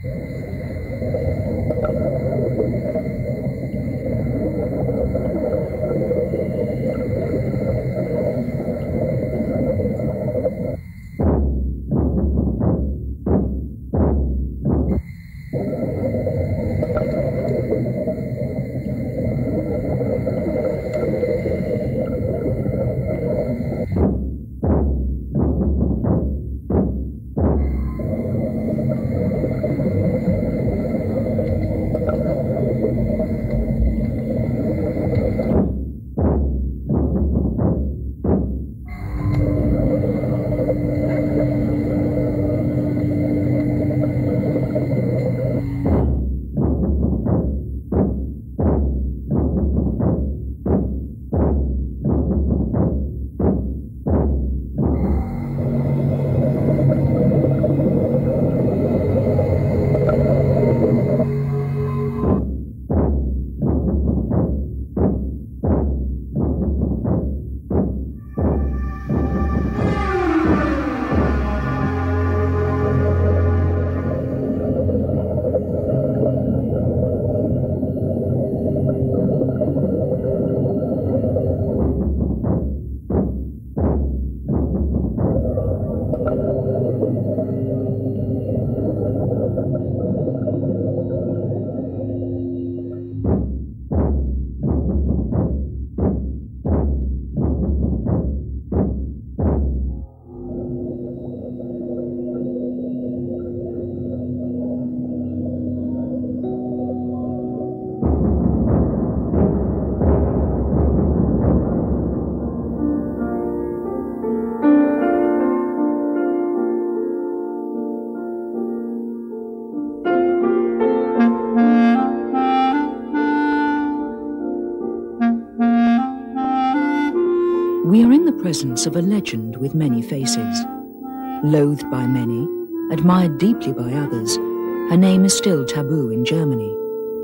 We are in the presence of a legend with many faces. Loathed by many, admired deeply by others, her name is still taboo in Germany.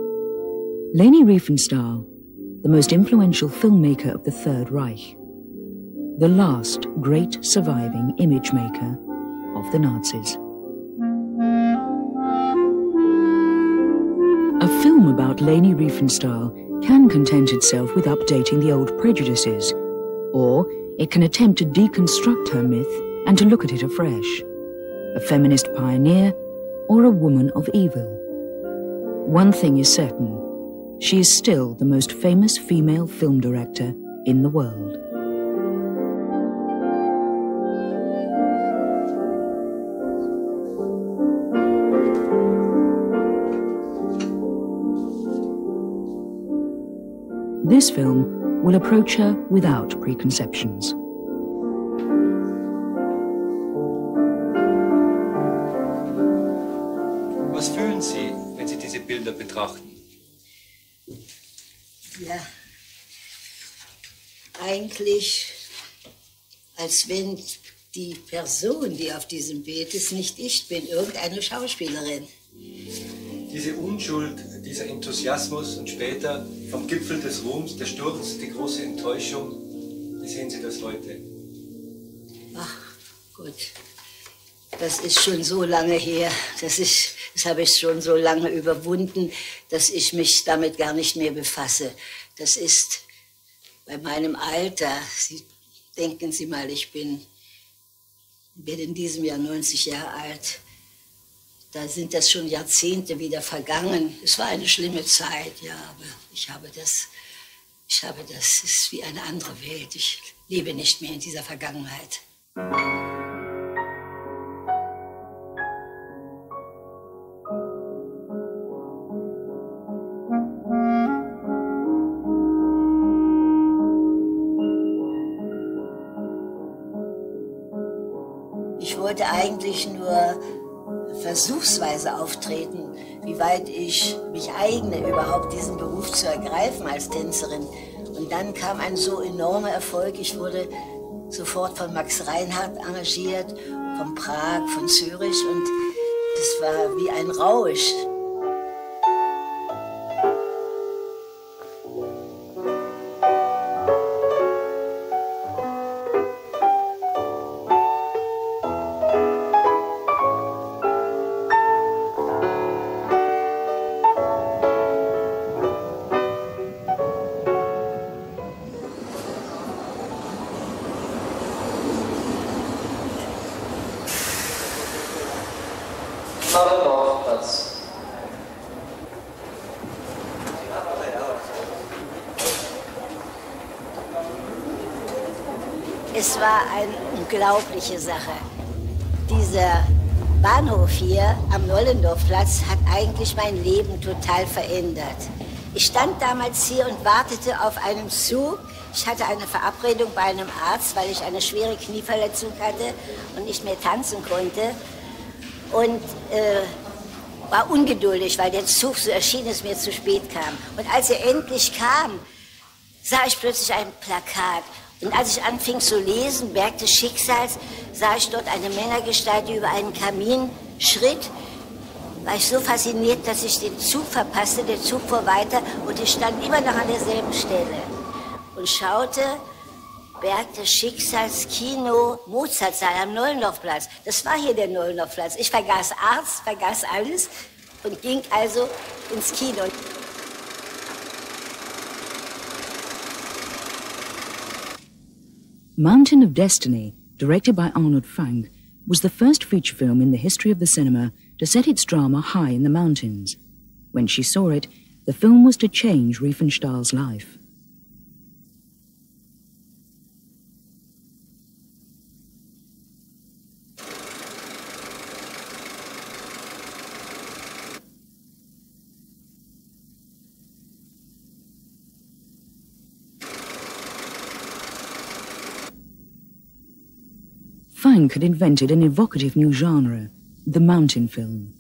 Leni Riefenstahl, the most influential filmmaker of the Third Reich, the last great surviving image maker of the Nazis. A film about Leni Riefenstahl can content itself with updating the old prejudices, or it can attempt to deconstruct her myth and to look at it afresh. A feminist pioneer or a woman of evil. One thing is certain, she is still the most famous female film director in the world. This film will approach her without preconceptions. Was fühlen Sie, wenn Sie diese Bilder betrachten? Ja, eigentlich, als wenn die Person, die auf diesem Bild ist, nicht ich bin, irgendeine Schauspielerin. Diese Unschuld, dieser Enthusiasmus und später vom Gipfel des Ruhms, der Sturz, die große Enttäuschung, wie sehen Sie das heute? Ach, gut. Das ist schon so lange her. Das habe ich schon so lange überwunden, dass ich mich damit gar nicht mehr befasse. Das ist bei meinem Alter. Denken Sie mal, ich bin in diesem Jahr 90 Jahre alt. Da sind das schon Jahrzehnte wieder vergangen. Es war eine schlimme Zeit, ja, aber ich habe das ist wie eine andere Welt. Ich lebe nicht mehr in dieser Vergangenheit. Ich wollte eigentlich nur versuchsweise auftreten, wie weit ich mich eigne, überhaupt diesen Beruf zu ergreifen als Tänzerin. Und dann kam ein so enormer Erfolg. Ich wurde sofort von Max Reinhardt engagiert, von Prag, von Zürich, und es war wie ein Rausch. Nollendorfplatz. Es war eine unglaubliche Sache. Dieser Bahnhof hier am Nollendorfplatz hat eigentlich mein Leben total verändert. Ich stand damals hier und wartete auf einen Zug. Ich hatte eine Verabredung bei einem Arzt, weil ich eine schwere Knieverletzung hatte und nicht mehr tanzen konnte. Und war ungeduldig, weil der Zug, so erschien es mir, zu spät kam. Und als er endlich kam, sah ich plötzlich ein Plakat. Und als ich anfing zu lesen, Berg des Schicksals, sah ich dort eine Männergestalt, die über einen Kamin schritt. War ich so fasziniert, dass ich den Zug verpasste. Der Zug fuhr weiter und ich stand immer noch an derselben Stelle und schaute Berg des Schicksals, Kino, Mozartsaal am Nollendorfplatz. Das war hier der Nollendorfplatz. Ich vergaß Arzt, vergaß alles und ging also ins Kino. Mountain of Destiny, directed by Arnold Fanck, was the first feature film in the history of the cinema to set its drama high in the mountains. When she saw it, the film was to change Riefenstahl's life. Fanck had invented an evocative new genre, the mountain film.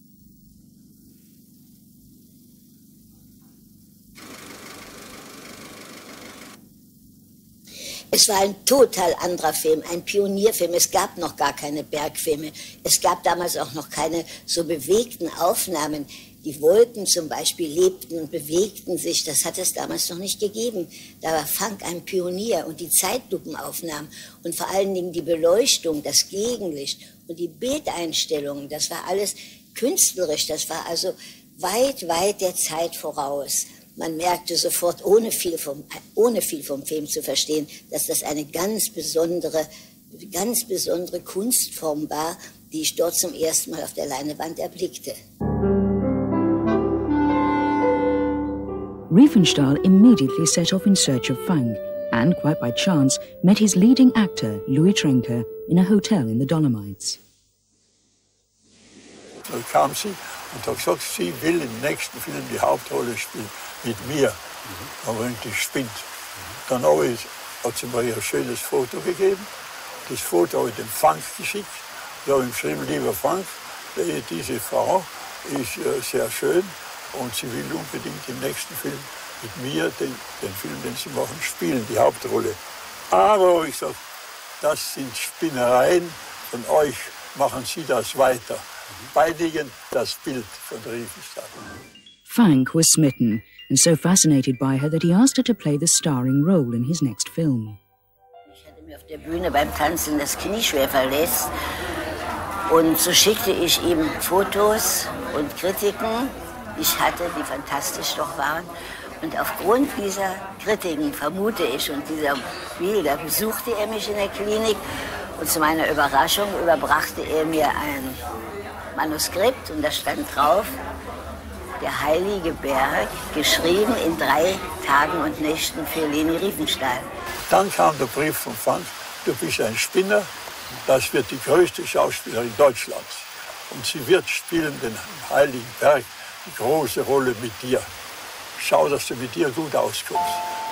Es war ein total anderer Film, ein Pionierfilm. Es gab noch gar keine Bergfilme. Es gab damals auch noch keine so bewegten Aufnahmen. Die Wolken zum Beispiel lebten und bewegten sich. Das hat es damals noch nicht gegeben. Da war Fanck ein Pionier und die Zeitlupenaufnahmen und vor allen Dingen die Beleuchtung, das Gegenlicht und die Bildeinstellungen. Das war alles künstlerisch. Das war also weit, weit der Zeit voraus. Man merkte sofort, ohne viel vom Film zu verstehen, dass das eine ganz besondere Kunstform war, die ich dort zum ersten Mal auf der Leinwand erblickte. Riefenstahl immediately set off in search of Fanck and, quite by chance, met his leading actor, Louis Trenker, in a hotel in the Dolomites. Dann kam sie und hat gesagt, sie will im nächsten Film die Hauptrolle spielen mit mir. Aber die spinnt. Dann hat sie mir ein schönes Foto gegeben. Das Foto habe ich dem Fanck geschickt. Da habe ich geschrieben, lieber Fanck, diese Frau ist sehr schön und sie will unbedingt im nächsten Film mit mir, den Film, den sie machen, spielen, die Hauptrolle. Aber ich sage, das sind Spinnereien von euch, machen Sie das weiter. Beinigen das Bild von Riefenstahl. Fanck was smitten and so fascinated by her that he asked her to play the starring role in his next film. Ich hatte mir auf der Bühne beim Tanzen das Knie schwer verletzt und so schickte ich ihm Fotos und Kritiken, die ich hatte, die fantastisch doch waren. Und aufgrund dieser Kritiken, vermute ich, und dieser Bilder besuchte er mich in der Klinik und zu meiner Überraschung überbrachte er mir ein Manuskript und da stand drauf, der Heilige Berg, geschrieben in 3 Tagen und Nächten für Leni Riefenstahl. Dann kam der Brief von Fanck, du bist ein Spinner, das wird die größte Schauspielerin Deutschlands. Und sie wird spielen den Heiligen Berg, die große Rolle mit dir. Schau, dass du mit dir gut auskommst.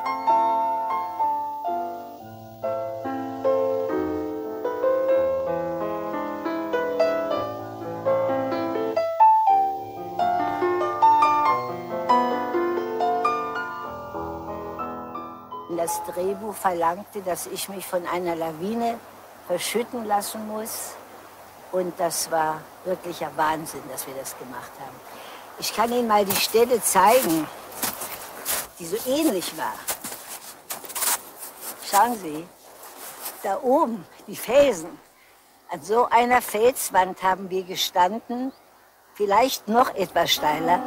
Das Drehbuch verlangte, dass ich mich von einer Lawine verschütten lassen muss. Und das war wirklicher Wahnsinn, dass wir das gemacht haben. Ich kann Ihnen mal die Stelle zeigen, die so ähnlich war. Schauen Sie, da oben, die Felsen. An so einer Felswand haben wir gestanden, vielleicht noch etwas steiler.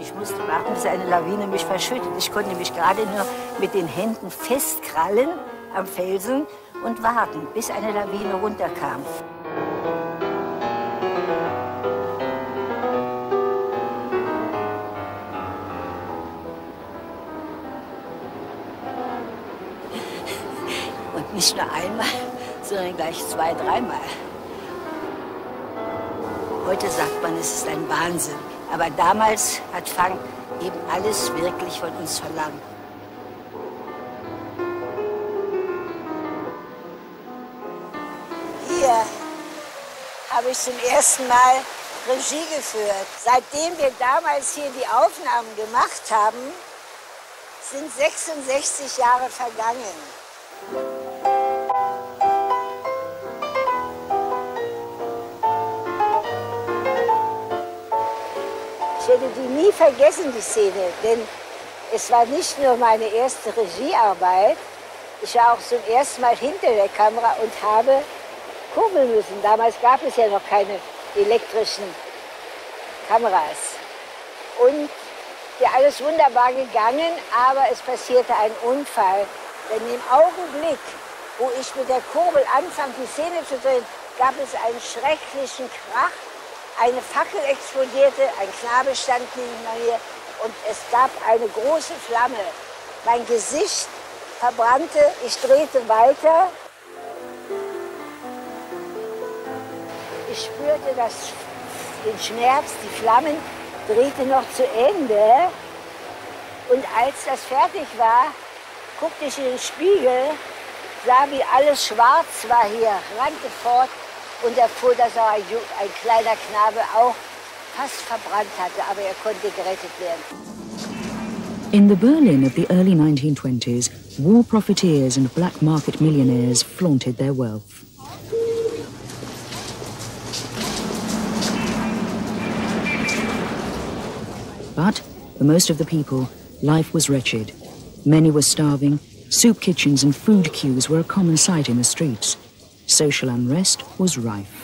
Ich musste warten, bis eine Lawine mich verschüttet. Ich konnte mich gerade nur mit den Händen festkrallen am Felsen und warten, bis eine Lawine runterkam. Und nicht nur einmal, sondern gleich 2-, 3-mal. Heute sagt man, es ist ein Wahnsinn. Aber damals hat Fang eben alles wirklich von uns verlangt. Hier habe ich zum ersten Mal Regie geführt. Seitdem wir damals hier die Aufnahmen gemacht haben, sind 66 Jahre vergangen. Ich werde die nie vergessen, die Szene, denn es war nicht nur meine erste Regiearbeit, ich war auch zum ersten Mal hinter der Kamera und habe kurbeln müssen. Damals gab es ja noch keine elektrischen Kameras. Und ja, alles wunderbar gegangen, aber es passierte ein Unfall. Denn im Augenblick, wo ich mit der Kurbel anfang, die Szene zu drehen, gab es einen schrecklichen Krach. Eine Fackel explodierte, ein Knabe stand neben mir und es gab eine große Flamme. Mein Gesicht verbrannte, ich drehte weiter. Ich spürte den Schmerz, die Flammen, drehte noch zu Ende. Und als das fertig war, guckte ich in den Spiegel, sah, wie alles schwarz war hier, rannte fort und erfuhr, dass auch ein kleiner Knabe auch fast verbrannt hatte, aber er konnte gerettet werden. In the Berlin of the early 1920s, war profiteers and black market millionaires flaunted their wealth. But for most of the people, life was wretched. Many were starving, soup kitchens and food queues were a common sight in the streets. Social unrest was rife.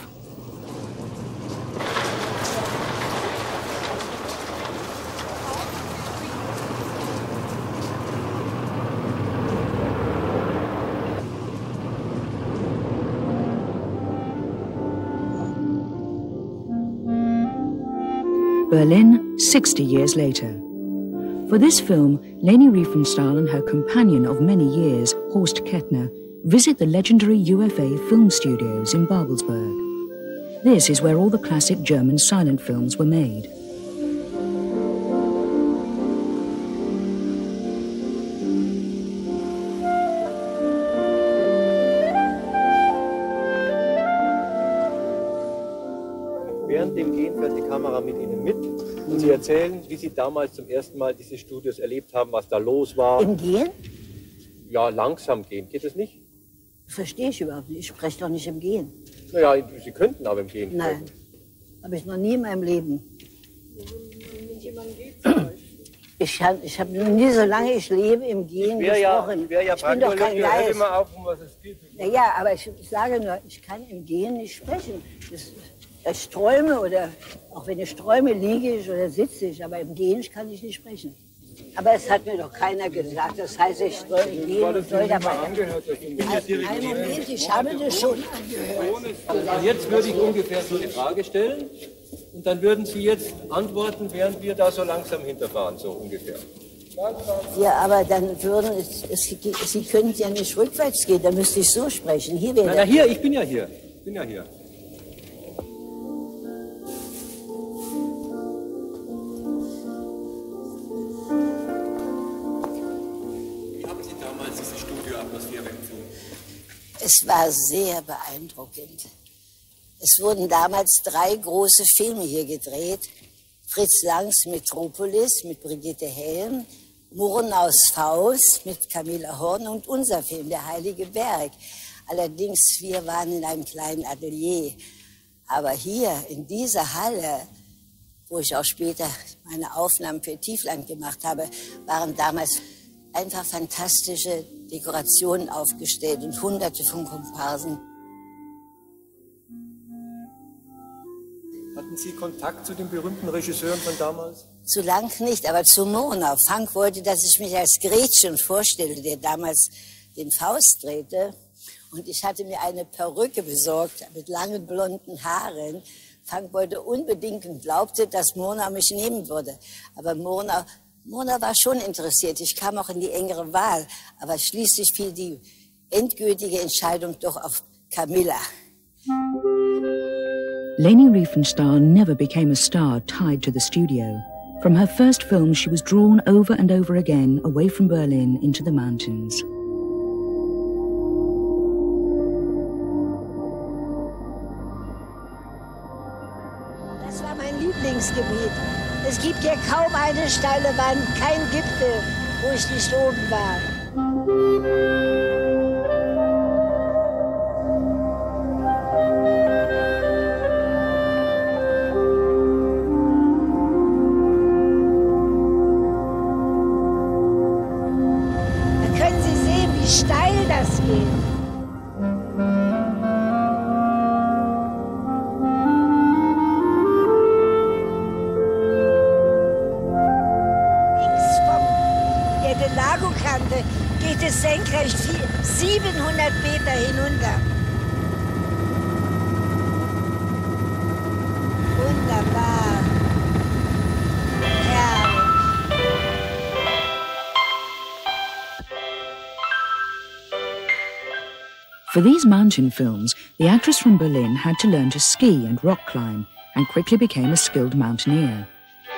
Berlin, 60 years later. For this film, Leni Riefenstahl and her companion of many years, Horst Kettner, visit the legendary UFA film studios in Babelsberg. This is where all the classic German silent films were made. Während dem Gehen fährt die Kamera mit Ihnen mit und Sie erzählen, wie Sie damals zum ersten Mal diese Studios erlebt haben, was da los war. Im Gehen? Ja, langsam gehen. Geht es nicht? Verstehe ich überhaupt nicht. Ich spreche doch nicht im Gehen. Naja, Sie könnten aber im Gehen Nein, habe ich noch nie in meinem Leben. Ich habe noch nie, solange ich lebe, im Gehen gesprochen. Ich bin doch kein Geist. Immer auf, um was es geht. Ja, aber ich sage nur, ich kann im Gehen nicht sprechen. Ich träume oder auch wenn ich träume, liege ich oder sitze ich, aber im Gehen kann ich nicht sprechen. Aber es hat mir doch keiner gesagt. Das heißt, ich soll gehen und soll dabei. Einen Moment, ich habe das schon angehört. Und jetzt würde ich ungefähr so eine Frage stellen und dann würden Sie jetzt antworten, während wir da so langsam hinterfahren, so ungefähr. Ja, aber dann würden Sie können ja nicht rückwärts gehen, dann müsste ich so sprechen. Hier wäre. Na, hier, ich bin ja hier. Ich bin ja hier. Es war sehr beeindruckend. Es wurden damals 3 große Filme hier gedreht. Fritz Langs Metropolis mit Brigitte Helm, Murnaus Faust mit Camilla Horn und unser Film, Der Heilige Berg. Allerdings, wir waren in einem kleinen Atelier. Aber hier, in dieser Halle, wo ich auch später meine Aufnahmen für Tiefland gemacht habe, waren damals einfach fantastische Dekorationen aufgestellt und Hunderte von Komparsen. Hatten Sie Kontakt zu den berühmten Regisseuren von damals? zu lang nicht, aber zu Mona. Frank wollte, dass ich mich als Gretchen vorstelle, der damals den Faust drehte. Und ich hatte mir eine Perücke besorgt mit langen blonden Haaren. Frank wollte unbedingt und glaubte, dass Mona mich nehmen würde. Aber Mona war schon interessiert. Ich kam auch in die engere Wahl. Aber schließlich fiel die endgültige Entscheidung doch auf Camilla. Leni Riefenstahl never became a star tied to the studio. From her first film, she was drawn over and over again away from Berlin into the mountains. Das war mein Lieblingsgebiet. Es gibt hier kaum eine steile Wand, kein Gipfel, wo ich nicht oben war. Geht es senkrecht 700 Meter hinunter. Wunderbar. Herrlich. For these mountain films, the actress from Berlin had to learn to ski and rock climb, and quickly became a skilled mountaineer.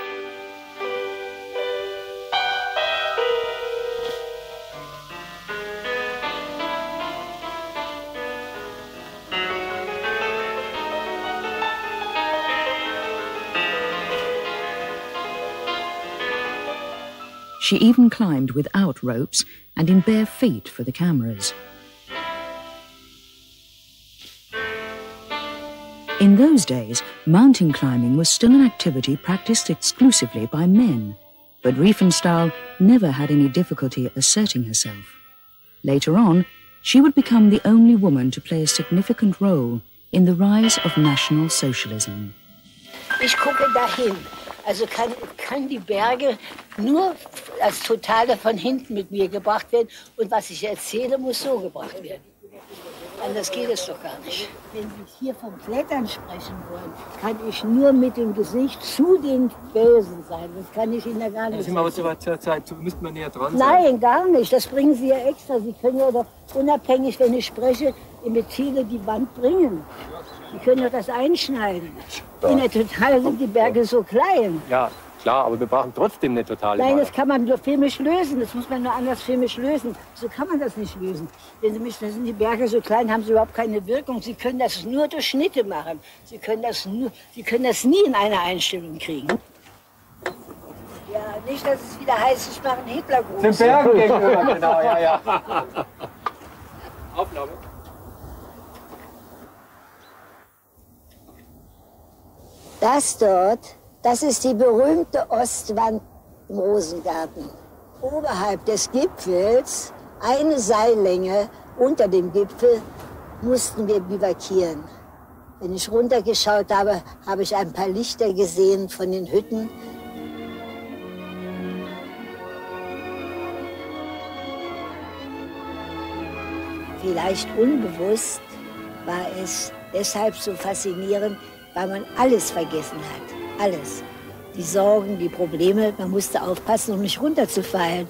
She even climbed without ropes and in bare feet for the cameras. In those days, mountain climbing was still an activity practiced exclusively by men, but Riefenstahl never had any difficulty asserting herself. Later on, she would become the only woman to play a significant role in the rise of National Socialism. Ich gucke dahin. Also kann die Berge nur als Totale von hinten mit mir gebracht werden. Und was ich erzähle, muss so gebracht werden. Anders geht es doch gar nicht. Wenn Sie hier vom Klettern sprechen wollen, kann ich nur mit dem Gesicht zu den Felsen sein. Das kann ich Ihnen ja gar nicht sagen. Aber zur Zeit müsste man näher dran sein. Nein, gar nicht. Das bringen Sie ja extra. Sie können ja doch unabhängig, wenn ich spreche, im Methyle die Wand bringen. Sie können ja das einschneiden. In der Totale sind die Berge so klein. Ja, klar, aber wir brauchen trotzdem eine totale Nein, Maler. das kann man nur filmisch lösen. Das muss man nur anders filmisch lösen. So kann man das nicht lösen. Wenn Sie mich, da sind die Berge so klein, haben sie überhaupt keine Wirkung. Sie können das nur durch Schnitte machen. Sie können das nie in einer Einstellung kriegen. Ja, nicht, dass es wieder heißt, ich mache einen Hitlergruß. Den Bergen gegenüber, genau, ja. Aufnahme. Das dort, das ist die berühmte Ostwand im Rosengarten. Oberhalb des Gipfels, eine Seillänge unter dem Gipfel, mussten wir bivakieren. Wenn ich runtergeschaut habe, habe ich ein paar Lichter gesehen von den Hütten. Vielleicht unbewusst war es deshalb so faszinierend, weil man alles vergessen hat. Alles. Die Sorgen, die Probleme, man musste aufpassen, um nicht runterzufallen.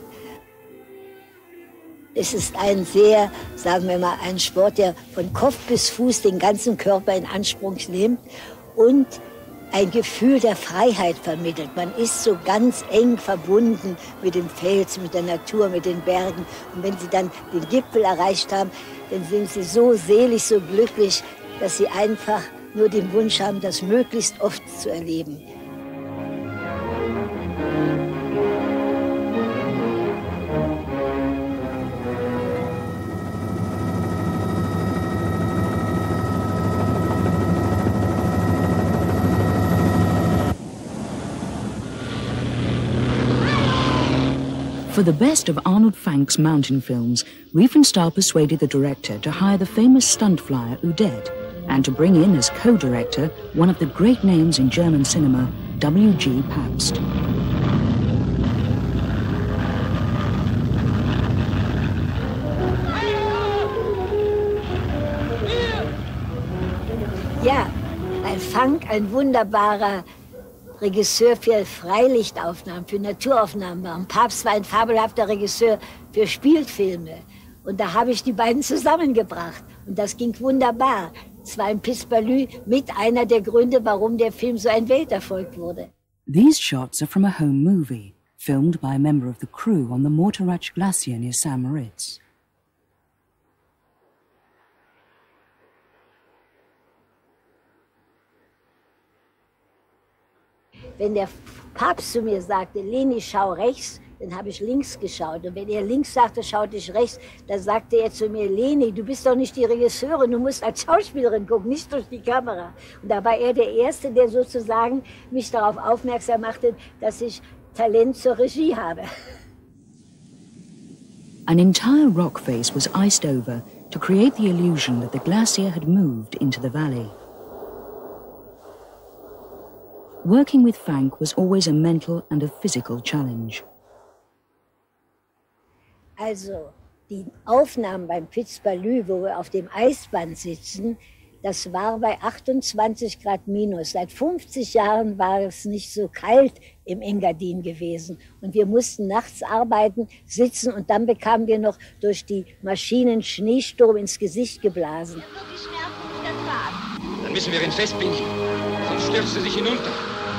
Es ist ein sehr, sagen wir mal, ein Sport, der von Kopf bis Fuß den ganzen Körper in Anspruch nimmt und ein Gefühl der Freiheit vermittelt. Man ist so ganz eng verbunden mit dem Fels, mit der Natur, mit den Bergen. Und wenn Sie dann den Gipfel erreicht haben, dann sind Sie so selig, so glücklich, dass Sie einfach nur den Wunsch haben, das möglichst oft zu erleben. For the best of Arnold Fanck's mountain films, Riefenstahl persuaded the director to hire the famous stunt flyer Udet and to bring in as co-director one of the great names in German cinema, W.G. Pabst. Ja, weil Funk ein wunderbarer Regisseur für Freilichtaufnahmen, für Naturaufnahmen war. Und Pabst war ein fabelhafter Regisseur für Spielfilme. Und da habe ich die beiden zusammengebracht. Und das ging wunderbar. Es war in Piz-Palu mit einer der Gründe, warum der Film so ein Welterfolg wurde. These shots are from a home movie, filmed by a member of the crew on the Morteratsch Glacier near St. Moritz. Wenn der Papst zu mir sagte, Leni, schau rechts, dann habe ich links geschaut. Und wenn er links sagte, schaute ich rechts, dann sagte er zu mir, Leni, du bist doch nicht die Regisseurin, du musst als Schauspielerin gucken, nicht durch die Kamera. Und da war er der Erste, der sozusagen mich darauf aufmerksam machte, dass ich Talent zur Regie habe. An entire rock face was iced over to create the illusion that the glacier had moved into the valley. Working with Fanck was always a mental and a physical challenge. Also, die Aufnahmen beim Piz-Palu, wo wir auf dem Eisband sitzen, das war bei 28 Grad minus. Seit 50 Jahren war es nicht so kalt im Engadin gewesen. Und wir mussten nachts arbeiten, sitzen und dann bekamen wir noch durch die Maschinen Schneesturm ins Gesicht geblasen. Dann müssen wir ihn festbinden, sonst stürzt er sich hinunter.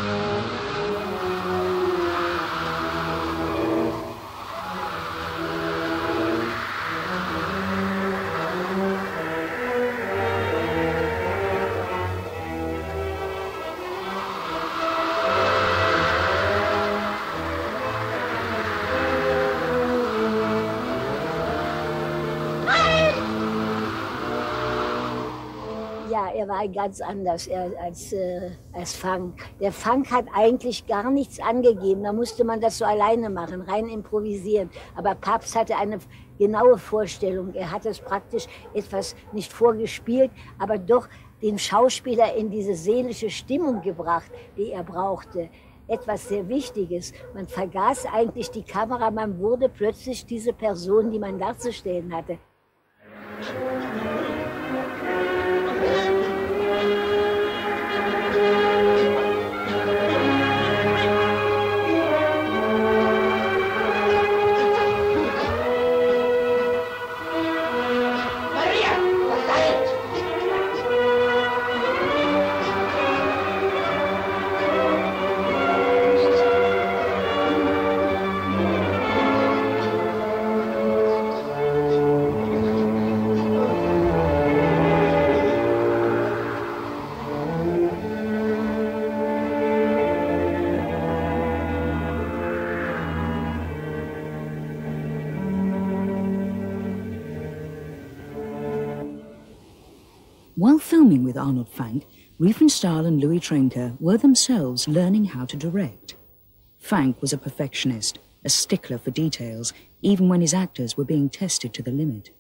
Er war ganz anders als Fanck. Der Fanck hat eigentlich gar nichts angegeben. Da musste man das so alleine machen, rein improvisieren. Aber Pabst hatte eine genaue Vorstellung. Er hat es praktisch etwas nicht vorgespielt, aber doch den Schauspieler in diese seelische Stimmung gebracht, die er brauchte. Etwas sehr Wichtiges. Man vergaß eigentlich die Kamera, man wurde plötzlich diese Person, die man darzustellen hatte. While filming with Arnold Fanck, Riefenstahl and Louis Trenker were themselves learning how to direct. Fanck was a perfectionist, a stickler for details, even when his actors were being tested to the limit.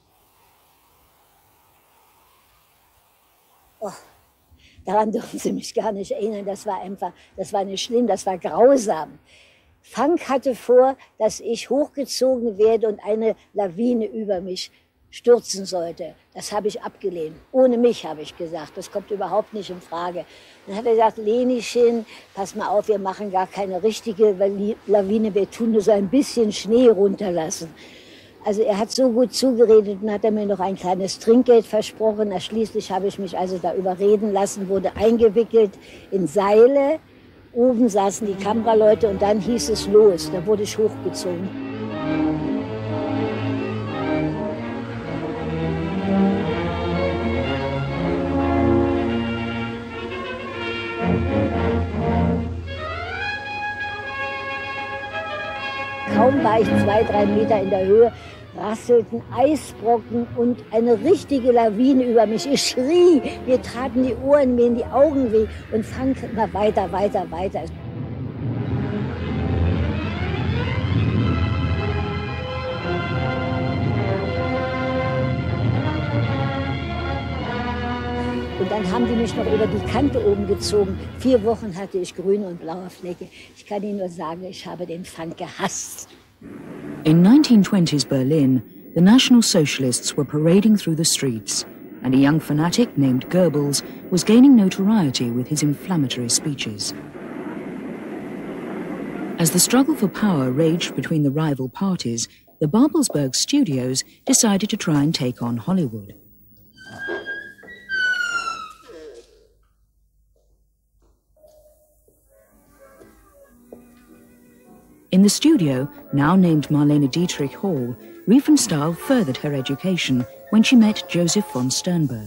Oh, daran dürfen Sie mich gar nicht erinnern. Das war nicht schlimm, das war grausam. Fanck hatte vor, dass ich hochgezogen werde und eine Lawine über mich stürzen sollte. Das habe ich abgelehnt. Ohne mich, habe ich gesagt. Das kommt überhaupt nicht in Frage. Dann hat er gesagt, Leniechen, pass mal auf, wir machen gar keine richtige Lawine, wir tun nur so ein bisschen Schnee runterlassen. Also er hat so gut zugeredet und hat er mir noch ein kleines Trinkgeld versprochen. Schließlich habe ich mich also da überreden lassen, wurde eingewickelt in Seile. Oben saßen die Kameraleute und dann hieß es los. Da wurde ich hochgezogen. Kaum war ich 2-3 Meter in der Höhe, rasselten Eisbrocken und eine richtige Lawine über mich. Ich schrie, mir traten die Ohren, mir in die Augen weh und Fanck immer weiter, weiter, weiter. Und dann haben die mich noch über die Kante oben gezogen. 4 Wochen hatte ich grüne und blaue Flecke. Ich kann Ihnen nur sagen, ich habe den Fanck gehasst. In 1920s Berlin, the National Socialists were parading through the streets. and a young fanatic named Goebbels was gaining notoriety with his inflammatory speeches. As the struggle for power raged between the rival parties, the Babelsberg studios decided to try and take on Hollywood. In the studio, now named Marlene Dietrich Hall, Riefenstahl furthered her education when she met Joseph von Sternberg.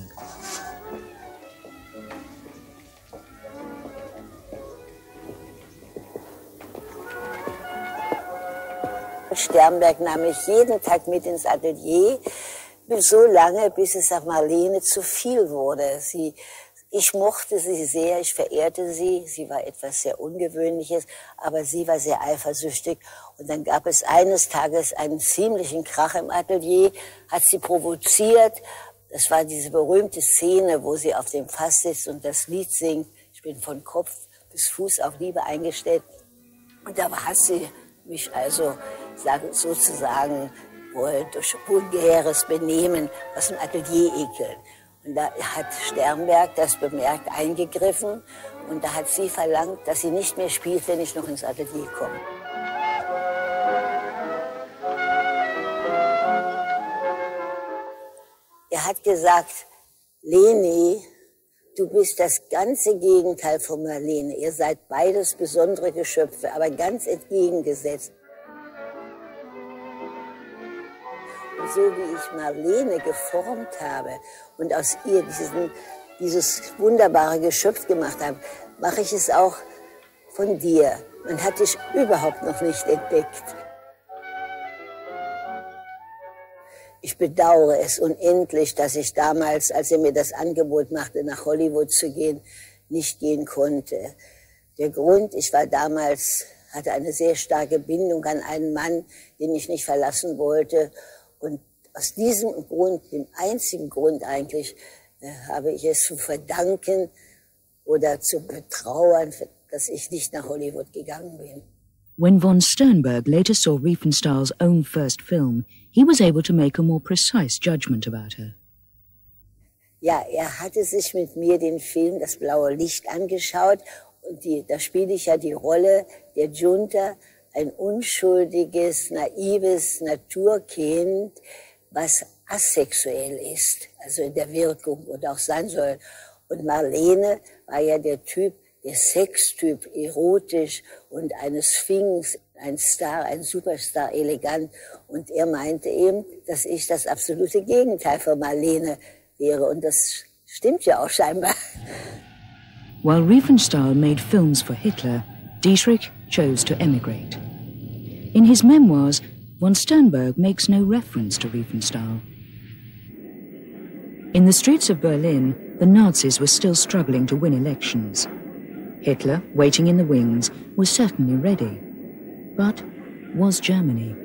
Sternberg nahm mich jeden Tag mit ins Atelier, so lange, bis es auch Marlene zu viel wurde. Ich mochte sie sehr, ich verehrte sie. Sie war etwas sehr Ungewöhnliches, aber sie war sehr eifersüchtig. Und dann gab es eines Tages einen ziemlichen Krach im Atelier, hat sie provoziert. Das war diese berühmte Szene, wo sie auf dem Fass sitzt und das Lied singt. Ich bin von Kopf bis Fuß auf Liebe eingestellt. Und da hat sie mich also sozusagen wohl durch vulgäres Benehmen aus dem Atelier ekeln. Und da hat Sternberg das bemerkt, eingegriffen, und da hat sie verlangt, dass sie nicht mehr spielt, wenn ich noch ins Atelier komme. Er hat gesagt, Leni, du bist das ganze Gegenteil von Marlene. Ihr seid beides besondere Geschöpfe, aber ganz entgegengesetzt. So wie ich Marlene geformt habe und aus ihr dieses wunderbare Geschöpf gemacht habe, mache ich es auch von dir. Man hat dich überhaupt noch nicht entdeckt. Ich bedauere es unendlich, dass ich damals, als er mir das Angebot machte, nach Hollywood zu gehen, nicht gehen konnte. Der Grund, ich war damals, hatte eine sehr starke Bindung an einen Mann, den ich nicht verlassen wollte. Und aus diesem Grund, dem einzigen Grund eigentlich, habe ich es zu verdanken oder zu betrauern, dass ich nicht nach Hollywood gegangen bin. When von Sternberg later saw Riefenstahl's own first film, he was able to make a more precise judgment about her. Ja, er hatte sich mit mir den Film Das blaue Licht angeschaut, und da spiele ich ja die Rolle der Junta, ein unschuldiges, naives Naturkind, was asexuell ist, also in der Wirkung und auch sein soll. Und Marlene war ja der Typ, der Sextyp, erotisch und eine Sphinx, ein Star, ein Superstar, elegant. Und er meinte eben, dass ich das absolute Gegenteil von Marlene wäre. Und das stimmt ja auch scheinbar. While Riefenstahl made films for Hitler, Dietrich chose to emigrate. In his memoirs, von Sternberg makes no reference to Riefenstahl. In the streets of Berlin, the Nazis were still struggling to win elections. Hitler, waiting in the wings, was certainly ready. But was Germany?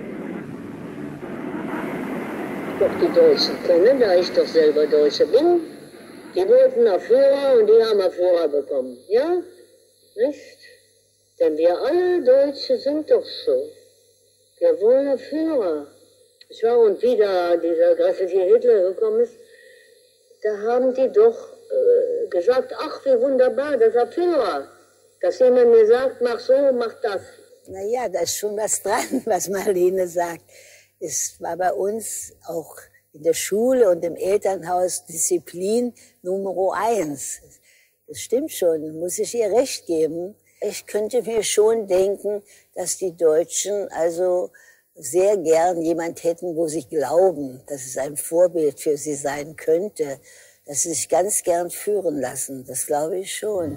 Doch die Deutschen kennen, da ich doch selber Deutsche bin. Die wollten einen Führer und die haben einen Führer bekommen. Ja? Nicht? Denn wir alle Deutsche sind doch so. Wir wollen einen Führer. Ich war, und wieder dieser grässliche Hitler gekommen ist, da haben die doch gesagt, ach, wie wunderbar, das ist ein Führer. Dass jemand mir sagt, mach so, mach das. Naja, da ist schon was dran, was Marlene sagt. Es war bei uns auch in der Schule und im Elternhaus Disziplin Nummer 1. Das stimmt schon, muss ich ihr recht geben. Ich könnte mir schon denken, dass die Deutschen also sehr gern jemand hätten, wo sie glauben, dass es ein Vorbild für sie sein könnte, dass sie sich ganz gern führen lassen. Das glaube ich schon.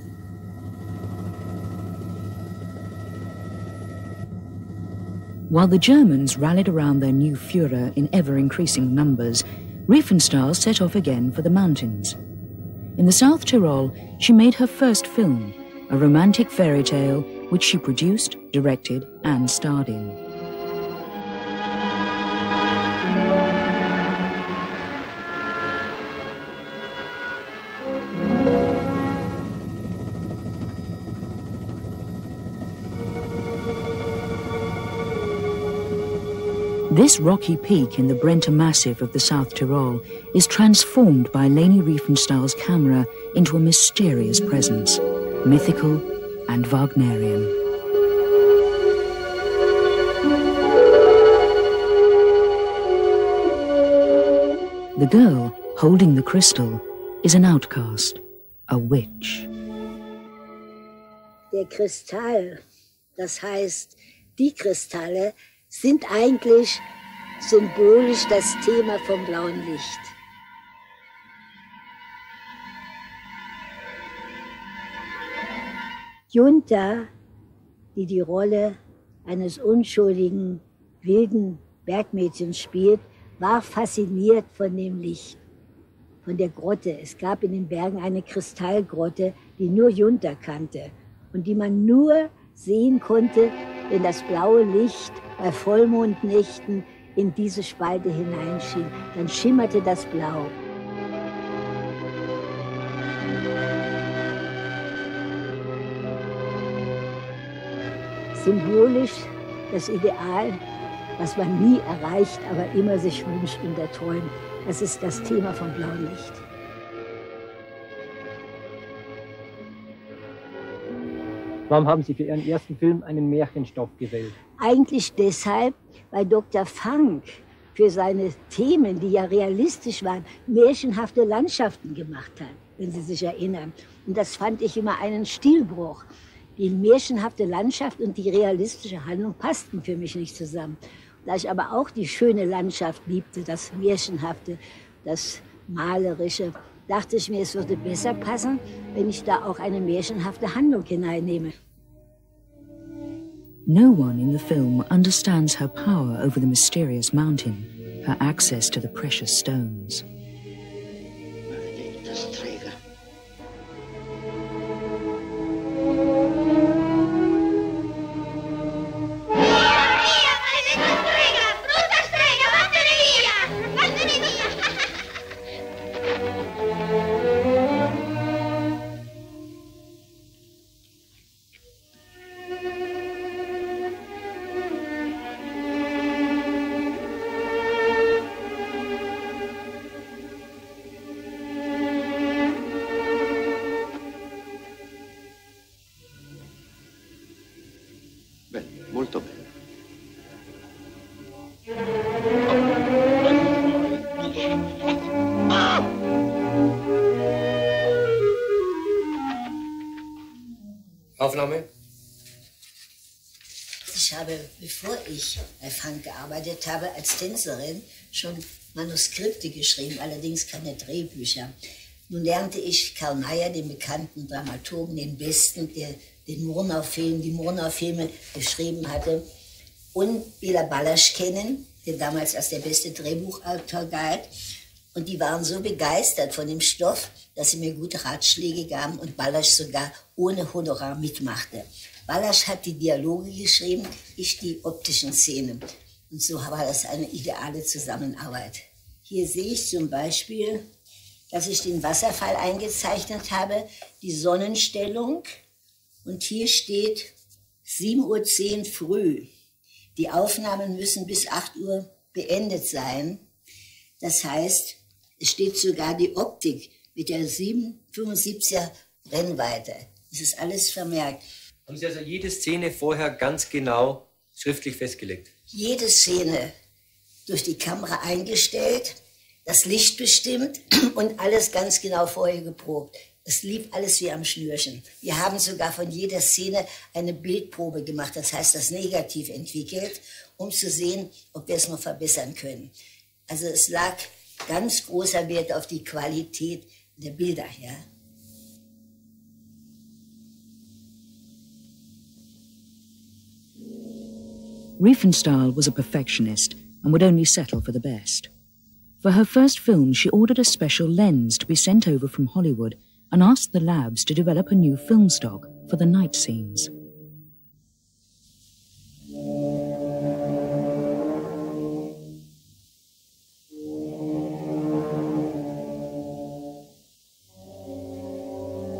While the Germans rallied around their new Führer in ever-increasing numbers, Riefenstahl set off again for the mountains. In the South Tyrol, she made her first film, a romantic fairy tale which she produced, directed and starred in. This rocky peak in the Brenta Massif of the South Tyrol is transformed by Leni Riefenstahl's camera into a mysterious presence, mythical and Wagnerian. The girl holding the crystal is an outcast, a witch. Der Kristall, das heißt, die Kristalle sind eigentlich symbolisch das Thema vom blauen Licht. Junta, die die Rolle eines unschuldigen, wilden Bergmädchens spielt, war fasziniert von dem Licht, von der Grotte. Es gab in den Bergen eine Kristallgrotte, die nur Junta kannte und die man nur sehen konnte, wenn das blaue Licht bei Vollmondnächten in diese Spalte hineinschien. Dann schimmerte das Blau. Symbolisch das Ideal, was man nie erreicht, aber immer sich wünscht und erträumt. Das ist das Thema vom blauen Licht. Warum haben Sie für Ihren ersten Film einen Märchenstoff gewählt? Eigentlich deshalb, weil Dr. Frank für seine Themen, die ja realistisch waren, märchenhafte Landschaften gemacht hat, wenn Sie sich erinnern. Und das fand ich immer einen Stilbruch. Die märchenhafte Landschaft und die realistische Handlung passten für mich nicht zusammen. Da ich aber auch die schöne Landschaft liebte, das Märchenhafte, das Malerische, dachte ich mir, es würde besser passen, wenn ich da auch eine märchenhafte Handlung hineinnehme. No one in the film understands her power over the mysterious mountain, her access to the precious stones. Molto bene. Aufnahme. Ich habe, bevor ich bei Frank gearbeitet habe, als Tänzerin schon Manuskripte geschrieben, allerdings keine Drehbücher. Nun lernte ich Karl Mayer, den bekannten Dramaturgen, den Besten, der den Murnau-Film, die Murnau-Filme geschrieben hatte, und Bela Balázs kennen, der damals als der beste Drehbuchautor galt. Und die waren so begeistert von dem Stoff, dass sie mir gute Ratschläge gaben und Balázs sogar ohne Honorar mitmachte. Balázs hat die Dialoge geschrieben, ich die optischen Szenen. Und so war das eine ideale Zusammenarbeit. Hier sehe ich zum Beispiel, dass ich den Wasserfall eingezeichnet habe, die Sonnenstellung. Und hier steht 7:10 Uhr früh. Die Aufnahmen müssen bis 8 Uhr beendet sein. Das heißt, es steht sogar die Optik mit der 7,75er Brennweite. Das ist alles vermerkt. Haben Sie also jede Szene vorher ganz genau schriftlich festgelegt? Jede Szene durch die Kamera eingestellt, das Licht bestimmt und alles ganz genau vorher geprobt. Es lief alles wie am Schnürchen. Wir haben sogar von jeder Szene eine Bildprobe gemacht, das heißt das Negativ entwickelt, um zu sehen, ob wir es noch verbessern können. Also es lag ganz großer Wert auf die Qualität der Bilder, ja. Riefenstahl was a perfectionist and would only settle for the best. For her first film, she ordered a special lens to be sent over from Hollywood and asked the labs to develop a new film stock for the night scenes.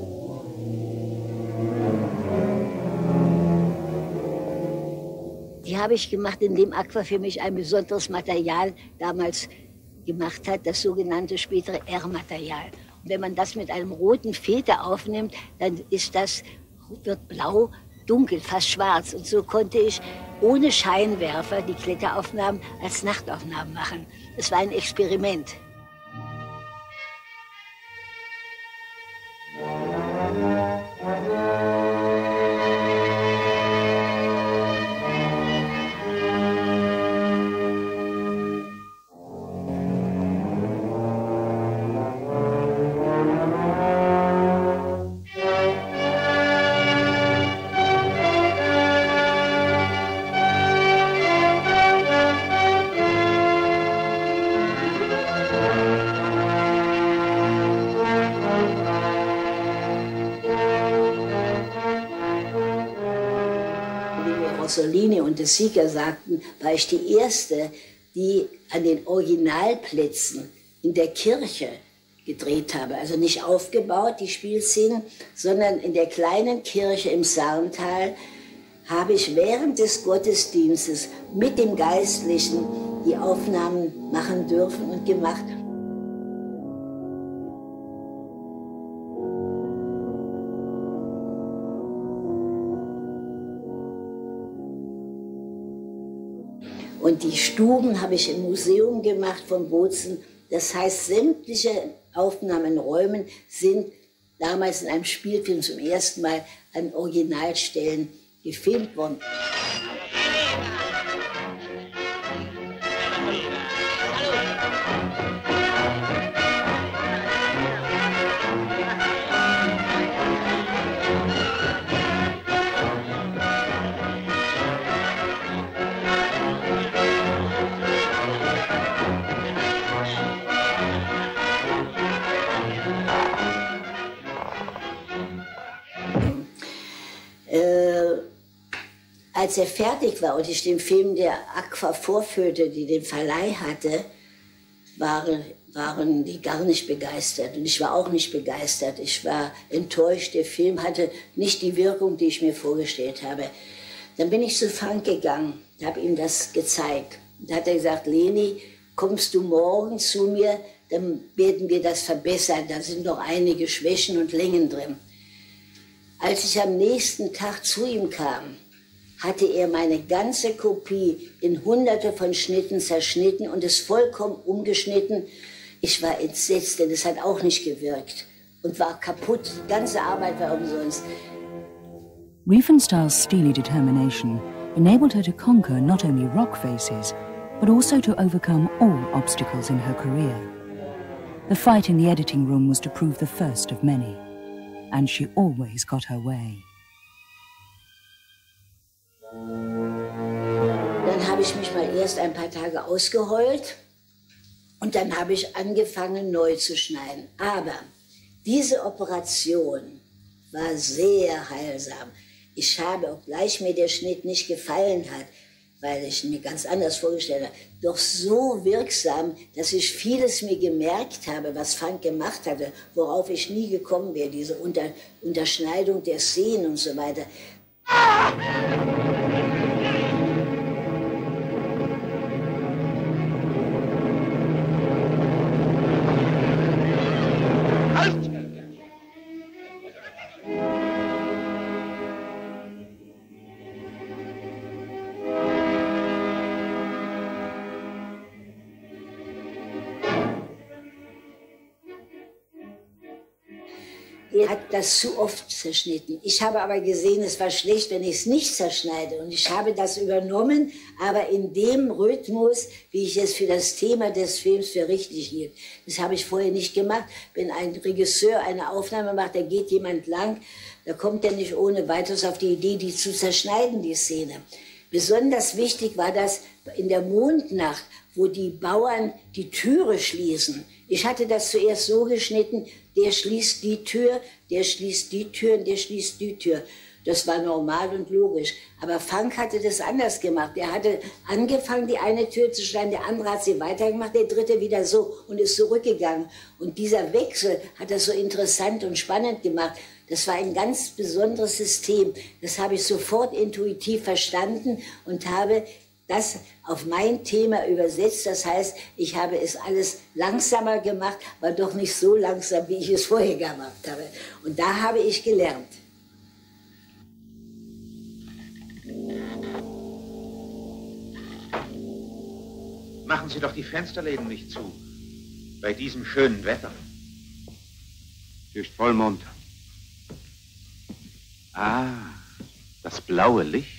Die Die habe ich gemacht, indem Aqua für mich ein besonderes Material damals gemacht hat, das sogenannte spätere R-Material. Und wenn man das mit einem roten Filter aufnimmt, dann wird blau, dunkel, fast schwarz. Und so konnte ich ohne Scheinwerfer die Kletteraufnahmen als Nachtaufnahmen machen. Es war ein Experiment. Rossellini und de Sica sagten, war ich die Erste, die an den Originalplätzen in der Kirche gedreht habe. Also nicht aufgebaut, die Spielszenen, sondern in der kleinen Kirche im Sarntal habe ich während des Gottesdienstes mit dem Geistlichen die Aufnahmen machen dürfen und gemacht. Und die Stuben habe ich im Museum gemacht von Bozen. Das heißt, sämtliche Aufnahmen in Räumen sind damals in einem Spielfilm zum ersten Mal an Originalstellen gefilmt worden. Als er fertig war und ich den Film der Aqua vorführte, die den Verleih hatte, waren die gar nicht begeistert. Und ich war auch nicht begeistert. Ich war enttäuscht. Der Film hatte nicht die Wirkung, die ich mir vorgestellt habe. Dann bin ich zu Frank gegangen, habe ihm das gezeigt. Da hat er gesagt, Leni, kommst du morgen zu mir, dann werden wir das verbessern. Da sind noch einige Schwächen und Längen drin. Als ich am nächsten Tag zu ihm kam, hatte er meine ganze Kopie in Hunderte von Schnitten zerschnitten und es vollkommen umgeschnitten. Ich war entsetzt, denn es hat auch nicht gewirkt und war kaputt. Die ganze Arbeit war umsonst. Riefenstahl's steely determination enabled her to conquer not only rock faces, but also to overcome all obstacles in her career. The fight in the editing room was to prove the first of many, and she always got her way. Dann habe ich mich mal erst ein paar Tage ausgeheult und dann habe ich angefangen, neu zu schneiden. Aber diese Operation war sehr heilsam. Ich habe, obgleich mir der Schnitt nicht gefallen hat, weil ich mir ganz anders vorgestellt habe, doch so wirksam, dass ich vieles mir gemerkt habe, was Frank gemacht hatte, worauf ich nie gekommen wäre, diese Unterschneidung der Szenen und so weiter. Er hat das zu oft zerschnitten. Ich habe aber gesehen, es war schlecht, wenn ich es nicht zerschneide. Und ich habe das übernommen, aber in dem Rhythmus, wie ich es für das Thema des Films für richtig hielt. Das habe ich vorher nicht gemacht. Wenn ein Regisseur eine Aufnahme macht, da geht jemand lang, da kommt er nicht ohne weiteres auf die Idee, die zu zerschneiden, die Szene. Besonders wichtig war das in der Mondnacht, wo die Bauern die Türe schließen. Ich hatte das zuerst so geschnitten, der schließt die Tür, der schließt die Tür und der schließt die Tür. Das war normal und logisch. Aber Frank hatte das anders gemacht. Er hatte angefangen, die eine Tür zu schneiden, der andere hat sie weitergemacht, der dritte wieder so und ist zurückgegangen. Und dieser Wechsel hat das so interessant und spannend gemacht. Das war ein ganz besonderes System. Das habe ich sofort intuitiv verstanden und habe das auf mein Thema übersetzt. Das heißt, ich habe es alles langsamer gemacht, aber doch nicht so langsam, wie ich es vorher gemacht habe. Und da habe ich gelernt. Machen Sie doch die Fensterläden nicht zu. Bei diesem schönen Wetter. Ist Vollmond. Ah, das blaue Licht.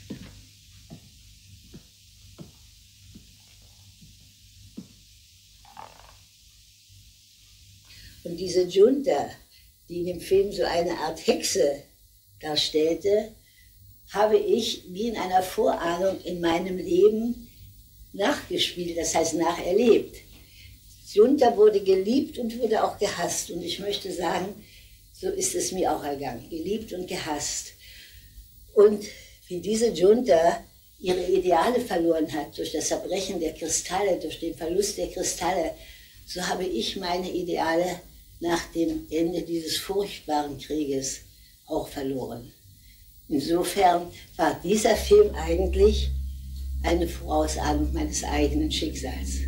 Und diese Junta, die in dem Film so eine Art Hexe darstellte, habe ich wie in einer Vorahnung in meinem Leben nachgespielt, das heißt nacherlebt. Junta wurde geliebt und wurde auch gehasst. Und ich möchte sagen, so ist es mir auch ergangen, geliebt und gehasst. Und wie diese Junta ihre Ideale verloren hat durch das Zerbrechen der Kristalle, durch den Verlust der Kristalle, so habe ich meine Ideale nach dem Ende dieses furchtbaren Krieges auch verloren. Insofern war dieser Film eigentlich eine Vorausahnung meines eigenen Schicksals.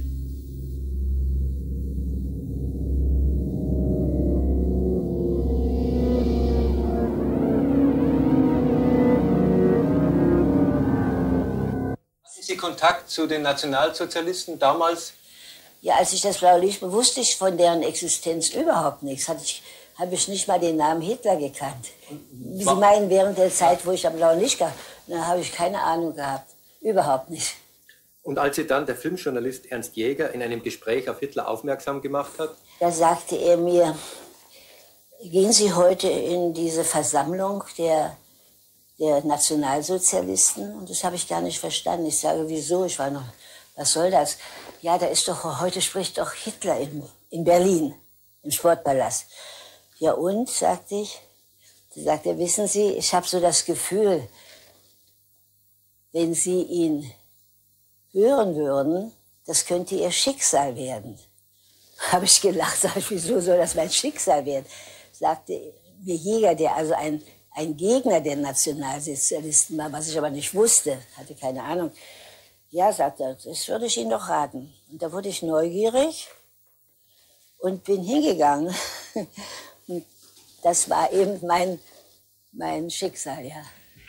Hatten Sie Kontakt zu den Nationalsozialisten damals? Ja, als ich das Blaue Licht wusste ich von deren Existenz überhaupt nichts. Habe ich nicht mal den Namen Hitler gekannt. Sie meinen, während der Zeit, wo ich am Blauen Licht war, da habe ich keine Ahnung gehabt. Überhaupt nicht. Und als Sie dann der Filmjournalist Ernst Jäger in einem Gespräch auf Hitler aufmerksam gemacht hat? Da sagte er mir, gehen Sie heute in diese Versammlung der Nationalsozialisten? Und das habe ich gar nicht verstanden. Ich sage, wieso? Ich war noch, was soll das? Ja, da ist doch, heute spricht doch Hitler in Berlin, im Sportpalast. Ja und, sagte ich. Da sagte er, wissen Sie, ich habe so das Gefühl, wenn Sie ihn hören würden, das könnte Ihr Schicksal werden. Habe ich gelacht, sag ich, wieso soll das mein Schicksal werden? Sagte mir Jäger, der also ein Gegner der Nationalsozialisten war, was ich aber nicht wusste, hatte keine Ahnung. Ja, sagt er, das würde ich Ihnen doch raten. Und da wurde ich neugierig und bin hingegangen. Und das war eben mein Schicksal, ja.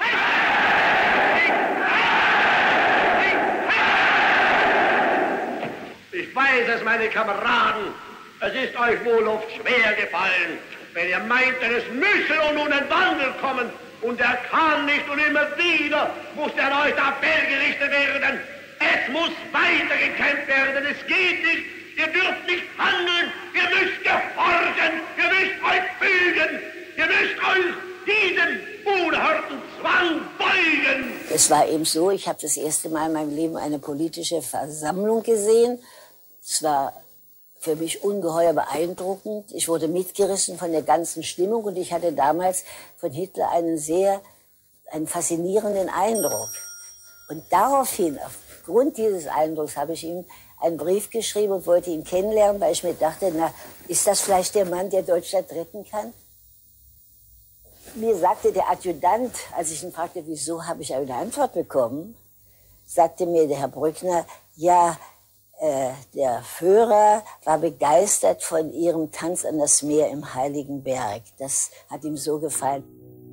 Ich weiß es, meine Kameraden, es ist euch wohl oft schwer gefallen, wenn ihr meintet, es müsse nun ein Wandel kommen und er kann nicht und immer wieder muss der an euch der Appell gerichtet werden. Es muss weitergekämpft werden, es geht nicht, ihr dürft nicht handeln, ihr müsst gehorchen, ihr müsst euch fügen, ihr müsst euch diesem unerhörten Zwang beugen. Es war eben so, ich habe das erste Mal in meinem Leben eine politische Versammlung gesehen. Es war für mich ungeheuer beeindruckend. Ich wurde mitgerissen von der ganzen Stimmung und ich hatte damals von Hitler einen faszinierenden Eindruck. Und daraufhin, aufgrund dieses Eindrucks, habe ich ihm einen Brief geschrieben und wollte ihn kennenlernen, weil ich mir dachte, na, ist das vielleicht der Mann, der Deutschland retten kann? Mir sagte der Adjutant, als ich ihn fragte, wieso, habe ich eine Antwort bekommen, sagte mir der Herr Brückner, ja, der Führer war begeistert von ihrem Tanz an das Meer im Heiligen Berg. Das hat ihm so gefallen.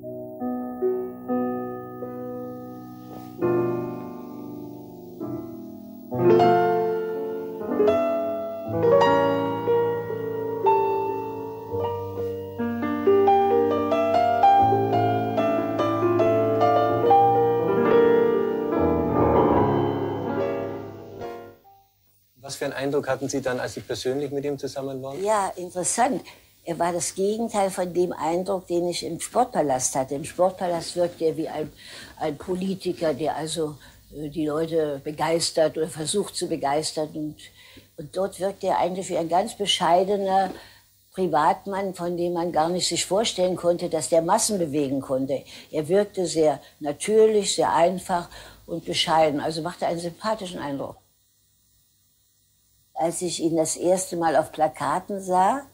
Was für einen Eindruck hatten Sie dann, als Sie persönlich mit ihm zusammen waren? Ja, interessant. Er war das Gegenteil von dem Eindruck, den ich im Sportpalast hatte. Im Sportpalast wirkte er wie ein Politiker, der also die Leute begeistert oder versucht zu begeistern. Und dort wirkte er eigentlich wie ein ganz bescheidener Privatmann, von dem man gar nicht sich vorstellen konnte, dass der Massen bewegen konnte. Er wirkte sehr natürlich, sehr einfach und bescheiden, also machte einen sympathischen Eindruck. Als ich ihn das erste Mal auf Plakaten sah,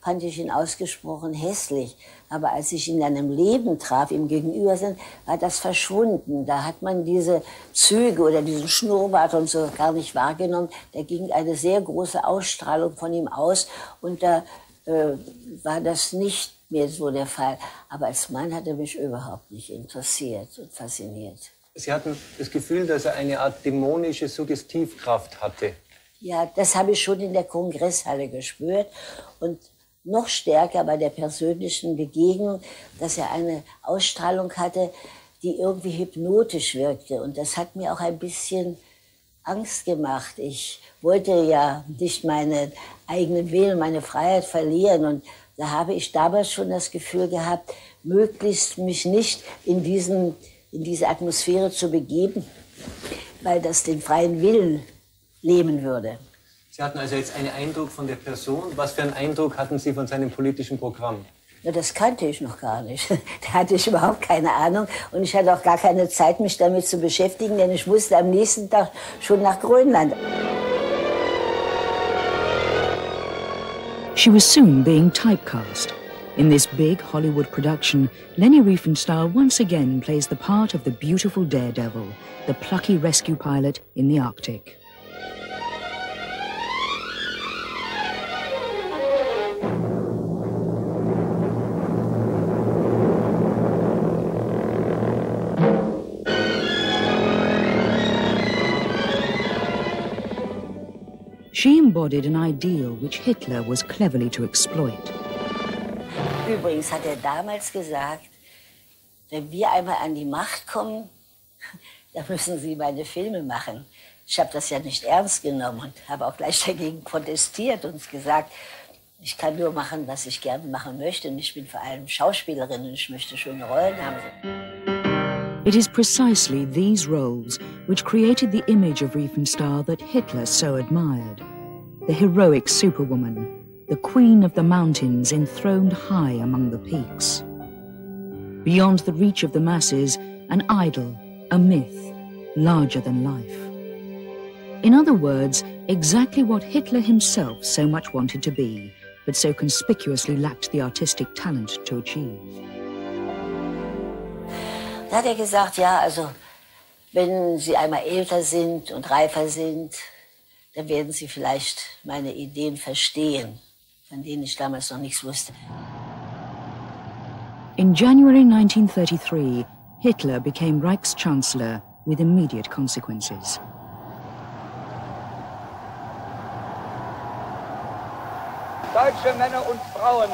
fand ich ihn ausgesprochen hässlich. Aber als ich ihn dann im Leben traf, ihm gegenüber sind, war das verschwunden. Da hat man diese Züge oder diesen Schnurrbart und so gar nicht wahrgenommen. Da ging eine sehr große Ausstrahlung von ihm aus und da war das nicht mehr so der Fall. Aber als Mann hat er mich überhaupt nicht interessiert und fasziniert. Sie hatten das Gefühl, dass er eine Art dämonische Suggestivkraft hatte. Ja, das habe ich schon in der Kongresshalle gespürt. Und noch stärker bei der persönlichen Begegnung, dass er eine Ausstrahlung hatte, die irgendwie hypnotisch wirkte. Und das hat mir auch ein bisschen Angst gemacht. Ich wollte ja nicht meinen eigenen Willen, meine Freiheit verlieren. Und da habe ich damals schon das Gefühl gehabt, möglichst mich nicht in diese Atmosphäre zu begeben, weil das den freien Willen lähmen würde. Sie hatten also jetzt einen Eindruck von der Person. Was für einen Eindruck hatten Sie von seinem politischen Programm? Ja, das kannte ich noch gar nicht. Da hatte ich überhaupt keine Ahnung. Und ich hatte auch gar keine Zeit, mich damit zu beschäftigen, denn ich musste am nächsten Tag schon nach Grönland. She was soon being typecast. In this big Hollywood production, Leni Riefenstahl once again plays the part of the beautiful daredevil, the plucky rescue pilot in the Arctic. She embodied an ideal which Hitler was cleverly to exploit. Übrigens hat er damals gesagt, wenn wir einmal an die Macht kommen, dann müssen Sie meine Filme machen. Ich habe das ja nicht ernst genommen und habe auch gleich dagegen protestiert und gesagt, ich kann nur machen, was ich gerne machen möchte. Und ich bin vor allem Schauspielerin und ich möchte schöne Rollen haben. It is precisely these roles which created the image of Riefenstahl that Hitler so admired. The heroic superwoman, the queen of the mountains enthroned high among the peaks. Beyond the reach of the masses, an idol, a myth, larger than life. In other words, exactly what Hitler himself so much wanted to be, but so conspicuously lacked the artistic talent to achieve. Da hat er gesagt, ja, also wenn Sie einmal älter sind und reifer sind, dann werden Sie vielleicht meine Ideen verstehen, von denen ich damals noch nichts wusste. In January 1933, Hitler became Reichschancellor with immediate consequences. Deutsche Männer und Frauen,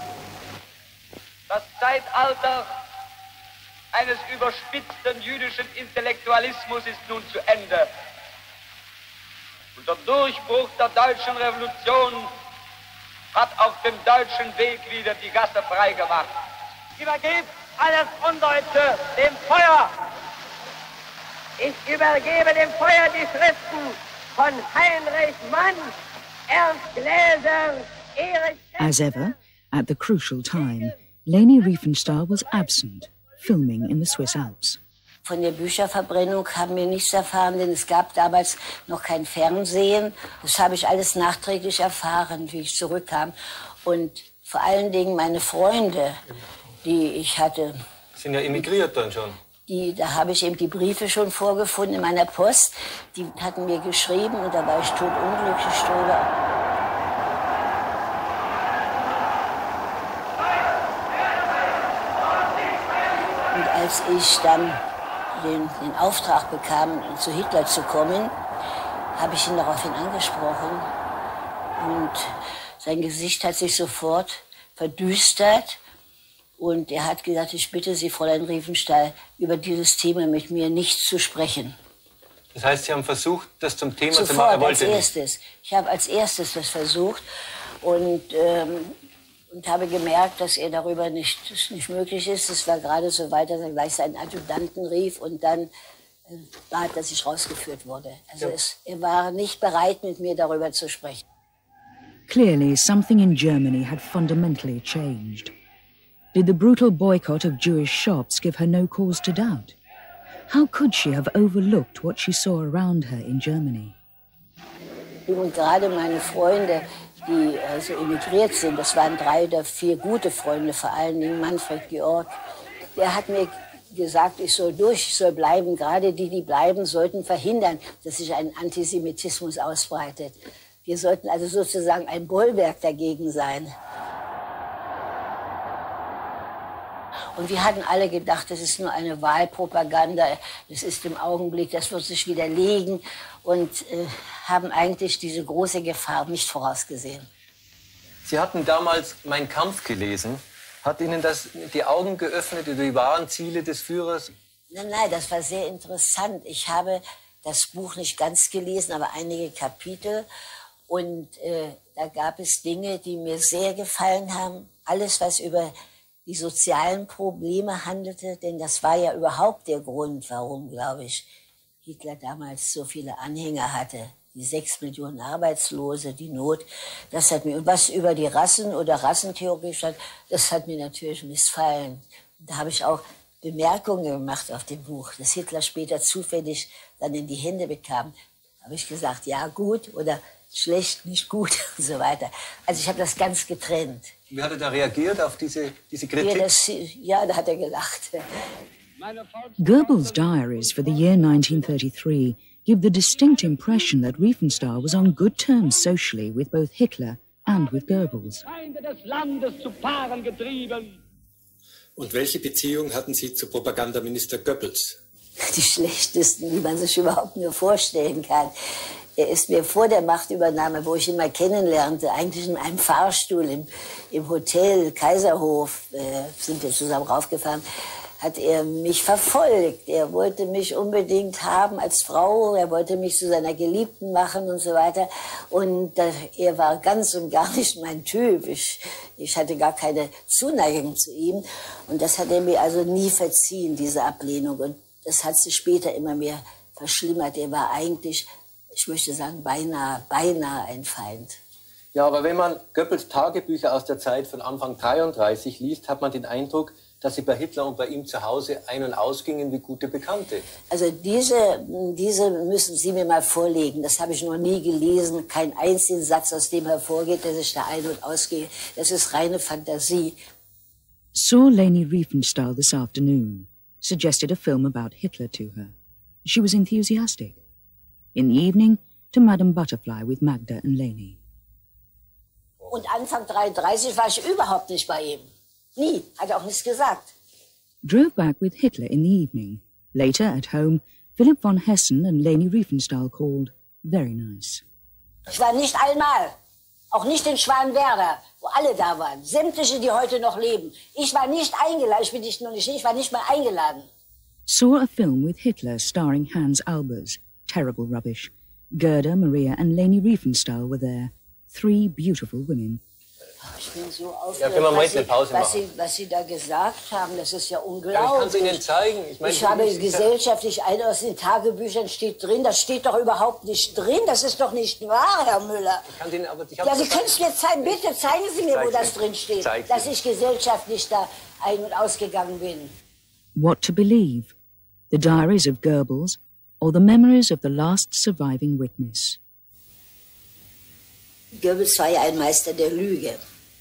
das Zeitalter eines überspitzten jüdischen Intellektualismus ist nun zu Ende. Und der Durchbruch der deutschen Revolution hat auf dem deutschen Weg wieder die Gasse freigemacht. Übergebt alles Undeutsche dem Feuer. Ich übergebe dem Feuer die Schriften von Heinrich Mann, Ernst Gläser, Erich... As ever, at the crucial time, Leni Riefenstahl was absent, filming in the Swiss Alps. Von der Bücherverbrennung haben wir nichts erfahren, denn es gab damals noch kein Fernsehen. Das habe ich alles nachträglich erfahren, wie ich zurückkam. Und vor allen Dingen meine Freunde, die ich hatte. Sind ja emigriert dann schon. Da habe ich eben die Briefe schon vorgefunden in meiner Post. Die hatten mir geschrieben und da war ich totunglücklich drüber. Und als ich dann den Auftrag bekam, zu Hitler zu kommen, habe ich ihn daraufhin angesprochen. Und sein Gesicht hat sich sofort verdüstert. Und er hat gesagt, ich bitte Sie, Fräulein Riefenstahl, über dieses Thema mit mir nicht zu sprechen. Das heißt, Sie haben versucht, das zum Thema zu machen? Sofort, als erstes. Ich habe als erstes das versucht und habe gemerkt, dass er darüber nicht möglich ist. Es war gerade so weit, dass er gleich seinen Adjutanten rief und dann bat, dass ich rausgeführt wurde. Also ja. Er war nicht bereit, mit mir darüber zu sprechen. Clearly, something in Germany had fundamentally changed. Did the brutal boycott of Jewish shops give her no cause to doubt? How could she have overlooked what she saw around her in Germany? Und gerade meine Freunde, die also emigriert sind. Das waren 3 oder 4 gute Freunde, vor allen Dingen Manfred Georg. Der hat mir gesagt, ich soll bleiben. Gerade die, die bleiben, sollten verhindern, dass sich ein Antisemitismus ausbreitet. Wir sollten also sozusagen ein Bollwerk dagegen sein. Und wir hatten alle gedacht, das ist nur eine Wahlpropaganda, das ist im Augenblick, das wird sich widerlegen und haben eigentlich diese große Gefahr nicht vorausgesehen. Sie hatten damals Mein Kampf gelesen. Hat Ihnen das die Augen geöffnet über die wahren Ziele des Führers? Nein, das war sehr interessant. Ich habe das Buch nicht ganz gelesen, aber einige Kapitel. Und da gab es Dinge, die mir sehr gefallen haben. Alles, was über die sozialen Probleme handelte, denn das war ja überhaupt der Grund, warum, glaube ich, Hitler damals so viele Anhänger hatte. Die 6 Millionen Arbeitslose, die Not, das hat mir, und was über die Rassen oder Rassentheorie stand, das hat mir natürlich missfallen. Da habe ich auch Bemerkungen gemacht auf dem Buch, das Hitler später zufällig dann in die Hände bekam. Da habe ich gesagt, ja gut oder schlecht, nicht gut und so weiter. Also ich habe das ganz getrennt. Wie hat er da reagiert auf diese Kritik? Ja, da hat er gelacht. Goebbels' diaries for the year 1933 give the distinct impression that Riefenstahl was on good terms socially with both Hitler and with Goebbels. Und welche Beziehung hatten Sie zu Propagandaminister Goebbels? Die schlechtesten, die man sich überhaupt nur vorstellen kann. Er ist mir vor der Machtübernahme, wo ich ihn mal kennenlernte, eigentlich in einem Fahrstuhl im Hotel Kaiserhof, sind wir zusammen raufgefahren, hat er mich verfolgt. Er wollte mich unbedingt haben als Frau, er wollte mich zu seiner Geliebten machen und so weiter. Und er war ganz und gar nicht mein Typ. Ich hatte gar keine Zuneigung zu ihm. Und das hat er mir also nie verziehen, diese Ablehnung. Und das hat sich später immer mehr verschlimmert. Er war eigentlich, ich möchte sagen, beinahe ein Feind. Ja, aber wenn man Goebbels Tagebücher aus der Zeit von Anfang 33 liest, hat man den Eindruck, dass sie bei Hitler und bei ihm zu Hause ein- und ausgingen wie gute Bekannte. Also diese müssen Sie mir mal vorlegen. Das habe ich noch nie gelesen. Kein einzigen Satz, aus dem hervorgeht, dass ich da ein- und ausgehe. Das ist reine Fantasie. Saw Leni Riefenstahl this afternoon, suggested a film about Hitler to her. She was enthusiastic. In the evening, to Madame Butterfly with Magda and Leni. Und Anfang 33 war ich überhaupt nicht bei ihm. Nie, hat er auch nichts gesagt. Drove back with Hitler in the evening. Later, at home, Philipp von Hessen and Leni Riefenstahl called very nice. Ich war nicht einmal, auch nicht in Schwanwerder, wo alle da waren, sämtliche, die heute noch leben. Ich war nicht eingeladen, ich war nicht mal eingeladen. Saw a film with Hitler starring Hans Albers. Terrible rubbish. Gerda, Maria and Leni Riefenstahl were there. 3 beautiful women. Ich bin so aufgeregt, ja, können wir mal eine Pause machen? Was Sie da gesagt haben, das ist ja unglaublich. Ja, ich kann es Ihnen zeigen. Ich habe gesellschaftlich, einer aus den Tagebüchern steht drin, das steht doch überhaupt nicht drin, das ist doch nicht wahr, Herr Müller. Ich ja, Sie können es mir zeigen, bitte zeigen Sie mir, wo das drin steht, dass ich gesellschaftlich da ein- und ausgegangen bin. What to believe? The diaries of Goebbels or the memories of the last surviving witness? Goebbels war ja ein Meister der Lüge.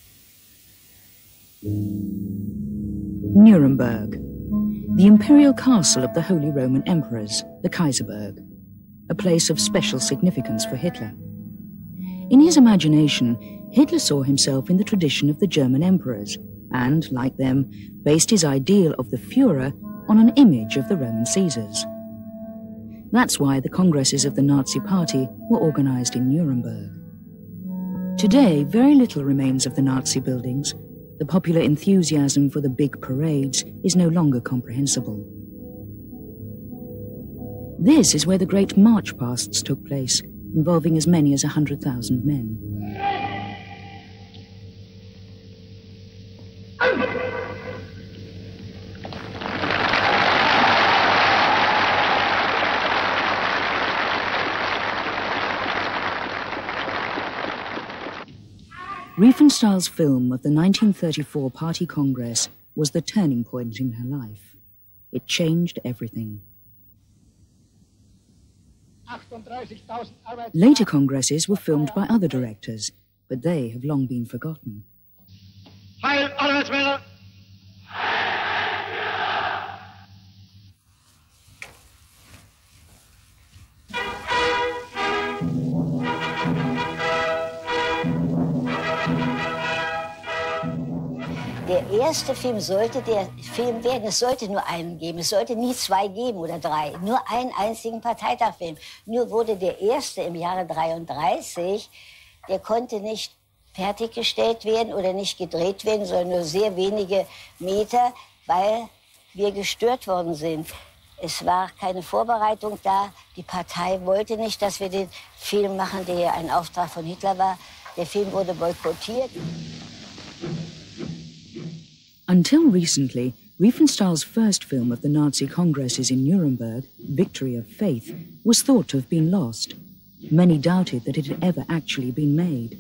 Nuremberg, the imperial castle of the Holy Roman Emperors, the Kaiserberg, a place of special significance for Hitler. In his imagination, Hitler saw himself in the tradition of the German emperors and, like them, based his ideal of the Führer on an image of the Roman Caesars. That's why the congresses of the Nazi Party were organized in Nuremberg. Today, very little remains of the Nazi buildings. The popular enthusiasm for the big parades is no longer comprehensible. This is where the great march pasts took place, involving as many as 100,000 men. Riefenstahl's film of the 1934 Party Congress was the turning point in her life. It changed everything. Later congresses were filmed by other directors, but they have long been forgotten. Heil Arbeitsmänner! Der erste Film sollte der Film werden. Es sollte nur einen geben. Es sollte nie zwei geben oder drei. Nur einen einzigen Parteitagfilm. Nur wurde der erste im Jahre 1933, der konnte nicht fertiggestellt werden oder nicht gedreht werden, sondern nur sehr wenige Meter, weil wir gestört worden sind. Es war keine Vorbereitung da. Die Partei wollte nicht, dass wir den Film machen, der ja ein Auftrag von Hitler war. Der Film wurde boykottiert. Until recently, Riefenstahl's first film of the Nazi Congresses in Nuremberg, Victory of Faith, was thought to have been lost. Many doubted that it had ever actually been made.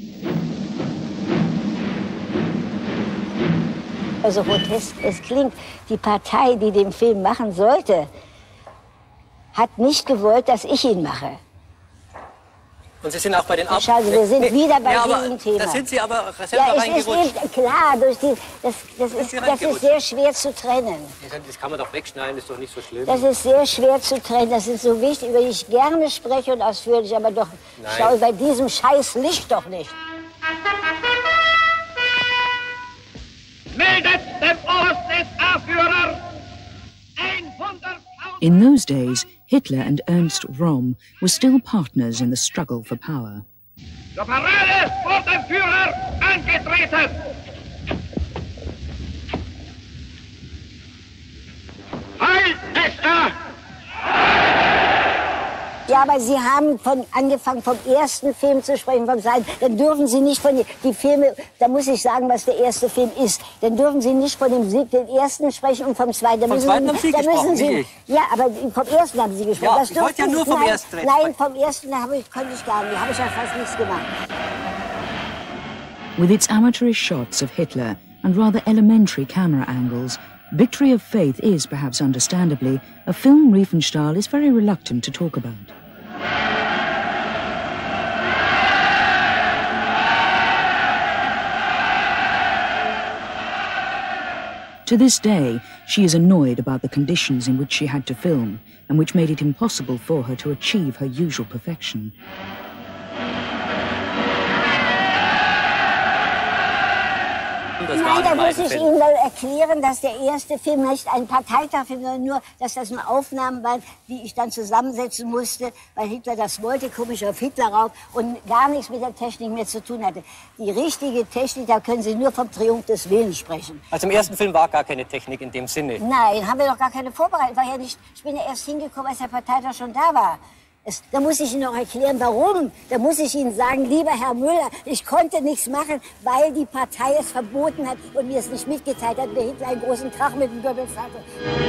Also grotesk es klingt, die Partei, die den Film machen sollte, hat nicht gewollt, dass ich ihn mache. Und Sie sind auch bei den Also wir sind wieder bei diesem Thema. Da sind Sie aber selber reingerutscht. Ja, es ist eben klar, durch die, das ist sehr schwer zu trennen. Das kann man doch wegschneiden, das ist doch nicht so schlimm. Das ist sehr schwer zu trennen. Das ist so wichtig, über die ich gerne spreche und ausführlich, aber doch, schau, bei diesem Scheiß Licht doch nicht. Meldet dem OSSA-Führer 100.000... In those days, Hitler and Ernst Röhm were still partners in the struggle for power. Zur Parade vor dem Führer angetreten! Heil SA! Ja, aber Sie haben angefangen vom ersten Film zu sprechen, vom zweiten. Dann dürfen Sie nicht von die Filme, da muss ich sagen, was der erste Film ist. Dann dürfen Sie nicht von dem Sieg den ersten sprechen und vom zweiten. Vom zweiten haben Sie gesprochen, nicht ich. Ja, aber vom ersten haben Sie gesprochen. Ja, das ich wollte ja nur vom ersten reden. Nein, vom ersten konnte ich gar nicht. Habe ich ja fast nichts gemacht. With its amateurish shots of Hitler and rather elementary camera angles, Victory of Faith is, perhaps understandably, a film Riefenstahl is very reluctant to talk about. To this day, she is annoyed about the conditions in which she had to film and which made it impossible for her to achieve her usual perfection. Nein, da muss ich Ihnen dann erklären, dass der erste Film nicht ein Parteitagfilm, sondern nur, dass das nur Aufnahmen waren, die ich dann zusammensetzen musste, weil Hitler das wollte, komisch auf Hitler rauf und gar nichts mit der Technik mehr zu tun hatte. Die richtige Technik, da können Sie nur vom Triumph des Willens sprechen. Also im ersten Film war gar keine Technik in dem Sinne? Nein, haben wir doch gar keine Vorbereitung. War ja nicht, ich bin ja erst hingekommen, als der Parteitag schon da war. Da muss ich Ihnen noch erklären, warum. Da muss ich Ihnen sagen, lieber Herr Müller, ich konnte nichts machen, weil die Partei es verboten hat und mir es nicht mitgeteilt hat, der Hitler einen großen Krach mit dem Goebbels hatte.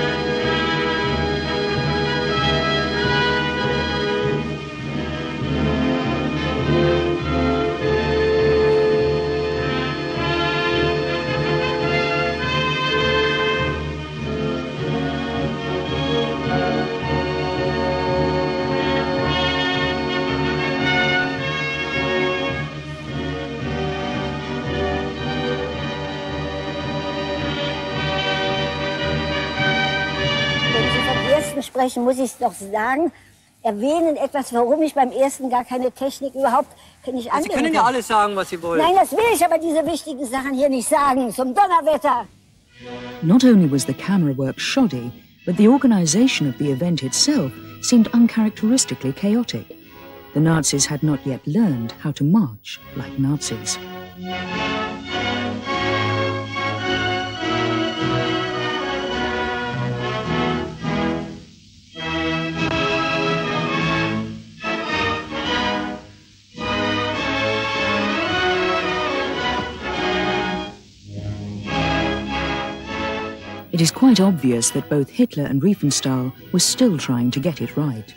Sprechen, muss ich doch sagen, erwähnen etwas, warum ich beim ersten gar keine Technik überhaupt nicht anwenden kann. Sie können ja alles sagen, was Sie wollen. Nein, das will ich aber diese wichtigen Sachen hier nicht sagen, zum Donnerwetter. Not only was the camera work shoddy, but the organization of the event itself seemed uncharacteristically chaotic. The Nazis had not yet learned how to march like Nazis. It is quite obvious that both Hitler and Riefenstahl were still trying to get it right.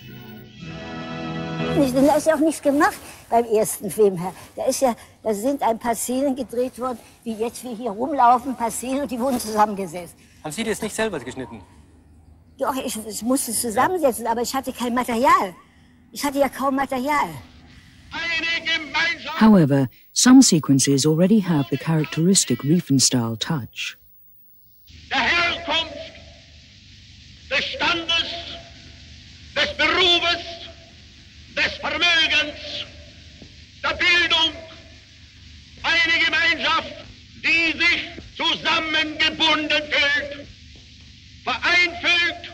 Da ist ja auch nichts gemacht beim ersten Film, Herr. Da sind ein paar Szenen gedreht worden, wie jetzt wir hier rumlaufen, ein paar Szenen, und die wurden zusammengesetzt. Haben Sie das nicht selber geschnitten? Doch, ich musste es zusammensetzen, aber ich hatte kein Material. Ich hatte ja kaum Material. Eine However, some sequences already have the characteristic Riefenstahl touch. Der Herkunft, des Standes, des Berufes, des Vermögens, der Bildung, eine Gemeinschaft, die sich zusammengebunden fühlt, vereint fühlt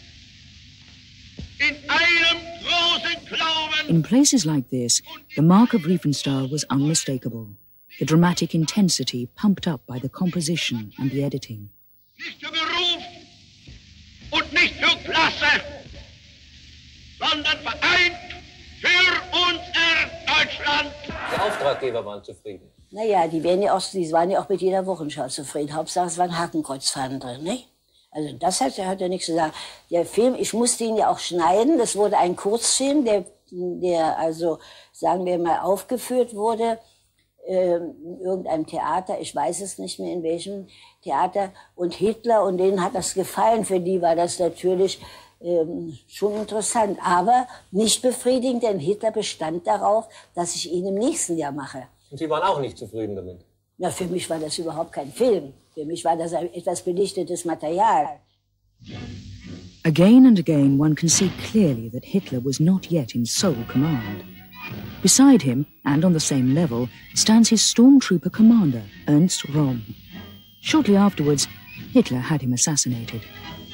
in einem großen Glauben. In places like this, the mark of Riefenstahl was unmistakable, the dramatic intensity pumped up by the composition and the editing. Nicht für Beruf und nicht für Klasse, sondern vereint für unser Deutschland. Die Auftraggeber waren zufrieden. Naja, die waren ja auch mit jeder Wochenschau zufrieden. Hauptsache, es waren Hakenkreuzfahnen drin, nicht? Also das hat ja nichts zu sagen. Der Film, ich musste ihn ja auch schneiden. Das wurde ein Kurzfilm, der also, sagen wir mal, aufgeführt wurde in irgendeinem Theater. Ich weiß es nicht mehr, in welchem Theater. Und Hitler, und denen hat das gefallen. Für die war das natürlich schon interessant. Aber nicht befriedigend, denn Hitler bestand darauf, dass ich ihn im nächsten Jahr mache. Und Sie waren auch nicht zufrieden damit? Na, für mich war das überhaupt kein Film. Für mich war das ein etwas belichtetes Material. Again and again, one can see clearly that Hitler was not yet in sole command. Beside him, and on the same level, stands his stormtrooper commander, Ernst Röhm. Shortly afterwards, Hitler had him assassinated.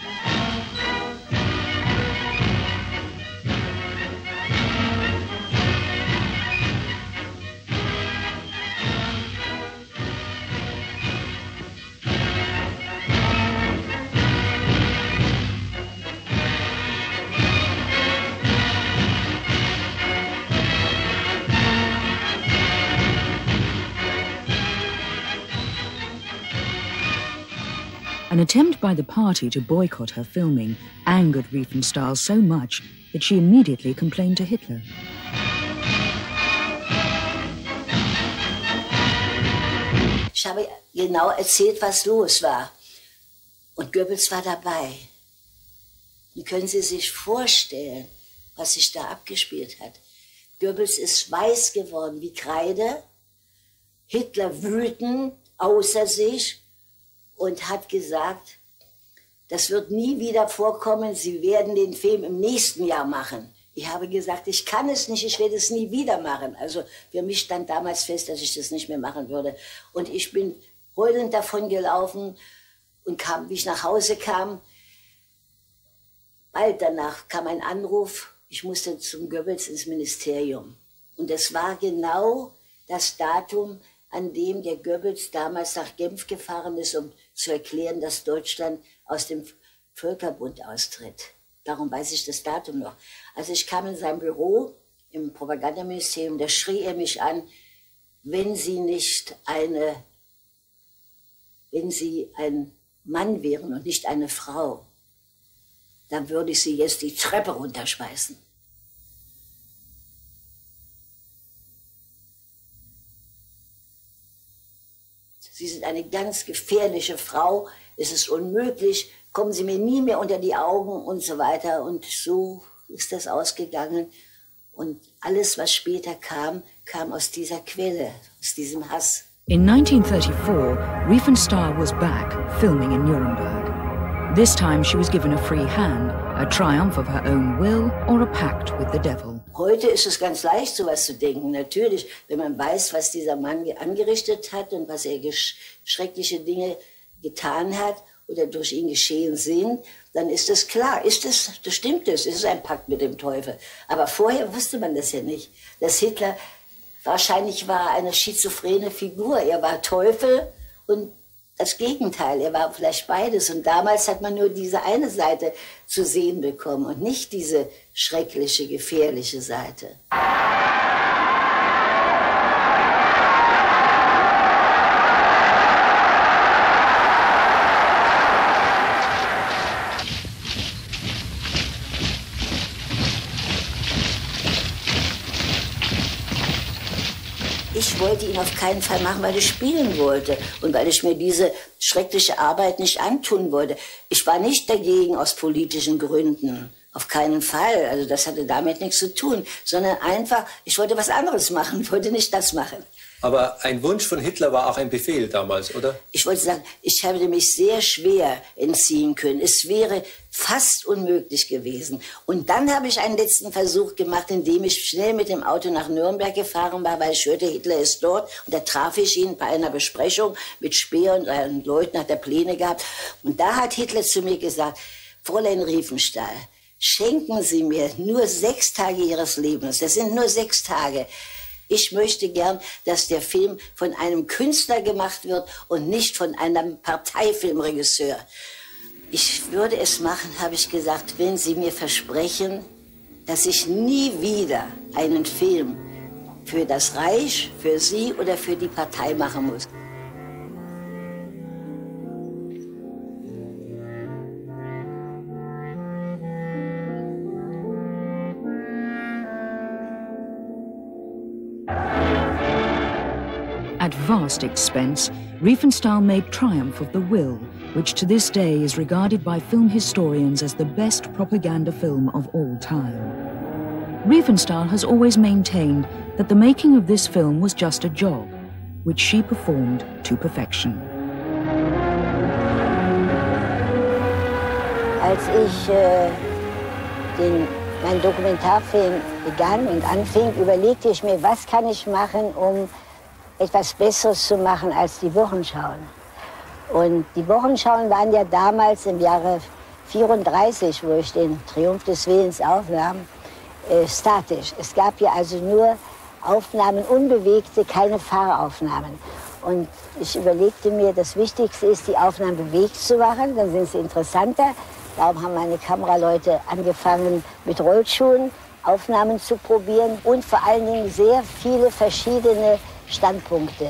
An attempt by the party to boycott her filming angered Riefenstahl so much that she immediately complained to Hitler. Ich habe genau erzählt, was los war. Und Goebbels war dabei. Und können Sie sich vorstellen, was sich da abgespielt hat? Goebbels ist weiß geworden wie Kreide, Hitler wütend, außer sich, und hat gesagt, das wird nie wieder vorkommen, Sie werden den Film im nächsten Jahr machen. Ich habe gesagt, ich kann es nicht, ich werde es nie wieder machen. Also für mich stand damals fest, dass ich das nicht mehr machen würde. Und ich bin heulend davon gelaufen und wie ich nach Hause kam, bald danach kam ein Anruf, ich musste zum Goebbels ins Ministerium. Und es war genau das Datum, an dem der Goebbels damals nach Genf gefahren ist, um zu erklären, dass Deutschland aus dem Völkerbund austritt. Darum weiß ich das Datum noch. Also ich kam in sein Büro im Propagandaministerium, da schrie er mich an, wenn Sie ein Mann wären und nicht eine Frau, dann würde ich Sie jetzt die Treppe runterschmeißen. Sie sind eine ganz gefährliche Frau, es ist unmöglich, kommen Sie mir nie mehr unter die Augen und so weiter. Und so ist das ausgegangen. Und alles, was später kam, kam aus dieser Quelle, aus diesem Hass. In 1934, Riefenstahl was back, filming in Nuremberg. This time she was given a free hand, a triumph of her own will or a pact with the devil. Heute ist es ganz leicht, sowas zu denken. Natürlich, wenn man weiß, was dieser Mann angerichtet hat und was er schreckliche Dinge getan hat oder durch ihn geschehen sind, dann ist es klar. Das stimmt es, ist ein Pakt mit dem Teufel. Aber vorher wusste man das ja nicht. Dass Hitler wahrscheinlich war eine schizophrene Figur. Er war Teufel und das Gegenteil, er war vielleicht beides. Und damals hat man nur diese eine Seite zu sehen bekommen und nicht diese schreckliche, gefährliche Seite. Ich wollte ihn auf keinen Fall machen, weil ich spielen wollte und weil ich mir diese schreckliche Arbeit nicht antun wollte. Ich war nicht dagegen aus politischen Gründen, Auf keinen Fall. Also das hatte damit nichts zu tun, sondern einfach, ich wollte was anderes machen, ich wollte nicht das machen. Aber ein Wunsch von Hitler war auch ein Befehl damals, oder? Ich wollte sagen, ich habe mich sehr schwer entziehen können. Es wäre fast unmöglich gewesen. Und dann habe ich einen letzten Versuch gemacht, indem ich schnell mit dem Auto nach Nürnberg gefahren war, weil ich hörte, Hitler ist dort. Und da traf ich ihn bei einer Besprechung mit Speer und Leuten, hat er Pläne gehabt. Und da hat Hitler zu mir gesagt, Fräulein Riefenstahl, schenken Sie mir nur 6 Tage Ihres Lebens. Das sind nur 6 Tage. Ich möchte gern, dass der Film von einem Künstler gemacht wird und nicht von einem Parteifilmregisseur. Ich würde es machen, habe ich gesagt, wenn Sie mir versprechen, dass ich nie wieder einen Film für das Reich, für Sie oder für die Partei machen muss. At vast expense, Riefenstahl made Triumph of the Will, which to this day is regarded by film historians as the best propaganda film of all time. Riefenstahl has always maintained that the making of this film was just a job, which she performed to perfection. Als ich meinen Dokumentarfilm begann und anfing, überlegte ich mir, was kann ich machen, um etwas Besseres zu machen als die Wochenschauen. Und die Wochenschauen waren ja damals im Jahre 34, wo ich den Triumph des Willens aufnahm, statisch. Es gab ja also nur Aufnahmen, unbewegte, keine Fahraufnahmen. Und ich überlegte mir, das Wichtigste ist, die Aufnahmen bewegt zu machen, dann sind sie interessanter. Darum haben meine Kameraleute angefangen, mit Rollschuhen Aufnahmen zu probieren und vor allen Dingen sehr viele verschiedene Standpunkte.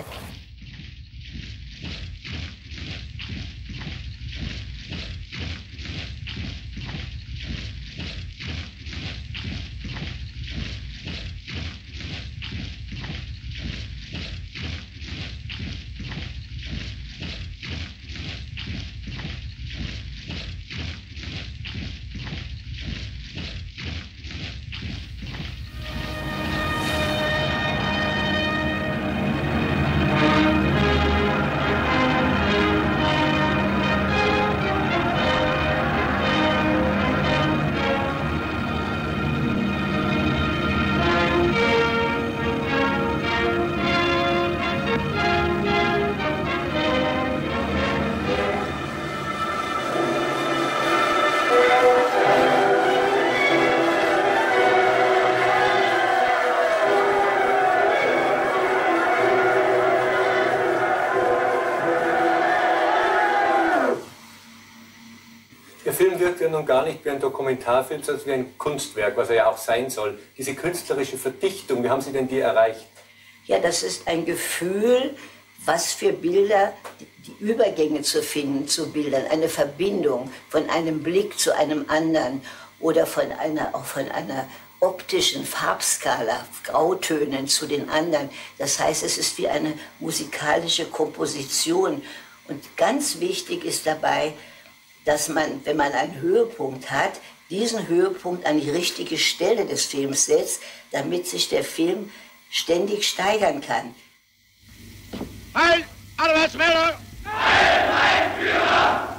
Der Film wirkt ja nun gar nicht wie ein Dokumentarfilm, sondern wie ein Kunstwerk, was er ja auch sein soll. Diese künstlerische Verdichtung, wie haben Sie denn die erreicht? Ja, das ist ein Gefühl, was für Bilder, die Übergänge zu finden zu Bildern, eine Verbindung von einem Blick zu einem anderen oder auch von einer optischen Farbskala, Grautönen zu den anderen. Das heißt, es ist wie eine musikalische Komposition. Und ganz wichtig ist dabei, dass man, wenn man einen Höhepunkt hat, diesen Höhepunkt an die richtige Stelle des Films setzt, damit sich der Film ständig steigern kann. Halt, Arbeitsmänner! Halt, mein Führer!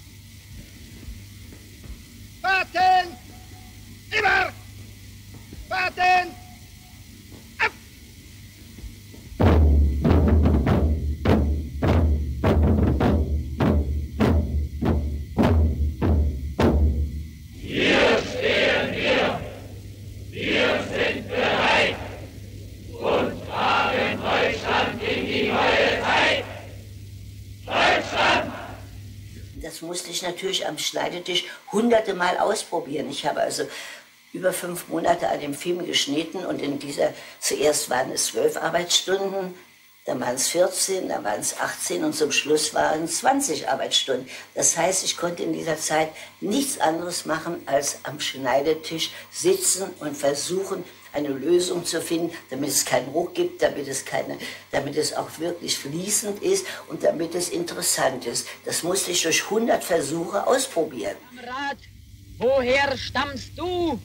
Warten! Immer! Warten! Ab! Hier stehen wir. Wir sind bereit und tragen Deutschland in die neue Zeit. Deutschland! Das musste ich natürlich am Schneidetisch hunderte Mal ausprobieren. Ich habe also über 5 Monate an dem Film geschnitten und zuerst waren es 12 Arbeitsstunden, dann waren es 14, dann waren es 18 und zum Schluss waren es 20 Arbeitsstunden. Das heißt, ich konnte in dieser Zeit nichts anderes machen, als am Schneidetisch sitzen und versuchen, eine Lösung zu finden, damit es keinen Ruck gibt, damit es auch wirklich fließend ist und damit es interessant ist. Das musste ich durch 100 Versuche ausprobieren. Kamerad, Woher stammst du?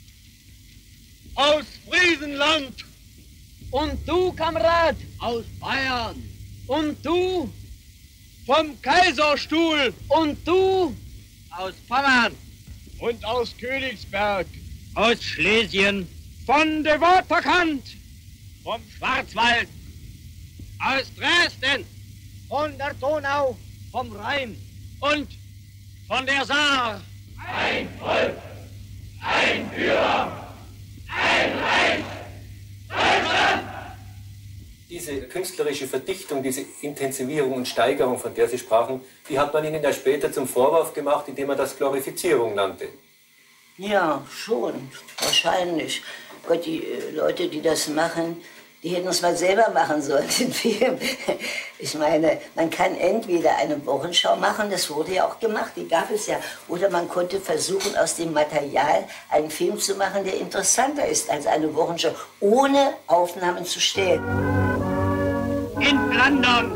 Aus Friesenland. Und du, Kamerad? Aus Bayern. Und du? Vom Kaiserstuhl. Und du? Aus Pommern. Und aus Königsberg. Aus Schlesien. Von der Waterkant. Vom Schwarzwald. Aus Dresden. Von der Donau. Vom Rhein. Und von der Saar. Ein Volk, ein Führer, ein Reich, Deutschland! Diese künstlerische Verdichtung, diese Intensivierung und Steigerung, von der Sie sprachen, die hat man Ihnen ja später zum Vorwurf gemacht, indem man das Glorifizierung nannte. Ja, schon, wahrscheinlich. Gott, die Leute, die das machen, die hätten es mal selber machen sollen, den Film. Ich meine, man kann entweder eine Wochenschau machen, das wurde ja auch gemacht, die gab es ja. Oder man konnte versuchen, aus dem Material einen Film zu machen, der interessanter ist als eine Wochenschau, ohne Aufnahmen zu stellen. In Flandern,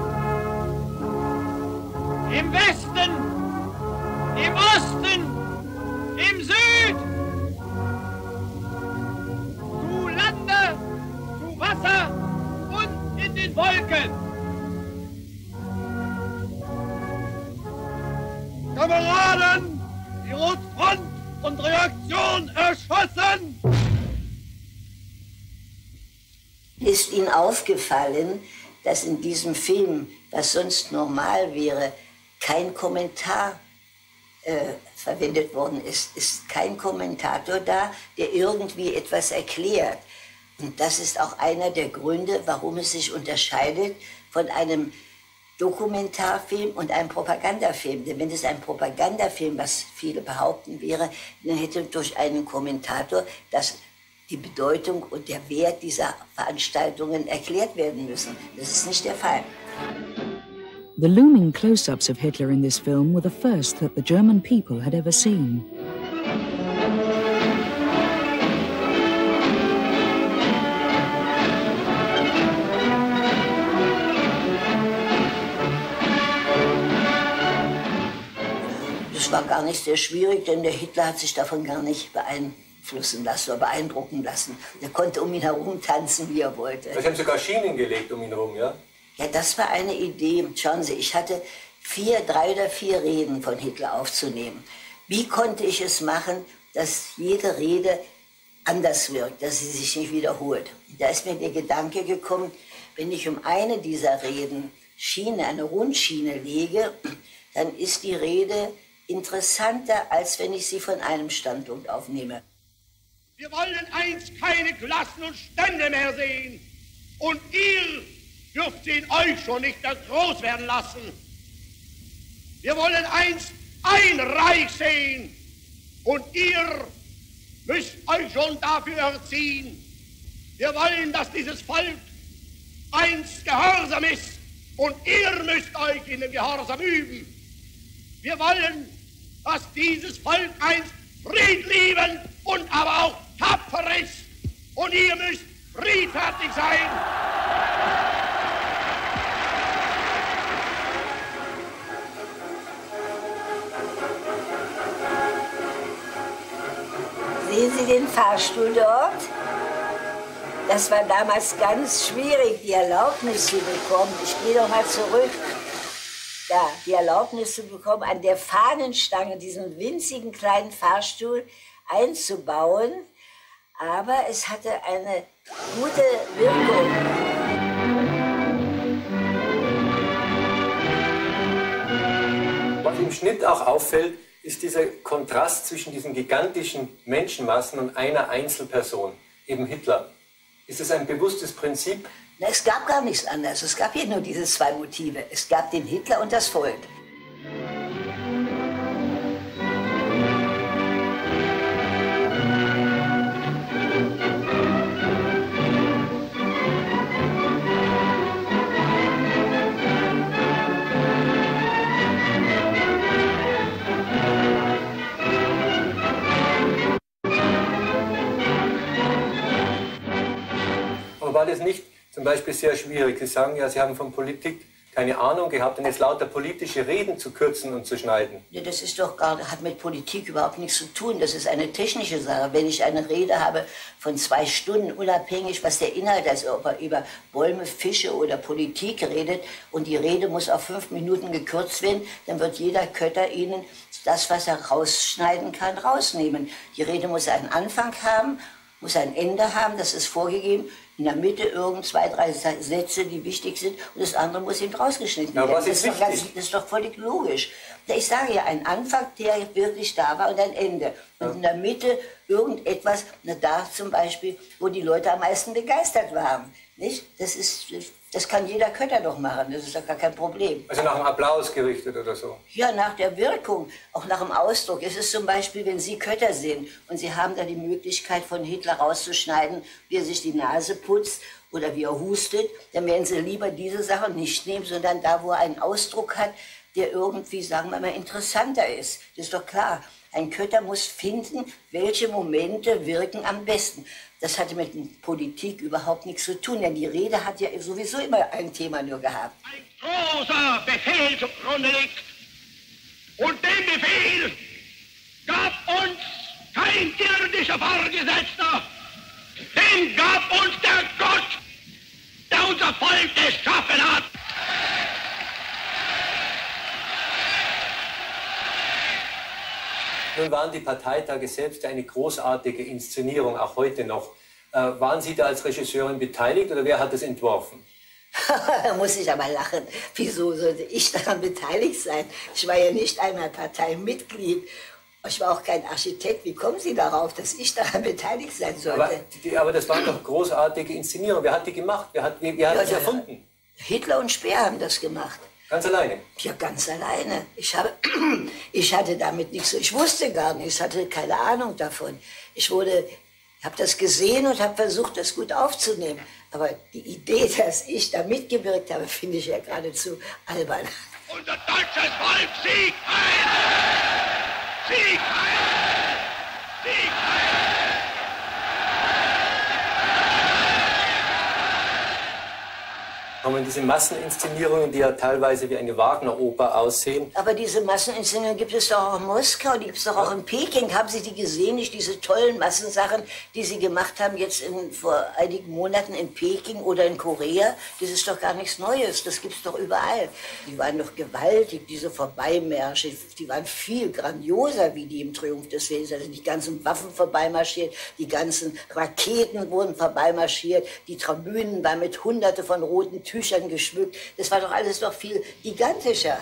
im Westen, im Osten, im Süd, zu Lande, zu Wasser und in den Wolken. Kameraden, die Rotfront und Reaktion erschossen! Ist Ihnen aufgefallen, dass in diesem Film, was sonst normal wäre, kein Kommentar verwendet worden ist? Ist kein Kommentator da, der irgendwie etwas erklärt? Und das ist auch einer der Gründe, warum es sich unterscheidet von einem Dokumentarfilm und einem Propagandafilm. Denn wenn es ein Propagandafilm, was viele behaupten, wäre, dann hätte durch einen Kommentator die Bedeutung und der Wert dieser Veranstaltungen erklärt werden müssen. Das ist nicht der Fall. The looming close-ups of Hitler in this film were the first that the German people had ever seen. Das war gar nicht sehr schwierig, denn der Hitler hat sich davon gar nicht beeinflussen lassen oder beeindrucken lassen. Er konnte um ihn herum tanzen, wie er wollte. Sie haben sogar Schienen gelegt um ihn herum, ja? Ja, das war eine Idee. Schauen Sie, ich hatte 3 oder 4 Reden von Hitler aufzunehmen. Wie konnte ich es machen, dass jede Rede anders wirkt, dass sie sich nicht wiederholt? Da ist mir der Gedanke gekommen, wenn ich um eine dieser Reden eine Rundschiene lege, dann ist die Rede interessanter, als wenn ich sie von einem Standpunkt aufnehme. Wir wollen einst keine Klassen und Stände mehr sehen. Und ihr dürft sie in euch schon nicht mehr groß werden lassen. Wir wollen einst ein Reich sehen. Und ihr müsst euch schon dafür erziehen. Wir wollen, dass dieses Volk einst gehorsam ist. Und ihr müsst euch in dem Gehorsam üben. Wir wollen, dass dieses Volk einst friedliebend und aber auch tapfer ist. Und ihr müsst friedfertig sein. Sehen Sie den Fahrstuhl dort? Das war damals ganz schwierig, die Erlaubnis zu bekommen. Ich gehe doch mal zurück. Da, die Erlaubnis zu bekommen, an der Fahnenstange diesen winzigen kleinen Fahrstuhl einzubauen. Aber es hatte eine gute Wirkung. Was im Schnitt auch auffällt, ist dieser Kontrast zwischen diesen gigantischen Menschenmassen und einer Einzelperson, eben Hitler. Ist es ein bewusstes Prinzip? Na, es gab gar nichts anderes. Es gab hier nur diese 2 Motive. Es gab den Hitler und das Volk. Aber war das nicht zum Beispiel sehr schwierig? Sie sagen ja, Sie haben von Politik keine Ahnung gehabt und jetzt lauter politische Reden zu kürzen und zu schneiden? Ja, das ist doch hat mit Politik überhaupt nichts zu tun. Das ist eine technische Sache. Wenn ich eine Rede habe von 2 Stunden, unabhängig, was der Inhalt ist, ob er über Bäume, Fische oder Politik redet, und die Rede muss auf 5 Minuten gekürzt werden, dann wird jeder Kötter Ihnen das, was er rausschneiden kann, rausnehmen. Die Rede muss einen Anfang haben, muss ein Ende haben, das ist vorgegeben. In der Mitte irgend 2, 3 Sätze, die wichtig sind, und das andere muss eben rausgeschnitten werden. Was ist wichtig? Das ist doch völlig logisch. Ich sage ja, ein Anfang, der wirklich da war, und ein Ende. Und in der Mitte irgendetwas, da zum Beispiel, wo die Leute am meisten begeistert waren. Nicht? Das kann jeder Kötter doch machen, das ist doch gar kein Problem. Also nach dem Applaus gerichtet oder so? Ja, nach der Wirkung, auch nach dem Ausdruck. Es ist zum Beispiel, wenn Sie Kötter sind und Sie haben da die Möglichkeit, von Hitler rauszuschneiden, wie er sich die Nase putzt oder wie er hustet, dann werden Sie lieber diese Sachen nicht nehmen, sondern da, wo er einen Ausdruck hat, der irgendwie, sagen wir mal, interessanter ist. Das ist doch klar. Ein Kötter muss finden, welche Momente wirken am besten. Das hatte mit Politik überhaupt nichts zu tun, denn die Rede hat ja sowieso immer ein Thema nur gehabt. Großer Befehl zugrunde liegt. Und den Befehl gab uns kein irdischer Vorgesetzter, den gab uns der Gott, der unser Volk geschaffen hat. Nun waren die Parteitage selbst eine großartige Inszenierung, auch heute noch. Waren Sie da als Regisseurin beteiligt oder wer hat das entworfen? Da muss ich aber lachen. Wieso sollte ich daran beteiligt sein? Ich war ja nicht einmal Parteimitglied. Ich war auch kein Architekt. Wie kommen Sie darauf, dass ich daran beteiligt sein sollte? Aber das waren doch großartige Inszenierungen. Wer hat die gemacht? Wer hat das erfunden? Hitler und Speer haben das gemacht. Ganz alleine? Ja, ganz alleine. Ich hatte damit nichts, ich wusste gar nichts, hatte keine Ahnung davon. Ich habe das gesehen und habe versucht, das gut aufzunehmen. Aber die Idee, dass ich da mitgewirkt habe, finde ich ja geradezu albern. Unser deutsches Volk siegt ein! Sieg ein! Sieg ein! Kommen diese Masseninszenierungen, die ja teilweise wie eine Wagner-Oper aussehen. Aber diese Masseninszenierungen gibt es doch auch in Moskau, die gibt es doch auch in Peking. Haben Sie die gesehen, nicht diese tollen Massensachen, die Sie gemacht haben jetzt vor einigen Monaten in Peking oder in Korea? Das ist doch gar nichts Neues, das gibt es doch überall. Die waren doch gewaltig, diese Vorbeimärsche, die waren viel grandioser wie die im Triumph des Friedens. Also die ganzen Waffen vorbeimarschiert, die ganzen Raketen wurden vorbeimarschiert, die Tribünen waren mit Hunderte von roten Tüchern geschmückt. Das war doch alles noch viel gigantischer.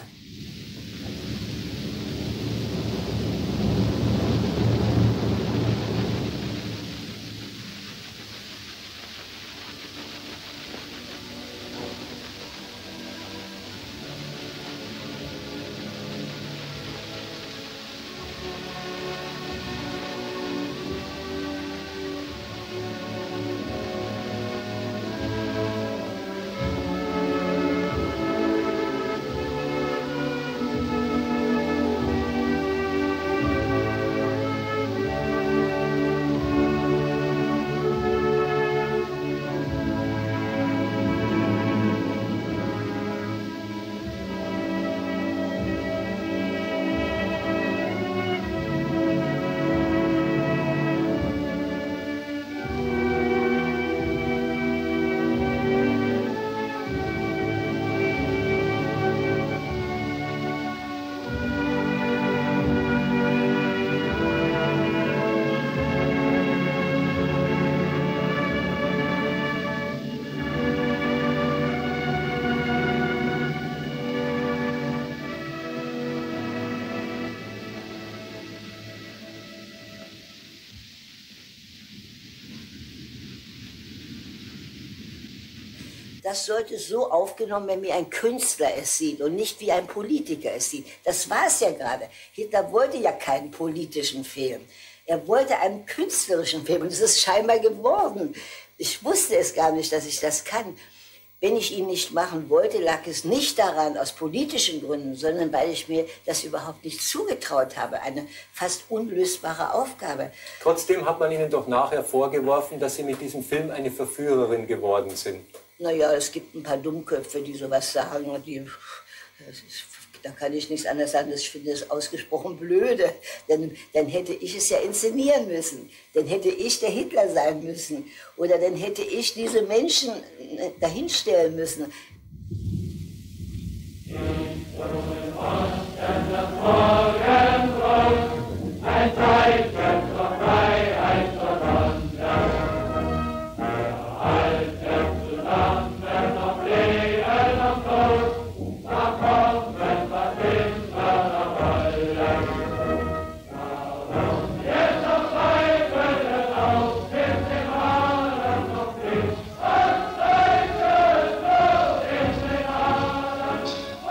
Das sollte so aufgenommen werden, wie ein Künstler es sieht und nicht wie ein Politiker es sieht. Das war es ja gerade. Hitler wollte ja keinen politischen Film. Er wollte einen künstlerischen Film und es ist scheinbar geworden. Ich wusste es gar nicht, dass ich das kann. Wenn ich ihn nicht machen wollte, lag es nicht daran, aus politischen Gründen, sondern weil ich mir das überhaupt nicht zugetraut habe. Eine fast unlösbare Aufgabe. Trotzdem hat man Ihnen doch nachher vorgeworfen, dass Sie mit diesem Film eine Verführerin geworden sind. Naja, es gibt ein paar Dummköpfe, die sowas sagen. Und da kann ich nichts anderes sagen. Ich finde es ausgesprochen blöde. Denn dann hätte ich es ja inszenieren müssen. Dann hätte ich der Hitler sein müssen. Oder dann hätte ich diese Menschen dahinstellen müssen. Ein Zeichen zur Freiheit voneinander. Wir halten zusammen auf Leben und Tod, da kommen Verbündler auf alle. Darum jetzt noch Zweifel auf den Adern noch nicht, und Zeichen so in den Adern,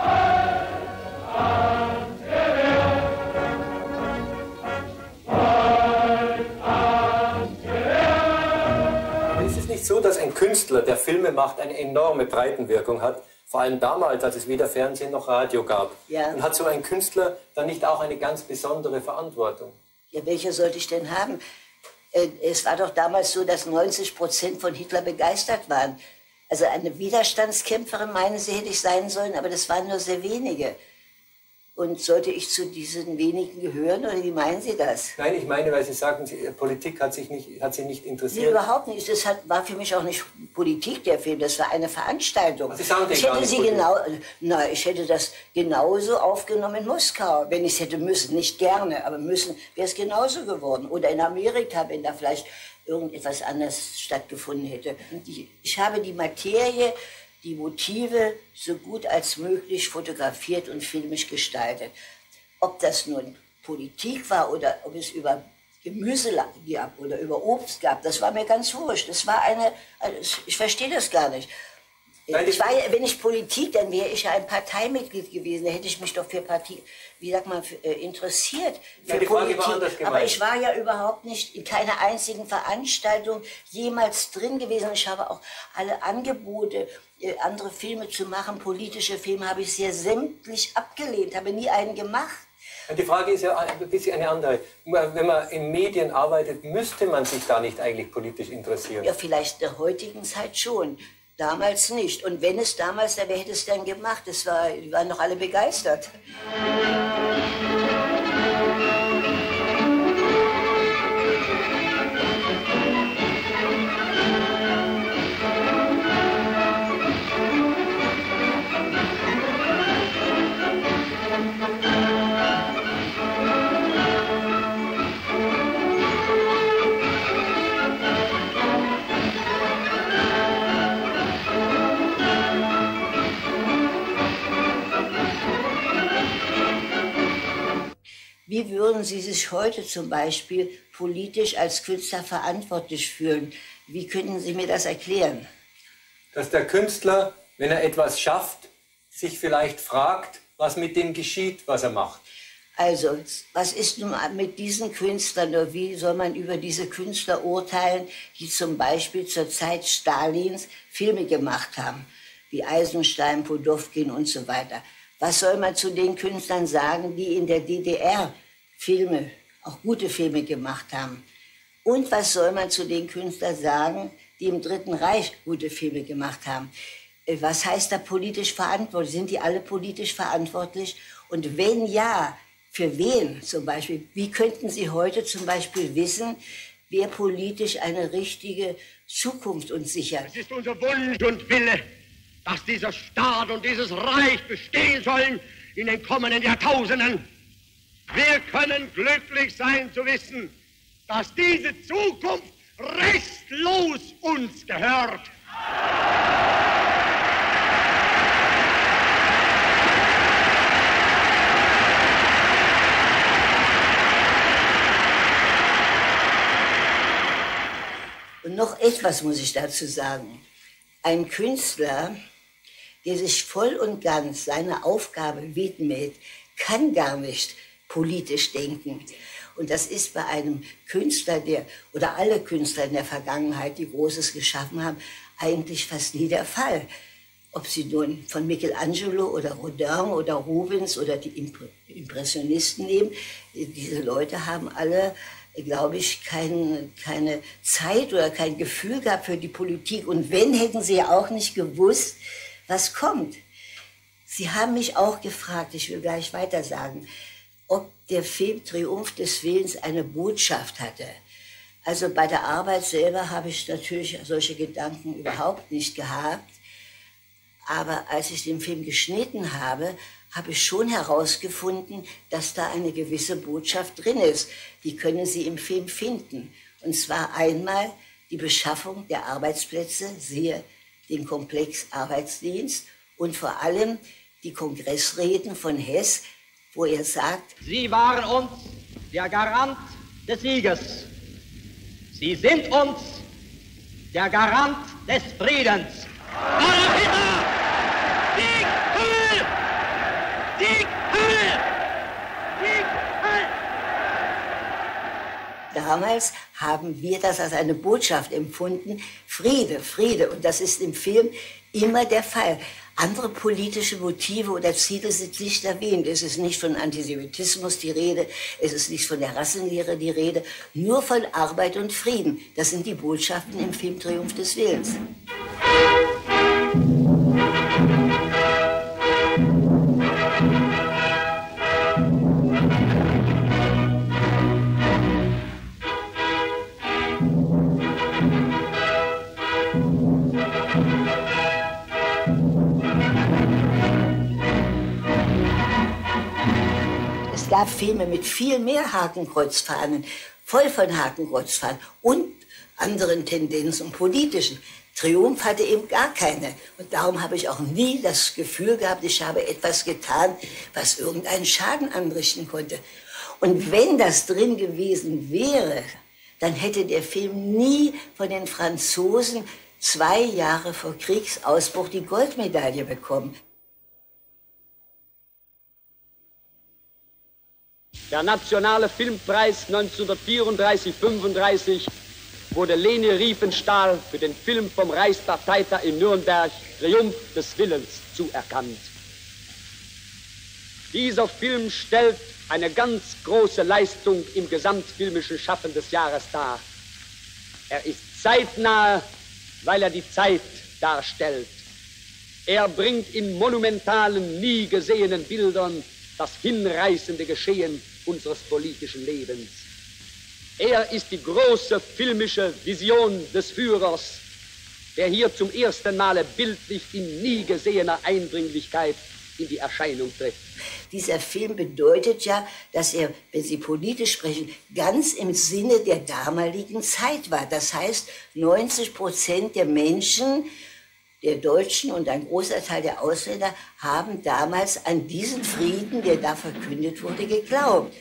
So, dass ein Künstler, der Filme macht, eine enorme Breitenwirkung hat, vor allem damals, als es weder Fernsehen noch Radio gab. Ja. Und hat so ein Künstler dann nicht auch eine ganz besondere Verantwortung? Ja, welche sollte ich denn haben? Es war doch damals so, dass 90% von Hitler begeistert waren. Also eine Widerstandskämpferin, meinen Sie, hätte ich sein sollen, aber das waren nur sehr wenige. Und sollte ich zu diesen wenigen gehören, oder wie meinen Sie das? Nein, ich meine, weil Sie sagen, Politik hat Sie nicht interessiert. Nee, überhaupt nicht. Das war für mich auch nicht Politik, der Film. Das war eine Veranstaltung. Sie sagen ich hätte das genauso aufgenommen in Moskau. Wenn ich es hätte müssen, nicht gerne, aber müssen, wäre es genauso geworden. Oder in Amerika, wenn da vielleicht irgendetwas anderes stattgefunden hätte. Ich habe die Materie, die Motive so gut als möglich fotografiert und filmisch gestaltet. Ob das nun Politik war oder ob es über Gemüse gab oder über Obst gab, das war mir ganz wurscht. Das war ich verstehe das gar nicht. Wenn ich Politik, dann wäre ich ja ein Parteimitglied gewesen. Da hätte ich mich doch für Partie, wie sagt man, interessiert für Politik. Aber ich war ja überhaupt nicht in keiner einzigen Veranstaltung jemals drin gewesen. Ich habe auch alle Angebote, andere Filme zu machen, politische Filme, habe ich sehr sämtlich abgelehnt, habe nie einen gemacht. Die Frage ist ja ein bisschen eine andere. Wenn man in Medien arbeitet, müsste man sich da nicht eigentlich politisch interessieren? Ja, vielleicht in der heutigen Zeit schon. Damals nicht. Und wenn es damals, wer hätte es dann gemacht? Die waren doch alle begeistert. Wie würden Sie sich heute zum Beispiel politisch als Künstler verantwortlich fühlen? Wie könnten Sie mir das erklären? Dass der Künstler, wenn er etwas schafft, sich vielleicht fragt, was mit dem geschieht, was er macht. Also, was ist nun mit diesen Künstlern, oder wie soll man über diese Künstler urteilen, die zum Beispiel zur Zeit Stalins Filme gemacht haben, wie Eisenstein, Podowkin und so weiter? Was soll man zu den Künstlern sagen, die in der DDR Filme, auch gute Filme gemacht haben? Und was soll man zu den Künstlern sagen, die im Dritten Reich gute Filme gemacht haben? Was heißt da politisch verantwortlich? Sind die alle politisch verantwortlich? Und wenn ja, für wen zum Beispiel? Wie könnten Sie heute zum Beispiel wissen, wer politisch eine richtige Zukunft uns sichert? Es ist unser Wunsch und Wille, dass dieser Staat und dieses Reich bestehen sollen in den kommenden Jahrtausenden. Wir können glücklich sein zu wissen, dass diese Zukunft restlos uns gehört. Und noch etwas muss ich dazu sagen. Ein Künstler, der sich voll und ganz seiner Aufgabe widmet, kann gar nicht politisch denken. Und das ist bei einem Künstler, oder alle Künstler in der Vergangenheit, die Großes geschaffen haben, eigentlich fast nie der Fall. Ob sie nun von Michelangelo oder Rodin oder Rubens oder die Impressionisten nehmen, diese Leute haben alle glaube ich, keine Zeit oder kein Gefühl gehabt für die Politik. Und wenn, hätten sie ja auch nicht gewusst, was kommt. Sie haben mich auch gefragt, ich will gleich weiter sagen, ob der Film Triumph des Willens eine Botschaft hatte. Also bei der Arbeit selber habe ich natürlich solche Gedanken überhaupt nicht gehabt. Aber als ich den Film geschnitten habe, habe ich schon herausgefunden, dass da eine gewisse Botschaft drin ist. Die können Sie im Film finden. Und zwar einmal die Beschaffung der Arbeitsplätze, siehe den Komplex Arbeitsdienst, und vor allem die Kongressreden von Hess, wo er sagt: Sie waren uns der Garant des Sieges. Sie sind uns der Garant des Friedens. Adolf Hitler! Sieg Heil! Sieg Heil! Sieg Heil! Damals haben wir das als eine Botschaft empfunden, Friede, Friede. Und das ist im Film immer der Fall. Andere politische Motive oder Ziele sind nicht erwähnt. Es ist nicht von Antisemitismus die Rede, es ist nicht von der Rassenlehre die Rede, nur von Arbeit und Frieden. Das sind die Botschaften im Film Triumph des Willens. Es gab Filme mit viel mehr Hakenkreuzfahnen, voll von Hakenkreuzfahnen und anderen Tendenzen und politischen. Triumph hatte eben gar keine. Und darum habe ich auch nie das Gefühl gehabt, ich habe etwas getan, was irgendeinen Schaden anrichten konnte. Und wenn das drin gewesen wäre, dann hätte der Film nie von den Franzosen 2 Jahre vor Kriegsausbruch die Goldmedaille bekommen. Der Nationale Filmpreis 1934-35 wurde Leni Riefenstahl für den Film vom Reichsparteitag in Nürnberg Triumph des Willens zuerkannt. Dieser Film stellt eine ganz große Leistung im gesamtfilmischen Schaffen des Jahres dar. Er ist zeitnah, weil er die Zeit darstellt. Er bringt in monumentalen, nie gesehenen Bildern das hinreißende Geschehen unseres politischen Lebens. Er ist die große filmische Vision des Führers, der hier zum ersten Male bildlich in nie gesehener Eindringlichkeit in die Erscheinung tritt. Dieser Film bedeutet ja, dass er, wenn Sie politisch sprechen, ganz im Sinne der damaligen Zeit war. Das heißt, 90% der Menschen, der Deutschen und ein großer Teil der Ausländer, haben damals an diesen Frieden, der da verkündet wurde, geglaubt.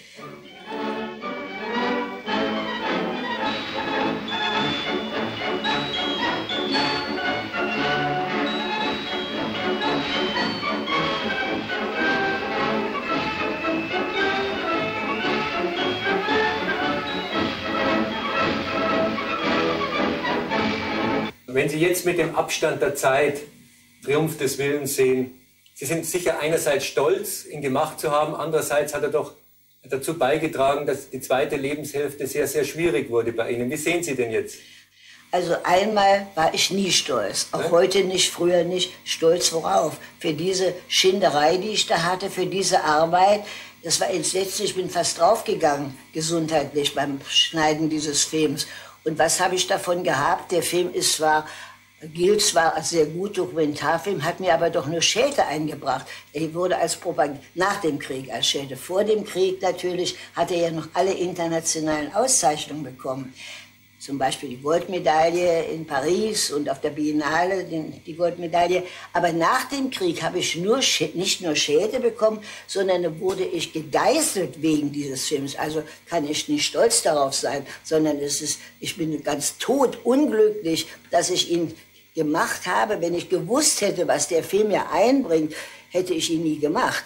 Wenn Sie jetzt mit dem Abstand der Zeit Triumph des Willens sehen, Sie sind sicher einerseits stolz, ihn gemacht zu haben, andererseits hat er doch dazu beigetragen, dass die zweite Lebenshälfte sehr, sehr schwierig wurde bei Ihnen. Wie sehen Sie denn jetzt? Also einmal war ich nie stolz, auch heute nicht, früher nicht. Stolz worauf? Für diese Schinderei, die ich da hatte, für diese Arbeit. Das war entsetzlich, ich bin fast draufgegangen, gesundheitlich, beim Schneiden dieses Films. Und was habe ich davon gehabt? Der Film gilt zwar als sehr gut Dokumentarfilm, hat mir aber doch nur Schelte eingebracht. Er wurde als nach dem Krieg als Schelte. Vor dem Krieg natürlich hat er ja noch alle internationalen Auszeichnungen bekommen. Zum Beispiel die Goldmedaille in Paris und auf der Biennale die Goldmedaille. Aber nach dem Krieg habe ich nicht nur Schelte bekommen, sondern da wurde ich gegeißelt wegen dieses Films. Also kann ich nicht stolz darauf sein, sondern ich bin ganz totunglücklich, dass ich ihn gemacht habe. Wenn ich gewusst hätte, was der Film mir einbringt, hätte ich ihn nie gemacht.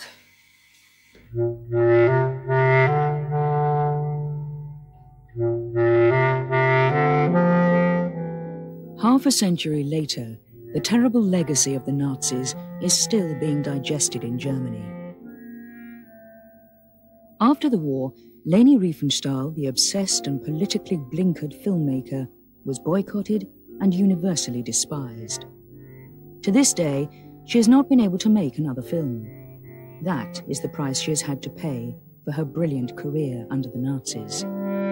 Half a century later, the terrible legacy of the Nazis is still being digested in Germany. After the war, Leni Riefenstahl, the obsessed and politically blinkered filmmaker, was boycotted and universally despised. To this day, she has not been able to make another film. That is the price she has had to pay for her brilliant career under the Nazis.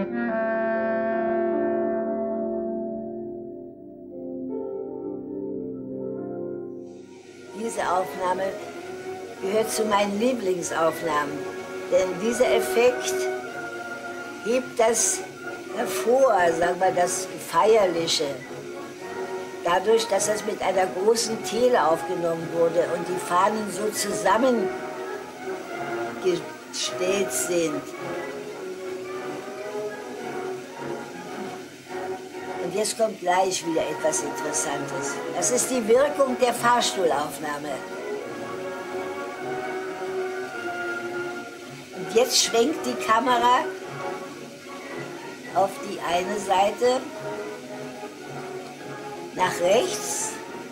Diese Aufnahme gehört zu meinen Lieblingsaufnahmen, denn dieser Effekt hebt das hervor, sagen wir, das Feierliche. Dadurch, dass das mit einer großen Tele aufgenommen wurde und die Fahnen so zusammengestellt sind. Und jetzt kommt gleich wieder etwas Interessantes. Das ist die Wirkung der Fahrstuhlaufnahme. Und jetzt schwenkt die Kamera auf die eine Seite, nach rechts,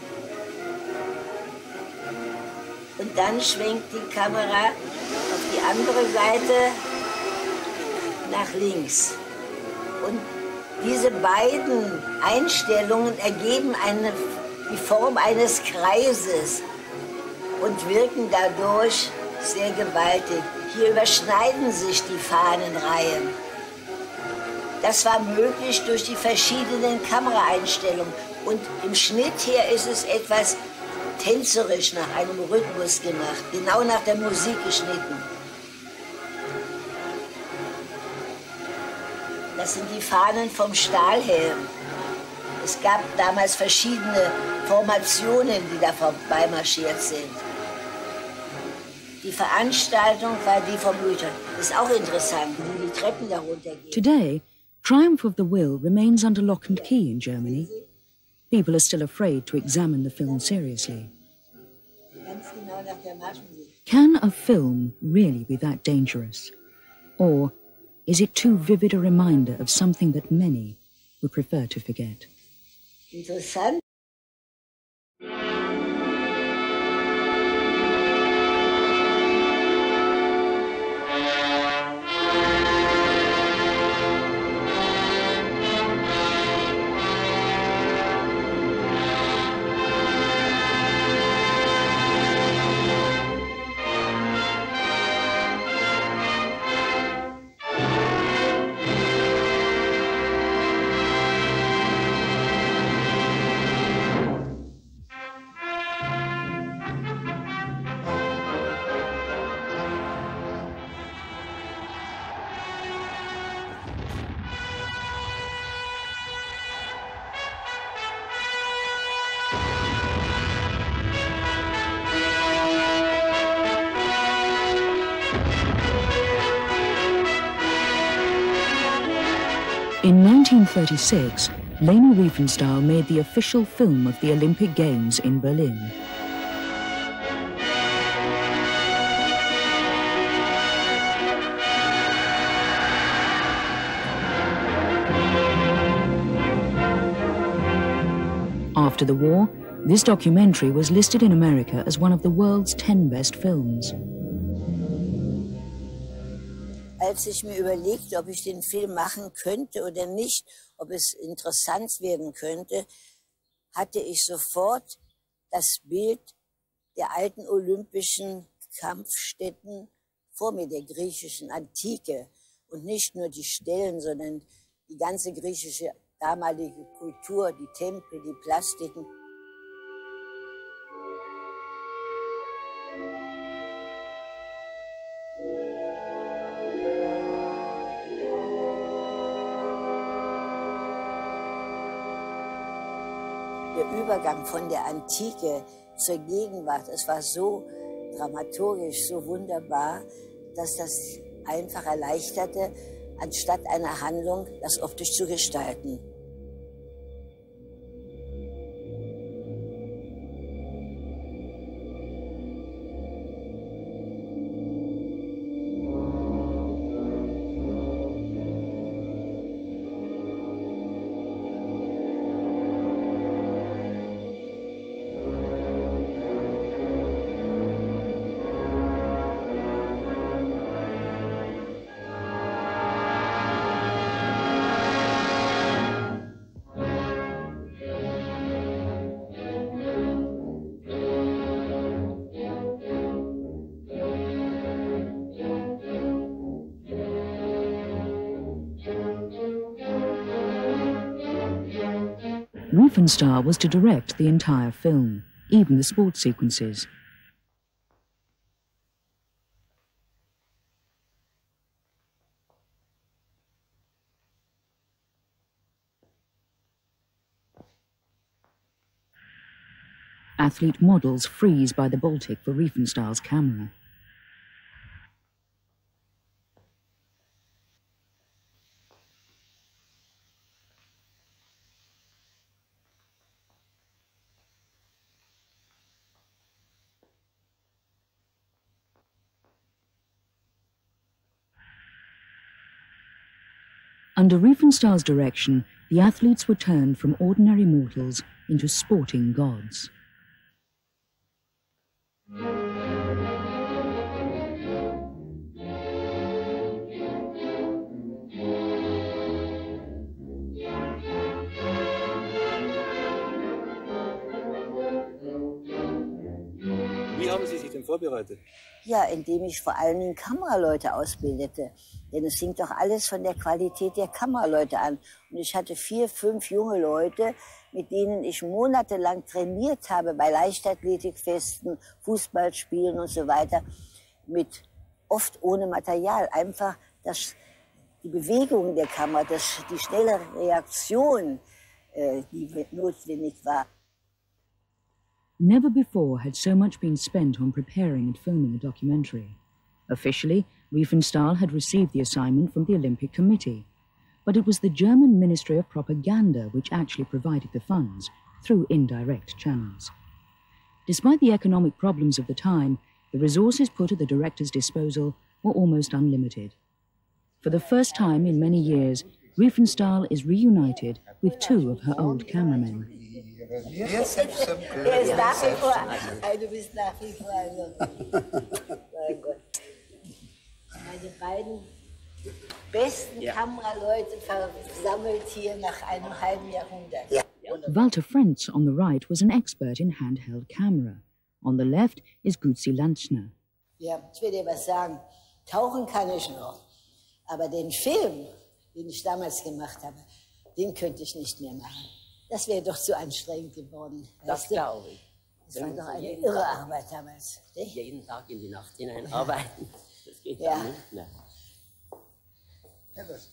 und dann schwenkt die Kamera auf die andere Seite nach links. Und diese beiden Einstellungen ergeben die Form eines Kreises und wirken dadurch sehr gewaltig. Hier überschneiden sich die Fahnenreihen. Das war möglich durch die verschiedenen Kameraeinstellungen. Und im Schnitt her ist es etwas tänzerisch nach einem Rhythmus gemacht, genau nach der Musik geschnitten. Das sind die Fahnen vom Stahlhelm. Es gab damals verschiedene Formationen, die da vorbeimarschiert sind. Die Veranstaltung war die vom Luther. Das ist auch interessant, wie die Treppen da runtergehen. Today, Triumph of the Will remains under lock and key in Germany. People are still afraid to examine the film seriously. Can a film really be that dangerous? Or is it too vivid a reminder of something that many would prefer to forget? Interessant. In 1936, Leni Riefenstahl made the official film of the Olympic Games in Berlin. After the war, this documentary was listed in America as one of the world's 10 best films. Als ich mir überlegte, ob ich den Film machen könnte oder nicht, ob es interessant werden könnte, hatte ich sofort das Bild der alten olympischen Kampfstätten vor mir, der griechischen Antike. Und nicht nur die Stellen, sondern die ganze griechische damalige Kultur, die Tempel, die Plastiken. Der Übergang von der Antike zur Gegenwart, es war so dramaturgisch, so wunderbar, dass das einfach erleichterte, anstatt einer Handlung das optisch zu gestalten. Riefenstahl was to direct the entire film, even the sports sequences. Athlete models freeze by the Baltic for Riefenstahl's camera. Under Riefenstahl's direction, the athletes were turned from ordinary mortals into sporting gods. Wie haben Sie sich denn vorbereitet? Ja, indem ich vor allen Dingen Kameraleute ausbildete. Denn es hing doch alles von der Qualität der Kameraleute an. Und ich hatte 4, 5 junge Leute, mit denen ich monatelang trainiert habe bei Leichtathletikfesten, Fußballspielen und so weiter. Mit oft ohne Material. Einfach die Bewegung der Kamera, die schnelle Reaktion, die notwendig war. Never before had so much been spent on preparing and filming a documentary. Officially, Riefenstahl had received the assignment from the Olympic Committee, but it was the German Ministry of Propaganda which actually provided the funds through indirect channels. Despite the economic problems of the time, the resources put at the director's disposal were almost unlimited. For the first time in many years, Riefenstahl is reunited with 2 of her old cameramen. Du bist nach wie vor. Mein Gott. Meine beiden besten Kameraleute versammelt hier nach einem halben Jahrhundert. Walter Frenz on the right was an expert in handheld camera. On the left is Gutzi Lanzner. Ja, ich will dir was sagen. Tauchen kann ich noch. Aber den Film, den ich damals gemacht habe, den könnte ich nicht mehr machen. Das wäre doch zu anstrengend geworden. Das glaube ich. Das war doch eine irre Arbeit damals. Nicht? Jeden Tag in die Nacht hinein arbeiten. Das geht ja dann nicht mehr. Ja, das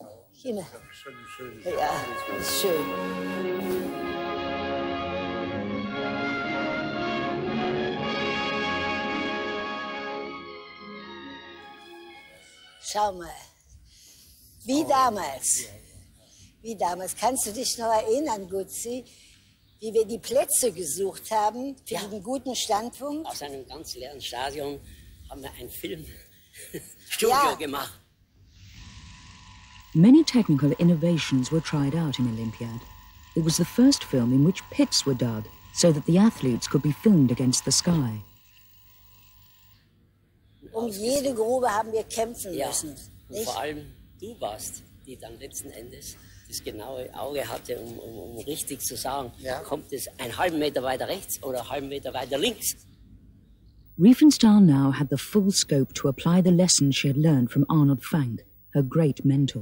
ist schön. Schau mal. Wie damals. Wie damals. Kannst du dich noch erinnern, Gutzi, wie wir die Plätze gesucht haben für den guten Standpunkt? Aus einem ganz leeren Stadion haben wir ein Filmstudio gemacht. Many technical innovations were tried out in Olympiad. It was the first film in which pits were dug so that the athletes could be filmed against the sky. Jede Grube haben wir kämpfen müssen. Und vor allem du warst, die dann letzten Endes das genaue Auge hatte, um richtig zu sagen, kommt es einen halben Meter weiter rechts oder einen halben Meter weiter links. Riefenstahl now had the full scope to apply the lessons she had learned from Arnold Fanck, her great mentor.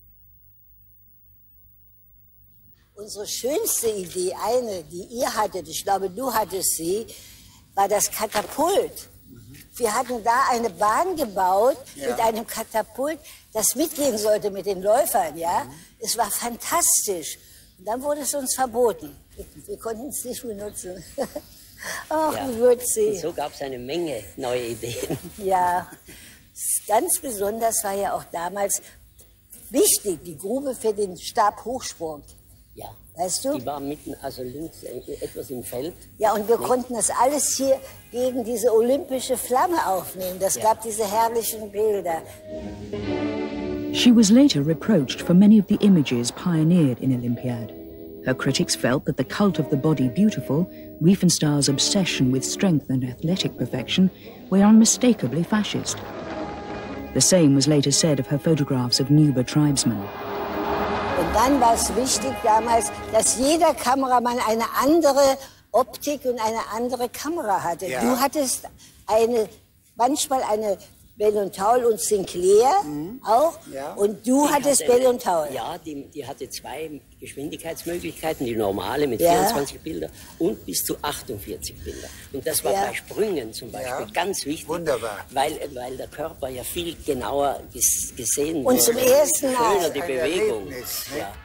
Unsere schönste Idee, eine, die ihr hattet, ich glaube, du hattest sie, war das Katapult. Wir hatten da eine Bahn gebaut mit einem Katapult, das mitgehen sollte mit den Läufern, ja. Es war fantastisch. Und dann wurde es uns verboten. Wir konnten es nicht benutzen. Ach, wie witzig. Und so gab es eine Menge neue Ideen. Ja, ganz besonders war ja auch damals wichtig, die Grube für den Stabhochsprung. Ja. Weißt du? Die war mitten, also links etwas im Feld. Ja, und wir konnten das alles hier gegen diese olympische Flamme aufnehmen. Das gab diese herrlichen Bilder. She was later reproached for many of the images pioneered in Olympiad. Her critics felt that the cult of the body beautiful, Riefenstahl's obsession with strength and athletic perfection, were unmistakably fascist. The same was later said of her photographs of Nuber tribesmen. Und dann war es wichtig damals, dass jeder Kameramann eine andere Optik und eine andere Kamera hatte. Ja. Du hattest manchmal eine Bell und Taul und Sinclair auch. Ja. Und du hattest Bell und Taul. Ja, die hatte 2 Geschwindigkeitsmöglichkeiten, die normale mit Ja. 24 Bilder und bis zu 48 Bilder. Und das war bei Sprüngen zum Beispiel ganz wichtig. Wunderbar. Weil der Körper ja viel genauer gesehen Und zum ersten Mal. Schöner die Ein Bewegung. Erlebnis, ne? Ja.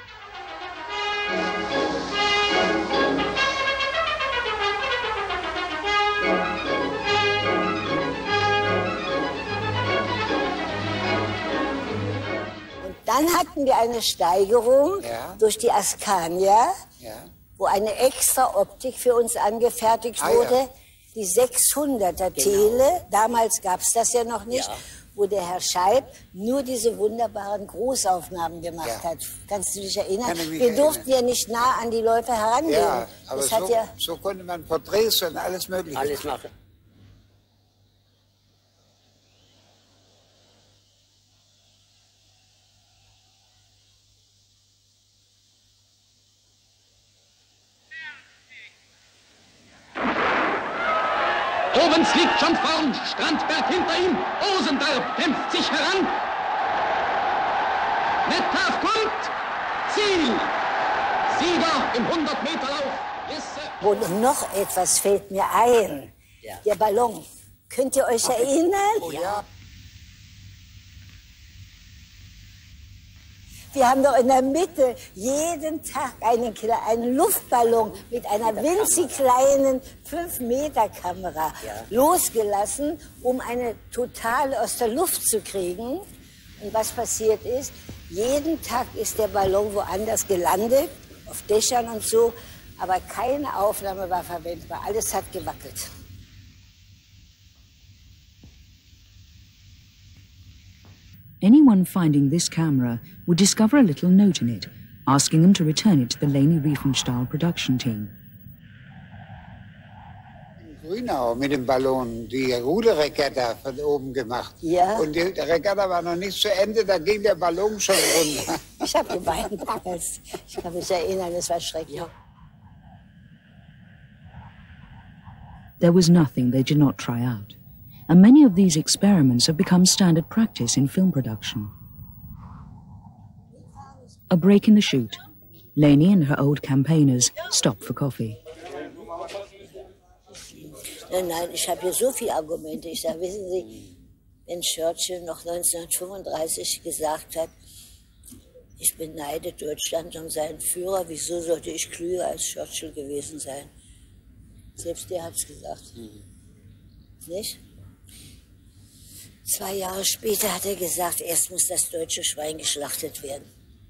Dann hatten wir eine Steigerung durch die Askania, wo eine extra Optik für uns angefertigt wurde. Die 600er Tele, damals gab es das ja noch nicht, wo der Herr Scheib nur diese wunderbaren Großaufnahmen gemacht hat. Kannst du dich erinnern? Wir durften ja nicht nah an die Leute herangehen. Ja, aber das hat ja so konnte man Porträts und alles Mögliche. Alles machen. Obens liegt schon vorn, Strandberg hinter ihm, Osendorf kämpft sich heran. Metcalf kommt, Ziel, Sieger im 100-Meter-Lauf. Und noch etwas fällt mir ein. Der Ballon. Könnt ihr euch erinnern? Oh ja. Wir haben doch in der Mitte jeden Tag einen Luftballon mit einer winzig kleinen 5-Meter-Kamera losgelassen, um eine totale aus der Luft zu kriegen. Und was passiert ist, jeden Tag ist der Ballon woanders gelandet, auf Dächern und so, aber keine Aufnahme war verwendbar. Alles hat gewackelt. Anyone finding this camera would discover a little note in it, asking them to return it to the Leni Riefenstahl production team. In Grünau mit dem Ballon die Ruderregatta von oben gemacht. Ja. Und die Regatta war noch nicht zu Ende, da ging der Ballon schon runter. Ich habe geweint damals. Ich kann mich erinnern, es war schrecklich. There was nothing they did not try out, and many of these experiments have become standard practice in film production. A break in the shoot. Leni and her old campaigners stop for coffee. Nein, ich habe hier so viele Argumente. Ich sage, wissen Sie, wenn Churchill noch 1935 gesagt hat, ich beneide Deutschland um seinen Führer, wieso sollte ich klüger als Churchill gewesen sein? Selbst der hat es gesagt. Nicht? 2 Jahre später hat er gesagt, erst muss das deutsche Schwein geschlachtet werden.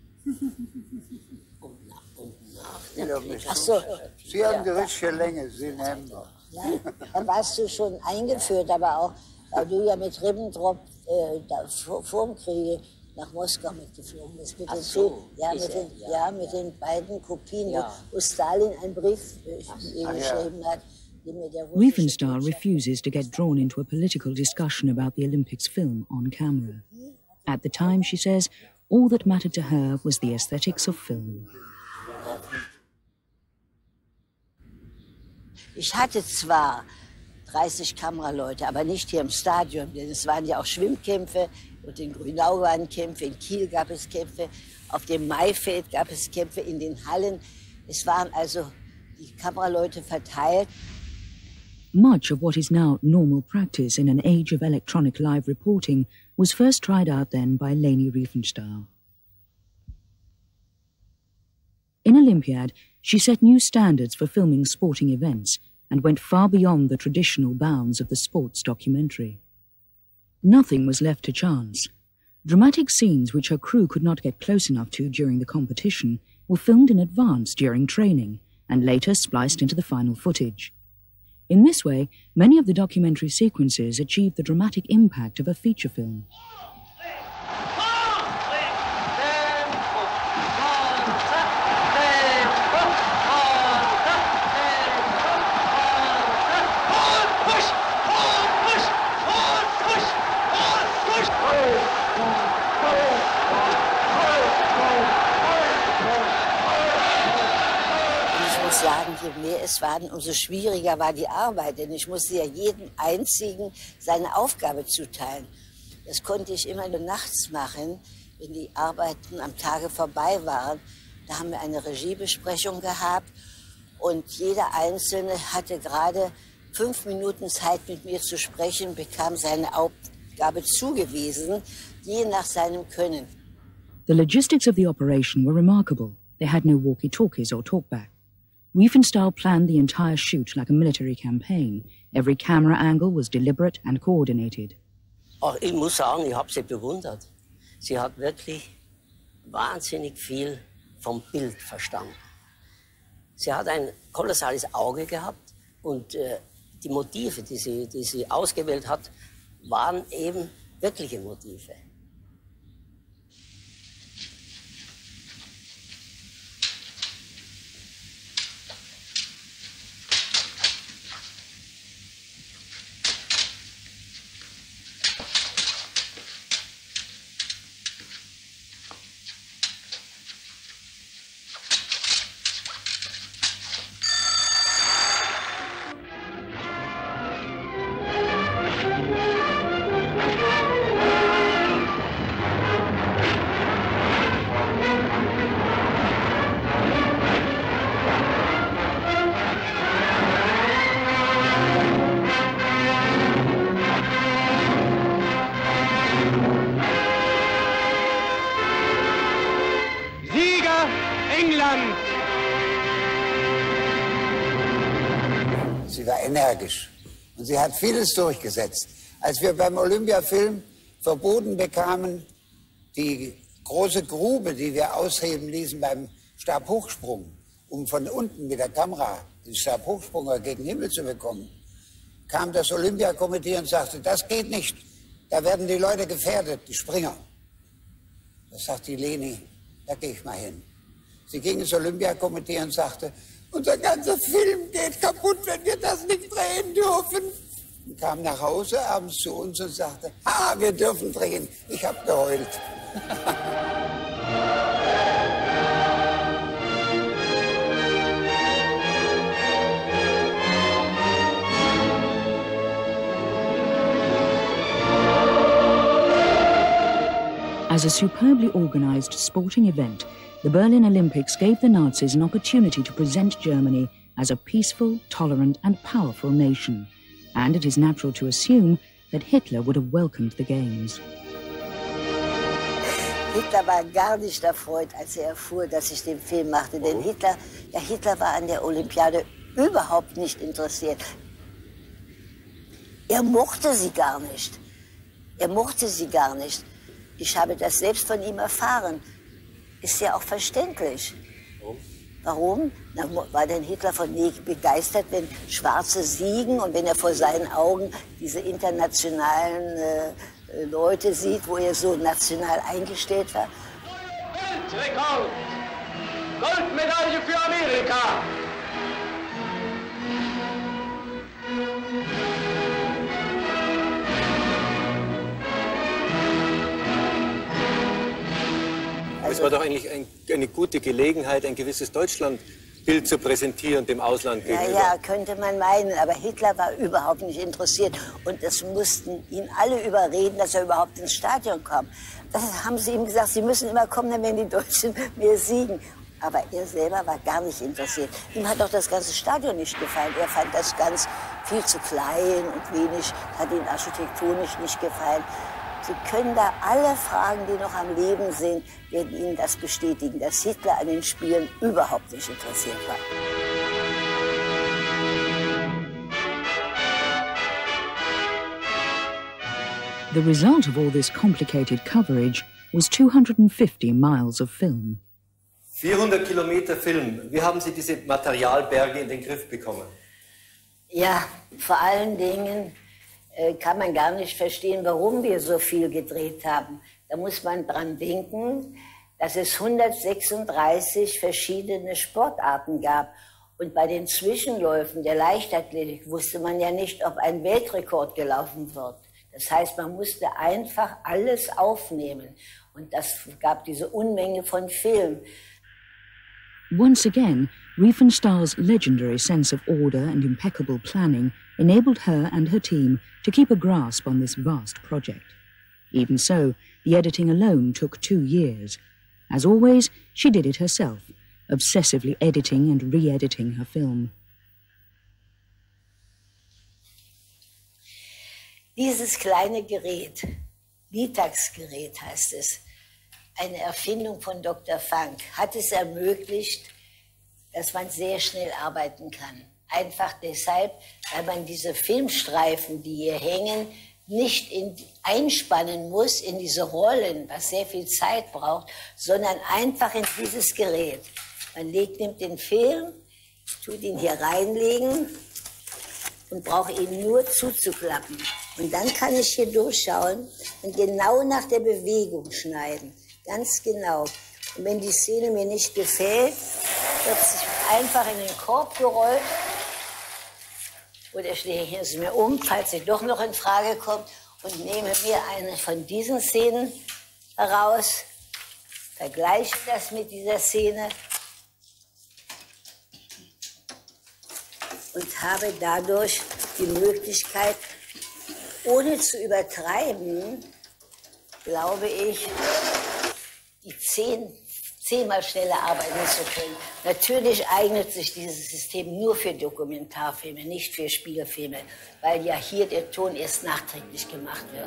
Ach so. Sie haben die richtige Länge, Sie nehmen doch. Ja, dann warst du schon eingeführt, aber auch, weil du ja mit Ribbentrop vor dem Kriege nach Moskau mitgeflogen bist. Mit mit den beiden Kopien, wo Stalin einen Brief geschrieben hat. Riefenstahl refuses to get drawn into a political discussion about the Olympics film on camera. At the time, she says, all that mattered to her was the aesthetics of film. Ich hatte zwar 30 Kameraleute, aber nicht hier im Stadion, denn es waren ja auch Schwimmkämpfe und in Grünau waren Kämpfe, in Kiel gab es Kämpfe, auf dem Maifeld gab es Kämpfe, in den Hallen. Es waren also die Kameraleute verteilt. Much of what is now normal practice in an age of electronic live reporting was first tried out then by Leni Riefenstahl. In Olympiad, she set new standards for filming sporting events and went far beyond the traditional bounds of the sports documentary. Nothing was left to chance. Dramatic scenes which her crew could not get close enough to during the competition were filmed in advance during training and later spliced into the final footage. In this way, many of the documentary sequences achieved the dramatic impact of a feature film. muss sagen, je mehr es waren, umso schwieriger war die Arbeit. Denn ich musste ja jedem Einzigen seine Aufgabe zuteilen. Das konnte ich immer nur nachts machen, wenn die Arbeiten am Tage vorbei waren. Da haben wir eine Regiebesprechung gehabt und jeder Einzelne hatte gerade 5 Minuten Zeit, mit mir zu sprechen, bekam seine Aufgabe zugewiesen, je nach seinem Können. The logistics of the operation were remarkable. They had no walkie-talkies or talkback. Riefenstahl planned the entire shoot like a military campaign. Every camera angle was deliberate and coordinated. Ach, ich muss sagen, ich habe sie bewundert. Sie hat wirklich wahnsinnig viel vom Bild verstanden. Sie hat ein kolossales Auge gehabt und die Motive, die sie ausgewählt hat, waren eben wirkliche Motive. Sie war energisch und sie hat vieles durchgesetzt. Als wir beim Olympiafilm verboten bekamen, die große Grube, die wir ausheben ließen beim Stabhochsprung, um von unten mit der Kamera den Stabhochsprung gegen den Himmel zu bekommen, kam das Olympiakomitee und sagte, das geht nicht, da werden die Leute gefährdet, die Springer. Da sagt die Leni, da gehe ich mal hin. Sie ging ins Olympiakomitee und sagte, unser ganzer Film geht kaputt, wenn wir das nicht drehen dürfen. Und kam nach Hause abends zu uns und sagte, wir dürfen drehen. Ich habe geheult. As a superbly organized sporting event, the Berlin Olympics gave the Nazis an opportunity to present Germany as a peaceful, tolerant and powerful nation. And it is natural to assume that Hitler would have welcomed the Games. Hitler war gar nicht erfreut, als er erfuhr, dass ich den Film machte. Denn Hitler war an der Olympiade überhaupt nicht interessiert. Er mochte sie gar nicht. Er mochte sie gar nicht. Ich habe das selbst von ihm erfahren. Ist ja auch verständlich. Warum? Na, war denn Hitler von nie begeistert, wenn Schwarze siegen und wenn er vor seinen Augen diese internationalen Leute sieht, wo er so national eingestellt war? Weltrekord! Goldmedaille für Amerika! Es war doch eigentlich eine gute Gelegenheit, ein gewisses Deutschlandbild zu präsentieren dem Ausland gegenüber. Ja, könnte man meinen, aber Hitler war überhaupt nicht interessiert. Und es mussten ihn alle überreden, dass er überhaupt ins Stadion kommt. Das haben sie ihm gesagt, sie müssen immer kommen, dann werden die Deutschen mehr siegen. Aber er selber war gar nicht interessiert. Ihm hat auch das ganze Stadion nicht gefallen. Er fand das ganz viel zu klein und wenig, hat ihn architektonisch nicht gefallen. Sie können da alle fragen, die noch am Leben sind, werden Ihnen das bestätigen, dass Hitler an den Spielen überhaupt nicht interessiert war. The result of all this complicated coverage was 250 miles of film. 400 Kilometer Film. Wie haben Sie diese Materialberge in den Griff bekommen? Ja, vor allen Dingen kann man gar nicht verstehen, warum wir so viel gedreht haben. Da muss man dran denken, dass es 136 verschiedene Sportarten gab. Und bei den Zwischenläufen der Leichtathletik wusste man ja nicht, ob ein Weltrekord gelaufen wird. Das heißt, man musste einfach alles aufnehmen. Und das gab diese Unmenge von Film. Once again, Riefenstahl's legendary sense of order and impeccable planning enabled her and her team to keep a grasp on this vast project. Even so, the editing alone took 2 years. As always, she did it herself, obsessively editing and re-editing her film. Dieses kleine Gerät, Litax-Gerät heißt es, eine Erfindung von Dr. Funk, hat es ermöglicht, dass man sehr schnell arbeiten kann. Einfach deshalb, weil man diese Filmstreifen, die hier hängen, nicht einspannen muss in diese Rollen, was sehr viel Zeit braucht, sondern einfach in dieses Gerät. Man nimmt den Film, tut ihn hier reinlegen und braucht ihn nur zuzuklappen. Und dann kann ich hier durchschauen und genau nach der Bewegung schneiden. Ganz genau. Und wenn die Szene mir nicht gefällt, wird sie einfach in den Korb gerollt. Oder ich lege es mir um, falls sie doch noch in Frage kommt, und nehme mir eine von diesen Szenen heraus, vergleiche das mit dieser Szene und habe dadurch die Möglichkeit, ohne zu übertreiben, glaube ich, die zehnmal schneller arbeiten zu können. Natürlich eignet sich dieses System nur für Dokumentarfilme, nicht für Spielfilme, weil ja hier der Ton erst nachträglich gemacht wird.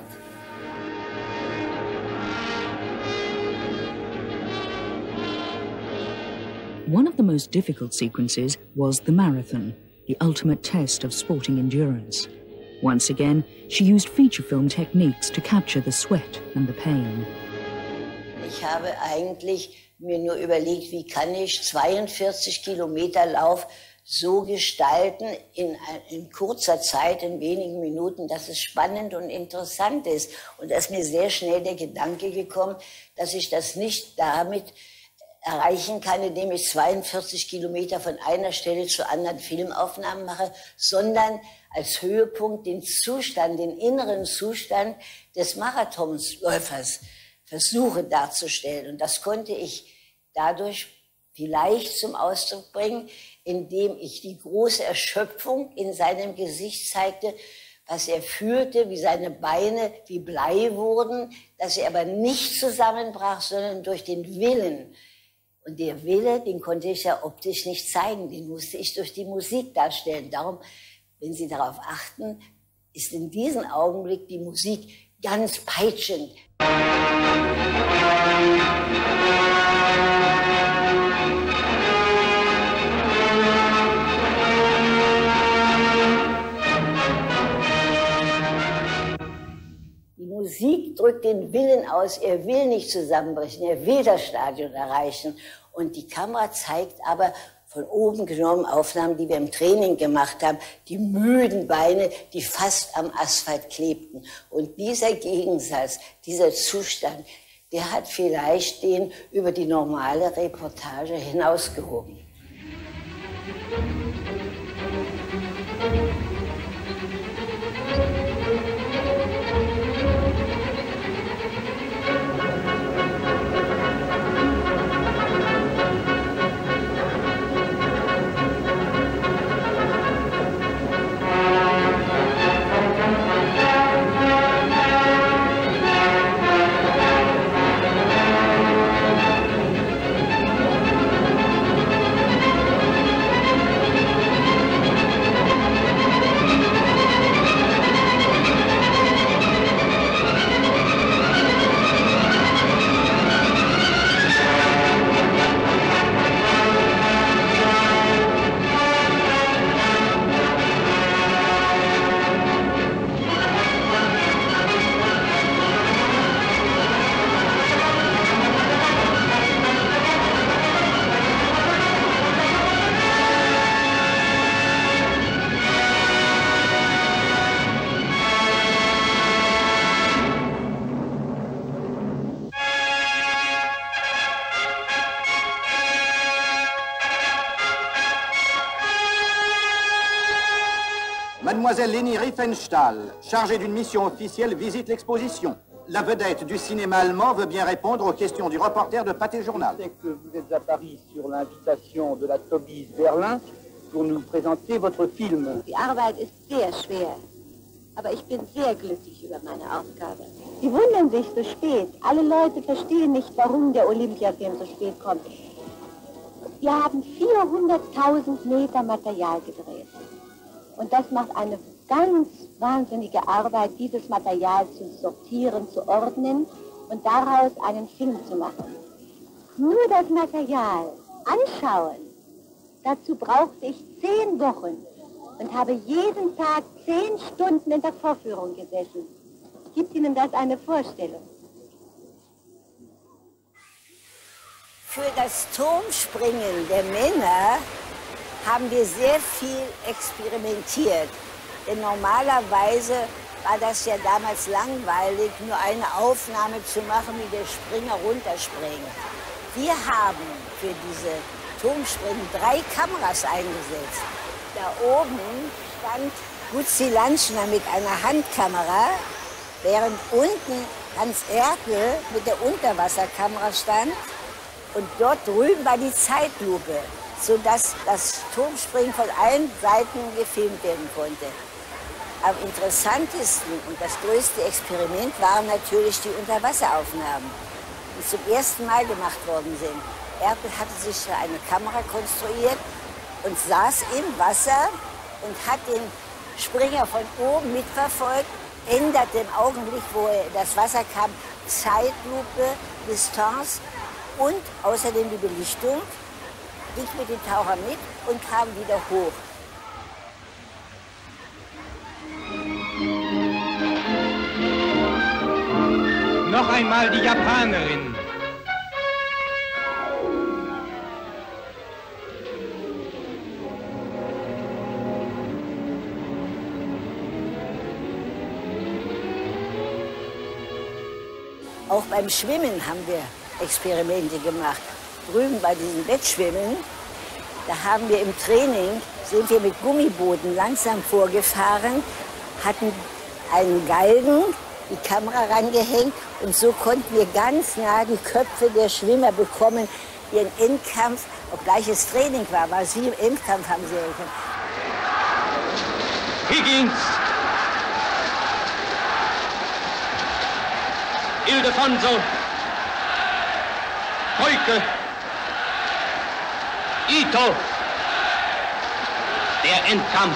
One of the most difficult sequences was the marathon, the ultimate test of sporting endurance. Once again, she used feature film techniques to capture the sweat and the pain. Ich habe eigentlich mir nur überlegt, wie kann ich 42 Kilometer Lauf so gestalten in kurzer Zeit, in wenigen Minuten, dass es spannend und interessant ist. Und da ist mir sehr schnell der Gedanke gekommen, dass ich das nicht damit erreichen kann, indem ich 42 Kilometer von einer Stelle zu anderen Filmaufnahmen mache, sondern als Höhepunkt den Zustand, den inneren Zustand des Marathonläufers versuche darzustellen. Und das konnte ich dadurch vielleicht zum Ausdruck bringen, indem ich die große Erschöpfung in seinem Gesicht zeigte, was er fühlte, wie seine Beine wie Blei wurden, dass er aber nicht zusammenbrach, sondern durch den Willen. Und der Wille, den konnte ich ja optisch nicht zeigen, den musste ich durch die Musik darstellen. Darum, wenn Sie darauf achten, ist in diesem Augenblick die Musik ganz peitschend. Die Musik drückt den Willen aus, er will nicht zusammenbrechen, er will das Stadion erreichen. Und die Kamera zeigt aber von oben genommen Aufnahmen, die wir im Training gemacht haben, die müden Beine, die fast am Asphalt klebten. Und dieser Gegensatz, dieser Zustand, der hat vielleicht den über die normale Reportage hinausgehoben. Mademoiselle Leni Riefenstahl, chargée d'une mission officielle, visite l'exposition. la vedette du cinéma allemand veut bien répondre aux questions du reporter de Pâté Journal. Je sais que vous êtes à Paris sur l'invitation de la Tobies Berlin pour nous présenter votre film. Die Arbeit ist sehr schwer, aber ich bin sehr glücklich über meine Aufgabe. Sie wundern sich so spät. Alle Leute verstehen nicht, warum der Olympiafilm so spät kommt. Wir haben 400.000 Meter Material gedreht. Und das macht eine ganz wahnsinnige Arbeit, dieses Material zu sortieren, zu ordnen und daraus einen Film zu machen. Nur das Material anschauen, dazu brauchte ich 10 Wochen und habe jeden Tag 10 Stunden in der Vorführung gesessen. Gibt Ihnen das eine Vorstellung? Für das Turmspringen der Männer haben wir sehr viel experimentiert. Denn normalerweise war das ja damals langweilig, nur eine Aufnahme zu machen, wie der Springer runterspringt. Wir haben für diese Turmspringen 3 Kameras eingesetzt. Da oben stand Gutzi Lanschner mit einer Handkamera, während unten Hans Erkel mit der Unterwasserkamera stand. Und dort drüben war die Zeitlupe, sodass das Turmspringen von allen Seiten gefilmt werden konnte. Am interessantesten und das größte Experiment waren natürlich die Unterwasseraufnahmen, die zum ersten Mal gemacht worden sind. Erkel hatte sich eine Kamera konstruiert und saß im Wasser und hat den Springer von oben mitverfolgt, änderte im Augenblick, wo das Wasser kam, Zeitlupe, Distanz und außerdem die Belichtung. Ich mit den Tauchern mit und kam wieder hoch. Noch einmal die Japanerin. Auch beim Schwimmen haben wir Experimente gemacht. Drüben bei diesem Wettschwimmen, da haben wir im Training, sind wir mit Gummibooten langsam vorgefahren, hatten einen Galgen, die Kamera rangehängt und so konnten wir ganz nah die Köpfe der Schwimmer bekommen, die im Endkampf, obgleich es Training war, aber sie im Endkampf haben sie erkannt. Higgins! Ildefonso! Heuke! Ito! Der Endkampf!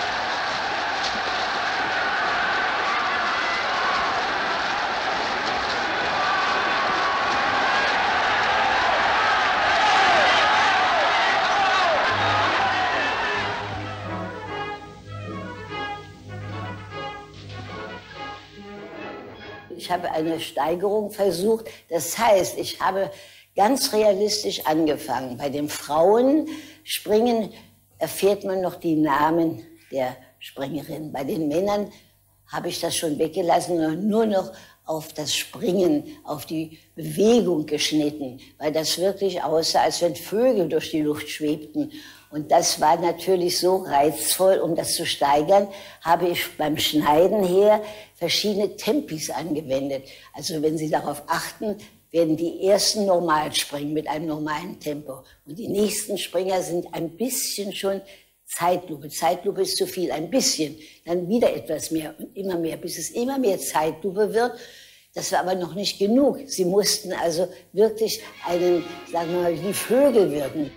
Ich habe eine Steigerung versucht. Das heißt, ich habe ganz realistisch angefangen. Bei den Frauenspringen erfährt man noch die Namen der Springerinnen. Bei den Männern habe ich das schon weggelassen und nur noch auf das Springen, auf die Bewegung geschnitten, weil das wirklich aussah, als wenn Vögel durch die Luft schwebten. Und das war natürlich so reizvoll, um das zu steigern, habe ich beim Schneiden her verschiedene Tempis angewendet. Also wenn Sie darauf achten, werden die ersten normal springen mit einem normalen Tempo. Und die nächsten Springer sind ein bisschen schon Zeitlupe. Zeitlupe ist zu viel, ein bisschen. Dann wieder etwas mehr und immer mehr, bis es immer mehr Zeitlupe wird. Das war aber noch nicht genug. Sie mussten also wirklich sagen wir mal, wie Vögel wirken.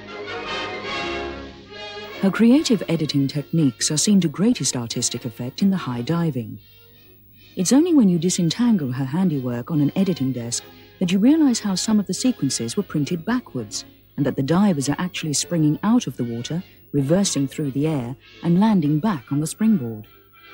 Her creative editing techniques are seen to greatest artistic effect in the high diving. It's only when you disentangle her handiwork on an editing desk that you realize how some of the sequences were printed backwards, and that the divers are actually springing out of the water, reversing through the air, and landing back on the springboard.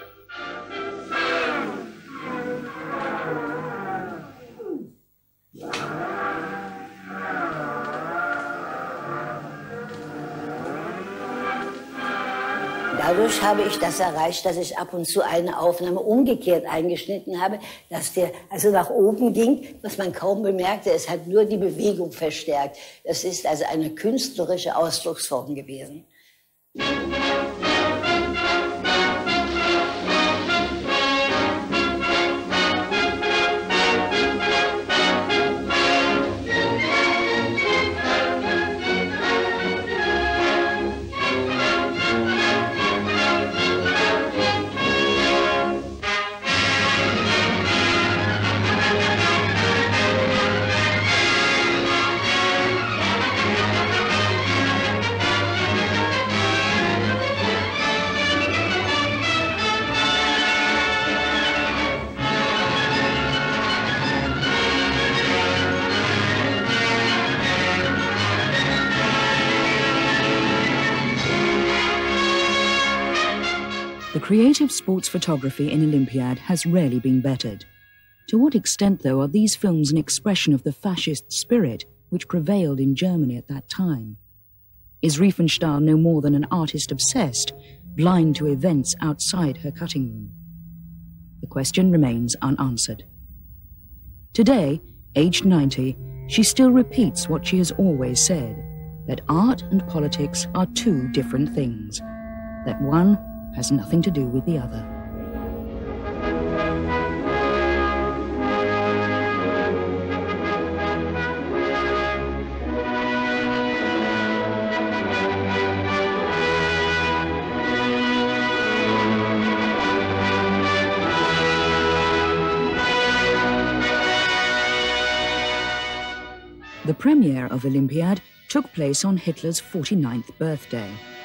Dadurch habe ich das erreicht, dass ich ab und zu eine Aufnahme umgekehrt eingeschnitten habe, dass der also nach oben ging, was man kaum bemerkte. Es hat nur die Bewegung verstärkt. Das ist also eine künstlerische Ausdrucksform gewesen. The creative sports photography in Olympiad has rarely been bettered. To what extent, though, are these films an expression of the fascist spirit which prevailed in Germany at that time? Is Riefenstahl no more than an artist obsessed, blind to events outside her cutting room? The question remains unanswered. Today, aged 90, she still repeats what she has always said, that art and politics are two different things, that one has nothing to do with the other. The premiere of Olympiad took place on Hitler's 49th birthday.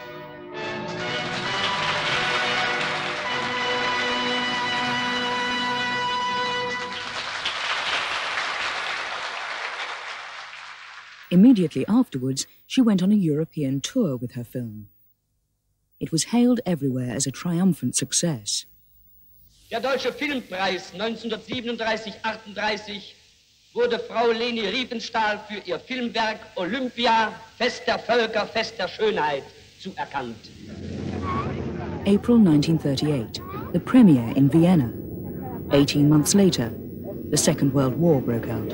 Immediately afterwards, she went on a European tour with her film. It was hailed everywhere as a triumphant success. Der Deutsche Filmpreis 1937-38 wurde Frau Leni Riefenstahl für ihr Filmwerk Olympia, Fest der Völker, Fest der Schönheit zuerkannt. April 1938, the premiere in Vienna. 18 months later, the Second World War broke out.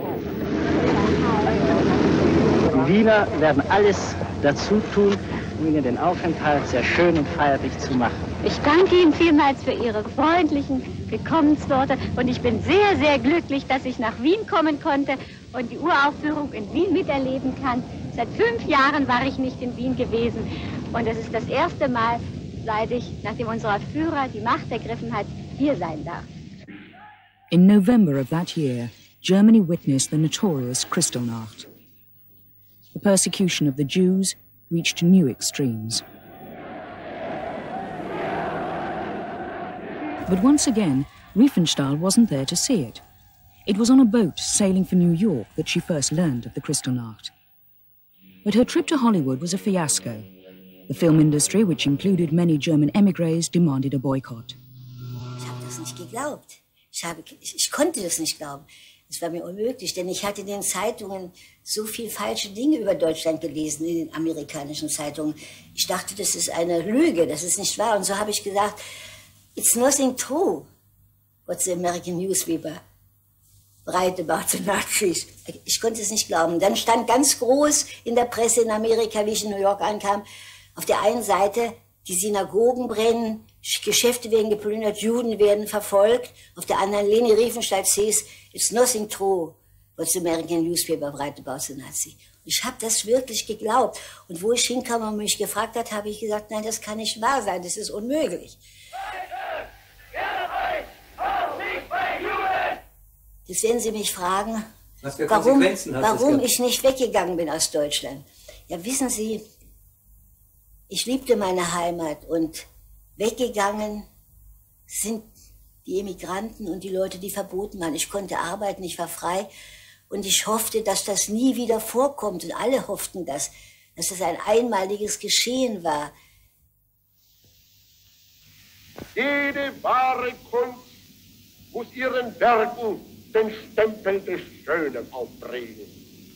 Die Wiener werden alles dazu tun, um Ihnen den Aufenthalt sehr schön und feierlich zu machen. Ich danke Ihnen vielmals für Ihre freundlichen Willkommensworte und ich bin sehr, sehr glücklich, dass ich nach Wien kommen konnte und die Uraufführung in Wien miterleben kann. Seit 5 Jahren war ich nicht in Wien gewesen und es ist das erste Mal, seit ich, nachdem unser Führer die Macht ergriffen hat, hier sein darf. In November of that year, Germany witnessed the notorious Kristallnacht. The persecution of the Jews reached new extremes. But once again, Riefenstahl wasn't there to see it. It was on a boat sailing for New York that she first learned of the Kristallnacht. But her trip to Hollywood was a fiasco. The film industry, which included many German emigres, demanded a boycott. Ich habe das nicht geglaubt. Ich konnte das nicht glauben. Es war mir unmöglich, denn ich hatte in den Zeitungen so viel falsche Dinge über Deutschland gelesen, in den amerikanischen Zeitungen. Ich dachte, das ist eine Lüge, das ist nicht wahr. Und so habe ich gesagt, it's nothing true, what the American newspaper write about the Nazis. Ich konnte es nicht glauben. Dann stand ganz groß in der Presse in Amerika, wie ich in New York ankam, auf der einen Seite, die Synagogen brennen, Geschäfte werden geplündert, Juden werden verfolgt. Auf der anderen, Leni Riefenstahl says, it's nothing true, what the American newspaper write about the Nazi. Ich habe das wirklich geglaubt. Und wo ich hinkam und mich gefragt hat, habe ich gesagt, nein, das kann nicht wahr sein, das ist unmöglich. Jetzt werden Sie mich fragen, warum ich nicht weggegangen bin aus Deutschland. Ja, wissen Sie, ich liebte meine Heimat und weggegangen sind die Emigranten und die Leute, die verboten waren. Ich konnte arbeiten, ich war frei und ich hoffte, dass das nie wieder vorkommt. Und alle hofften das, dass das ein einmaliges Geschehen war. Jede wahre Kunst muss ihren Werken den Stempel des Schönen aufprägen.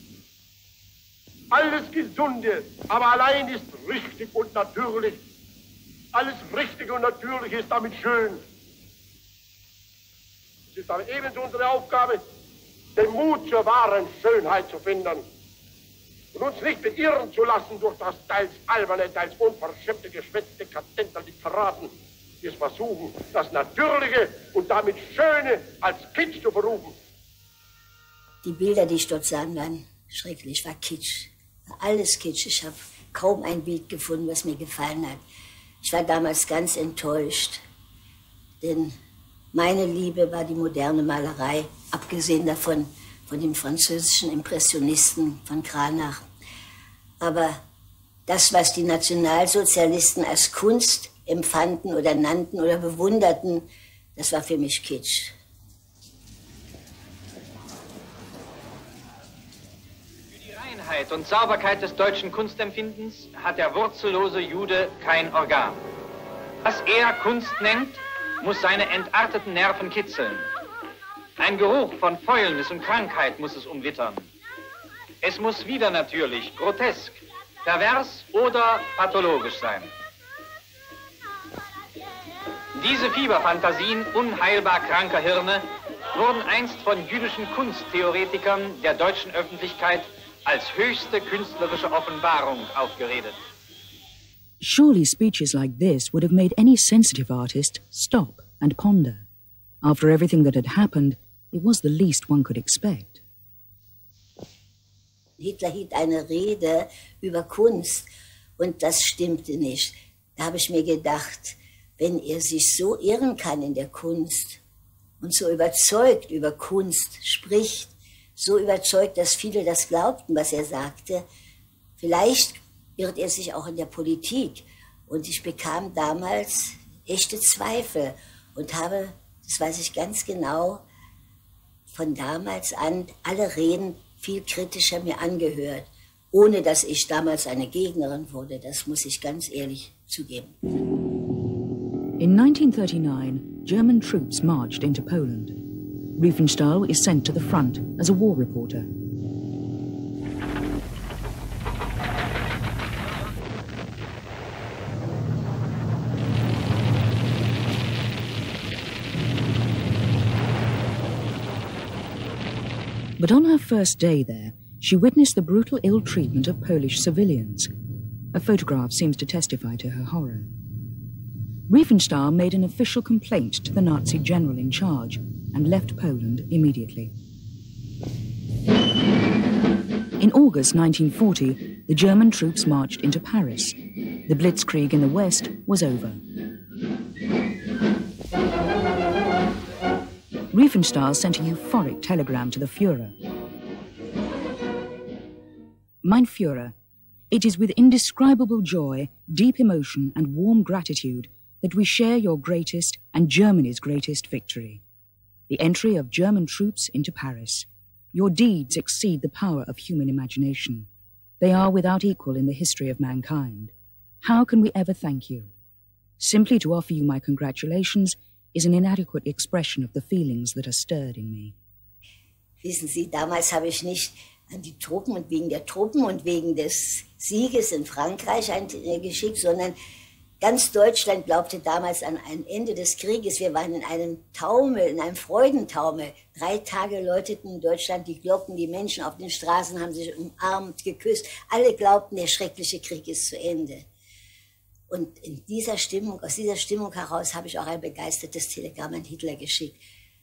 Alles Gesunde, aber allein ist richtig und natürlich. Alles Richtige und Natürliche ist damit schön. Es ist aber ebenso unsere Aufgabe, den Mut zur wahren Schönheit zu finden und uns nicht beirren zu lassen durch das teils alberne, teils unverschämte Geschwätz dekadenter Literaten, die es versuchen, das Natürliche und damit Schöne als Kitsch zu berufen. Die Bilder, die ich dort sah, waren schrecklich, war Kitsch. War alles Kitsch. Ich habe kaum ein Bild gefunden, was mir gefallen hat. Ich war damals ganz enttäuscht, denn meine Liebe war die moderne Malerei, abgesehen davon von dem französischen Impressionisten von Cranach. Aber das, was die Nationalsozialisten als Kunst empfanden oder nannten oder bewunderten, das war für mich Kitsch. Reinheit und Sauberkeit des deutschen Kunstempfindens hat der wurzellose Jude kein Organ. Was er Kunst nennt, muss seine entarteten Nerven kitzeln. Ein Geruch von Fäulnis und Krankheit muss es umwittern. Es muss widernatürlich, grotesk, pervers oder pathologisch sein. Diese Fieberfantasien unheilbar kranker Hirne wurden einst von jüdischen Kunsttheoretikern der deutschen Öffentlichkeit als höchste künstlerische Offenbarung aufgeredet. Surely speeches like this would have made any sensitive artist stop and ponder. After everything that had happened, it was the least one could expect. Hitler hielt eine Rede über Kunst und das stimmte nicht. Da habe ich mir gedacht, wenn er sich so irren kann in der Kunst und so überzeugt über Kunst spricht, so überzeugt, dass viele das glaubten, was er sagte, vielleicht irrt er sich auch in der Politik. Und ich bekam damals echte Zweifel und habe, das weiß ich ganz genau, von damals an alle Reden viel kritischer mir angehört, ohne dass ich damals eine Gegnerin wurde. Das muss ich ganz ehrlich zugeben. In 1939, German troops marched into Poland. Riefenstahl is sent to the front as a war reporter. But on her first day there, she witnessed the brutal ill treatment of Polish civilians. A photograph seems to testify to her horror. Riefenstahl made an official complaint to the Nazi general in charge and left Poland immediately. In August 1940, the German troops marched into Paris. The blitzkrieg in the West was over. Riefenstahl sent a euphoric telegram to the Führer. Mein Führer, it is with indescribable joy, deep emotion and warm gratitude that we share your greatest and Germany's greatest victory, the entry of German troops into Paris. Your deeds exceed the power of human imagination. They are without equal in the history of mankind. How can we ever thank you? Simply to offer you my congratulations is an inadequate expression of the feelings that are stirred in me. Wissen Sie, damals habe ich nicht an die Truppen und wegen der Truppen und wegen des Sieges in Frankreich geschickt, sondern ganz Deutschland glaubte damals an ein Ende des Krieges. Wir waren in einem Taumel, in einem Freudentaumel. 3 Tage läuteten in Deutschland die Glocken, die Menschen auf den Straßen haben sich umarmt, geküsst. Alle glaubten, der schreckliche Krieg ist zu Ende. Und in dieser Stimmung, aus dieser Stimmung heraus habe ich auch ein begeistertes Telegramm an Hitler geschickt.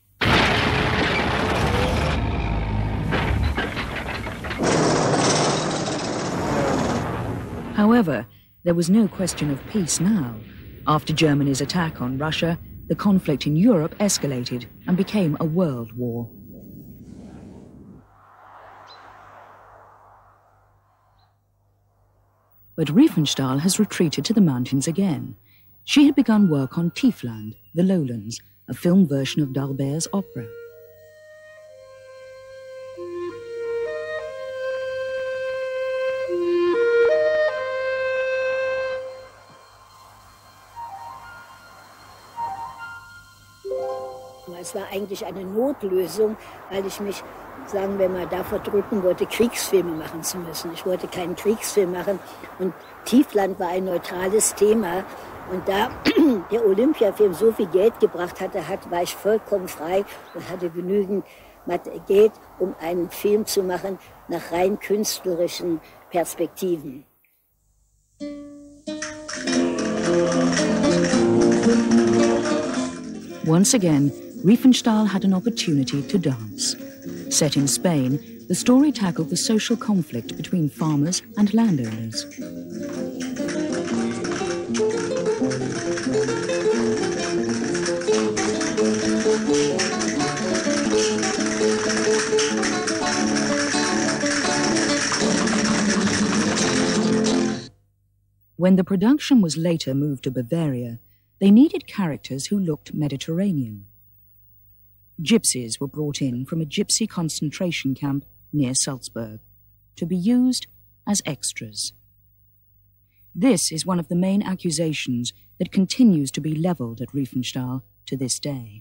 However, there was no question of peace now. After Germany's attack on Russia, the conflict in Europe escalated and became a world war. But Riefenstahl has retreated to the mountains again. She had begun work on Tiefland, the lowlands, a film version of d'Albert's opera. Es war eigentlich eine Notlösung, weil ich mich, sagen wir mal, davor drücken wollte, Kriegsfilme machen zu müssen. Ich wollte keinen Kriegsfilm machen und Tiefland war ein neutrales Thema. Und da der Olympiafilm so viel Geld gebracht hatte, war ich vollkommen frei und hatte genügend Geld, um einen Film zu machen nach rein künstlerischen Perspektiven. Once again, Riefenstahl had an opportunity to dance. Set in Spain, the story tackled the social conflict between farmers and landowners. When the production was later moved to Bavaria, they needed characters who looked Mediterranean. Gypsies were brought in from a gypsy concentration camp near Salzburg to be used as extras. This is one of the main accusations that continues to be levelled at Riefenstahl to this day.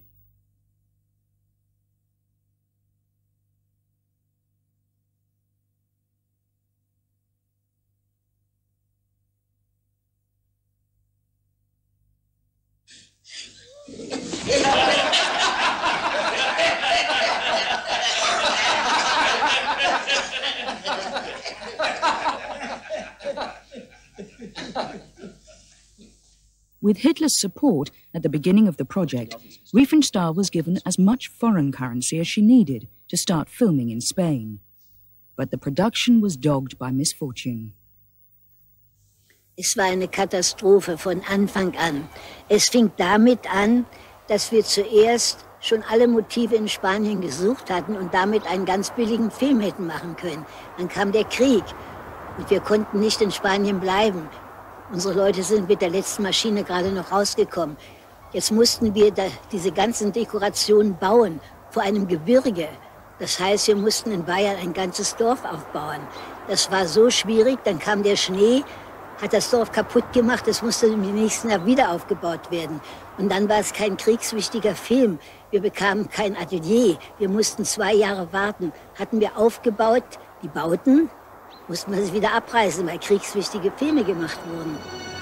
With Hitler's support at the beginning of the project, Riefenstahl was given as much foreign currency as she needed to start filming in Spain. But the production was dogged by misfortune. Es war eine Katastrophe von Anfang an. Es fing damit an, dass wir zuerst schon alle Motive in Spanien gesucht hatten und damit einen ganz billigen Film hätten machen können. Dann kam der Krieg und wir konnten nicht in Spanien bleiben. Unsere Leute sind mit der letzten Maschine gerade noch rausgekommen. Jetzt mussten wir diese ganzen Dekorationen bauen vor einem Gebirge. Das heißt, wir mussten in Bayern ein ganzes Dorf aufbauen. Das war so schwierig, dann kam der Schnee, hat das Dorf kaputt gemacht, es musste im nächsten Jahr wieder aufgebaut werden. Und dann war es kein kriegswichtiger Film. Wir bekamen kein Atelier, wir mussten 2 Jahre warten. Hatten wir aufgebaut, die Bauten, mussten wir sie wieder abreißen, weil kriegswichtige Filme gemacht wurden.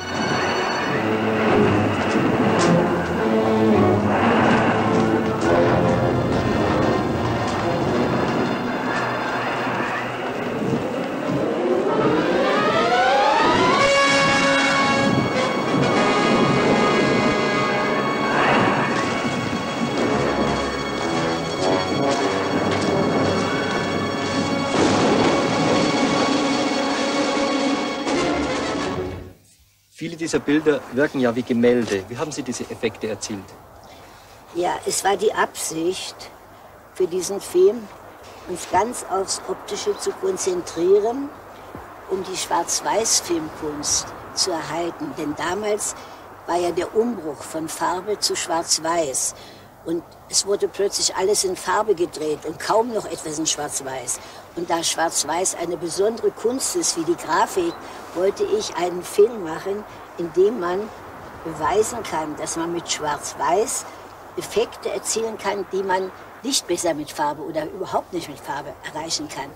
Viele dieser Bilder wirken ja wie Gemälde. Wie haben Sie diese Effekte erzielt? Ja, es war die Absicht für diesen Film, uns ganz aufs Optische zu konzentrieren, um die Schwarz-Weiß-Filmkunst zu erhalten. Denn damals war ja der Umbruch von Farbe zu Schwarz-Weiß. Und es wurde plötzlich alles in Farbe gedreht und kaum noch etwas in Schwarz-Weiß. Und da Schwarz-Weiß eine besondere Kunst ist wie die Grafik, wollte ich einen Film machen, in dem man beweisen kann, dass man mit Schwarz-Weiß Effekte erzielen kann, die man nicht besser mit Farbe oder überhaupt nicht mit Farbe erreichen kann.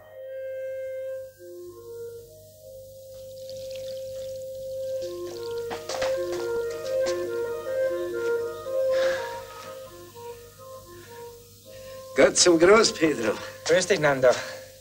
Gott zum Gruß, Pedro. Grüß dich, Nando.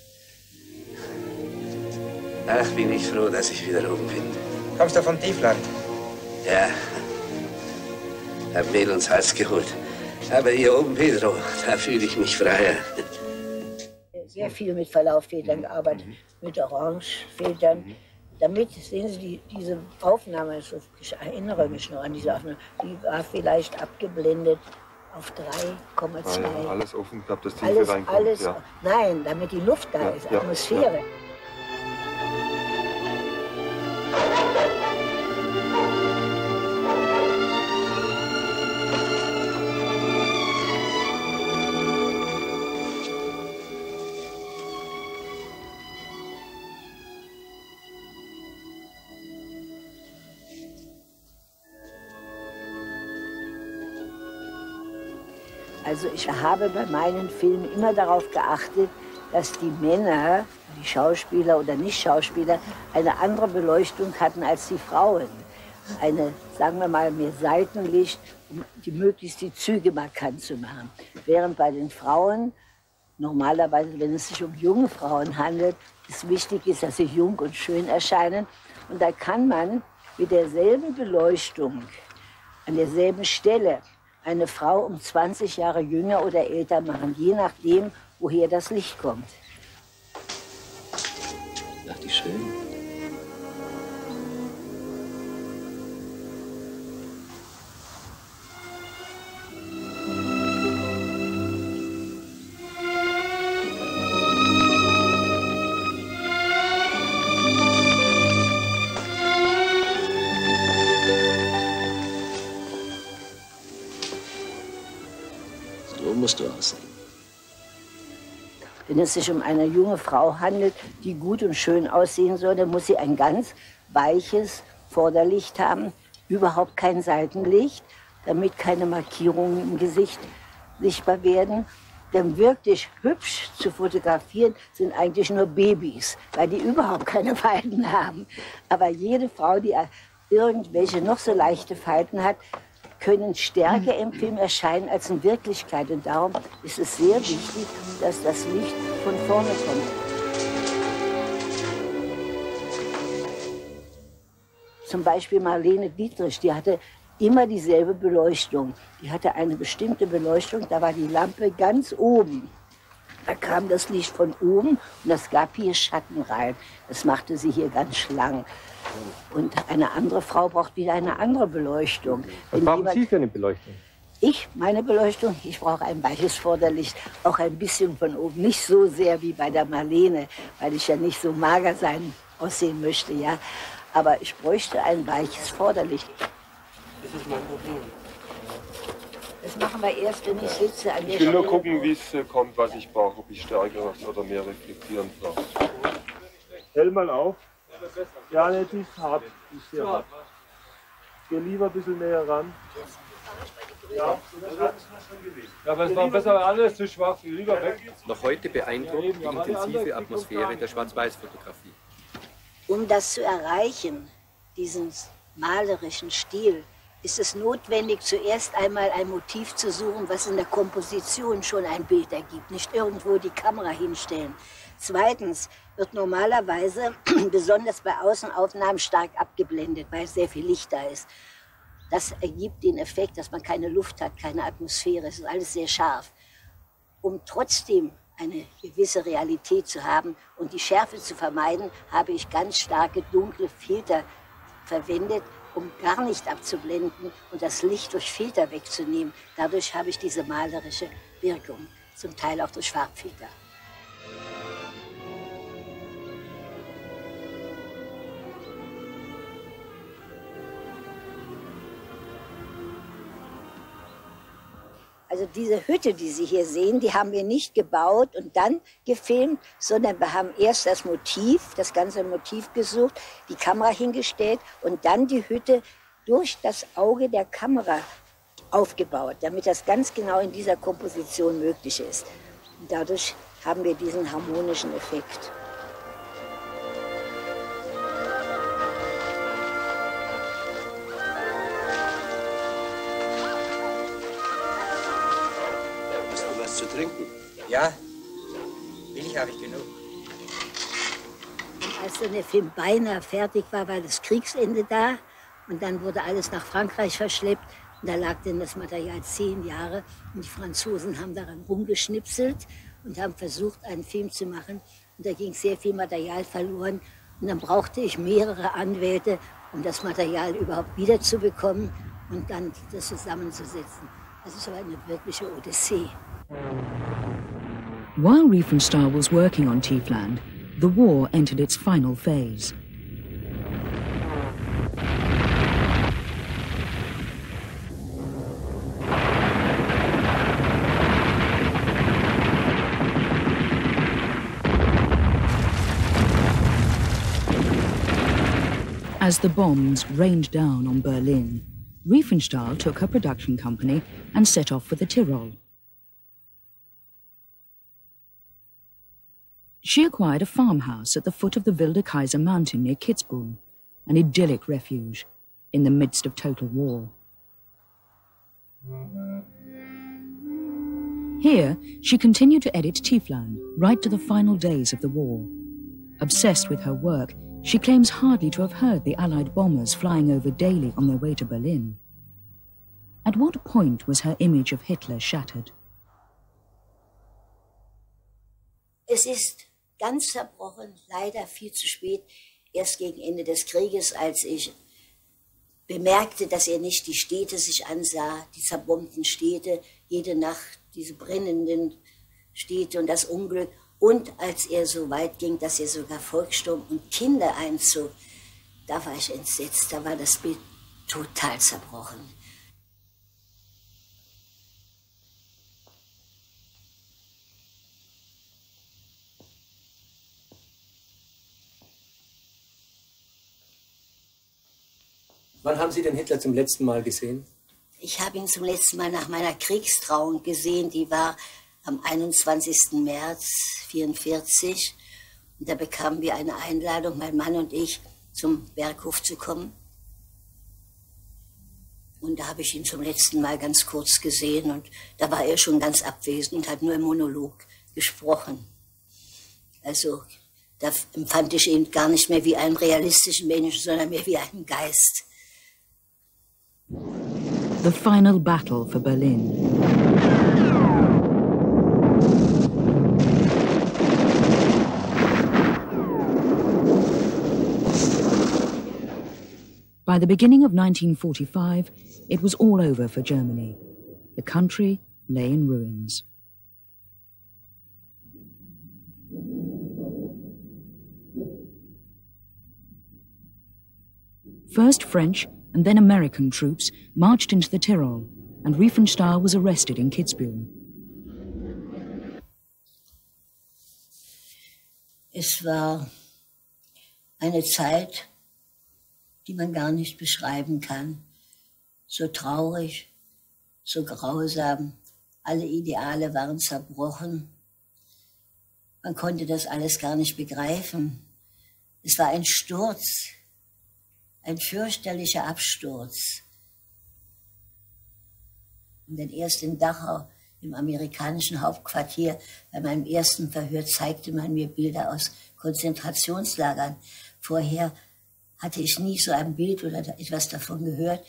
Ach, bin ich froh, dass ich wieder oben bin. Kommst du vom Tiefland? Ja. Hab Mehl ins Hals geholt. Aber hier oben, Pedro, da fühle ich mich freier. Sehr viel mit Verlauffedern gearbeitet, mit Orangefedern. Damit, sehen Sie, diese Aufnahme, ich erinnere mich noch an diese Aufnahme, die war vielleicht abgeblendet auf 3,2. Ja, alles offen, ich glaube, dass Tiefe reinkommt. Alles, ja. Nein, damit die Luft da ist, Atmosphäre. Ja. Also ich habe bei meinen Filmen immer darauf geachtet, dass die Männer, die Schauspieler oder Nicht-Schauspieler, eine andere Beleuchtung hatten als die Frauen. Eine, sagen wir mal, mehr Seitenlicht, um möglichst die Züge markant zu machen. Während bei den Frauen, normalerweise, wenn es sich um junge Frauen handelt, es wichtig ist, dass sie jung und schön erscheinen. Und da kann man mit derselben Beleuchtung, an derselben Stelle, eine Frau um 20 Jahre jünger oder älter machen, je nachdem, woher das Licht kommt. Ach, die schön. Musst du aussehen. Wenn es sich um eine junge Frau handelt, die gut und schön aussehen soll, dann muss sie ein ganz weiches Vorderlicht haben, überhaupt kein Seitenlicht, damit keine Markierungen im Gesicht sichtbar werden. Denn wirklich hübsch zu fotografieren sind eigentlich nur Babys, weil die überhaupt keine Falten haben. Aber jede Frau, die irgendwelche noch so leichte Falten hat, können stärker im Film erscheinen als in Wirklichkeit. Und darum ist es sehr wichtig, dass das Licht von vorne kommt. Zum Beispiel Marlene Dietrich, die hatte immer dieselbe Beleuchtung. Die hatte eine bestimmte Beleuchtung, da war die Lampe ganz oben. Da kam das Licht von oben und das gab hier Schatten rein. Das machte sie hier ganz schlank. Und eine andere Frau braucht wieder eine andere Beleuchtung. Was brauchen Sie für eine Beleuchtung? Meine Beleuchtung, ich brauche ein weiches Vorderlicht, auch ein bisschen von oben. Nicht so sehr wie bei der Marlene, weil ich ja nicht so mager aussehen möchte, ja. Aber ich bräuchte ein weiches Vorderlicht. Das ist mein Problem. Das machen wir erst, wenn ich sitze an der Ich will nur Stelle. gucken, wie es kommt, was ich brauche, ob ich stärker oder mehr reflektieren brauche. Hell mal auf. Ja, ne, die ist hart, die ist sehr hart. Geh lieber ein bisschen näher ran. Ja, aber es war besser alles zu schwach, lieber weg. Noch heute beeindruckt die intensive Atmosphäre der Schwarz-Weiß-Fotografie. Um das zu erreichen, diesen malerischen Stil, ist es notwendig, zuerst einmal ein Motiv zu suchen, was in der Komposition schon ein Bild ergibt, nicht irgendwo die Kamera hinstellen. Zweitens wird normalerweise, besonders bei Außenaufnahmen, stark abgeblendet, weil sehr viel Licht da ist. Das ergibt den Effekt, dass man keine Luft hat, keine Atmosphäre, es ist alles sehr scharf. Um trotzdem eine gewisse Realität zu haben und die Schärfe zu vermeiden, habe ich ganz starke dunkle Filter verwendet, um gar nicht abzublenden und das Licht durch Filter wegzunehmen. Dadurch habe ich diese malerische Wirkung, zum Teil auch durch Farbfilter. Also diese Hütte, die Sie hier sehen, die haben wir nicht gebaut und dann gefilmt, sondern wir haben erst das Motiv, das ganze Motiv gesucht, die Kamera hingestellt und dann die Hütte durch das Auge der Kamera aufgebaut, damit das ganz genau in dieser Komposition möglich ist. Und dadurch haben wir diesen harmonischen Effekt. Zu trinken? Ja, billig habe ich genug. Und als dann der Film beinahe fertig war, war das Kriegsende da und dann wurde alles nach Frankreich verschleppt und da lag dann das Material 10 Jahre und die Franzosen haben daran rumgeschnipselt und haben versucht, einen Film zu machen und da ging sehr viel Material verloren und dann brauchte ich mehrere Anwälte, um das Material überhaupt wiederzubekommen und dann das zusammenzusetzen. Das ist aber eine wirkliche Odyssee. While Riefenstahl was working on Tiefland, the war entered its final phase. As the bombs rained down on Berlin, Riefenstahl took her production company and set off for the Tyrol. She acquired a farmhouse at the foot of the Wilde Kaiser mountain near Kitzbühel, an idyllic refuge in the midst of total war. Here, she continued to edit Tiefland right to the final days of the war. Obsessed with her work, she claims hardly to have heard the Allied bombers flying over daily on their way to Berlin. At what point was her image of Hitler shattered? Es ist ganz zerbrochen, leider viel zu spät, erst gegen Ende des Krieges, als ich bemerkte, dass er nicht die Städte sich ansah, die zerbombten Städte, jede Nacht diese brennenden Städte und das Unglück. Und als er so weit ging, dass er sogar Volkssturm und Kinder einzog, da war ich entsetzt, da war das Bild total zerbrochen. Wann haben Sie den Hitler zum letzten Mal gesehen? Ich habe ihn zum letzten Mal nach meiner Kriegstrauung gesehen. Die war am 21. März 1944. Und da bekamen wir eine Einladung, mein Mann und ich, zum Berghof zu kommen. Und da habe ich ihn zum letzten Mal ganz kurz gesehen. Und da war er schon ganz abwesend und hat nur im Monolog gesprochen. Also da empfand ich ihn gar nicht mehr wie einen realistischen Menschen, sondern mehr wie einen Geist. The final battle for Berlin. By the beginning of 1945, it was all over for Germany. The country lay in ruins. First French and then American troops marched into the Tyrol, and Riefenstahl was arrested in Kitzbühel. Es war eine Zeit, die man gar nicht beschreiben kann. So traurig, so grausam. Alle Ideale waren zerbrochen. Man konnte das alles gar nicht begreifen. Es war ein Sturz, ein fürchterlicher Absturz. Und dann erst in Dachau, im amerikanischen Hauptquartier, bei meinem ersten Verhör zeigte man mir Bilder aus Konzentrationslagern. Vorher hatte ich nie so ein Bild oder etwas davon gehört.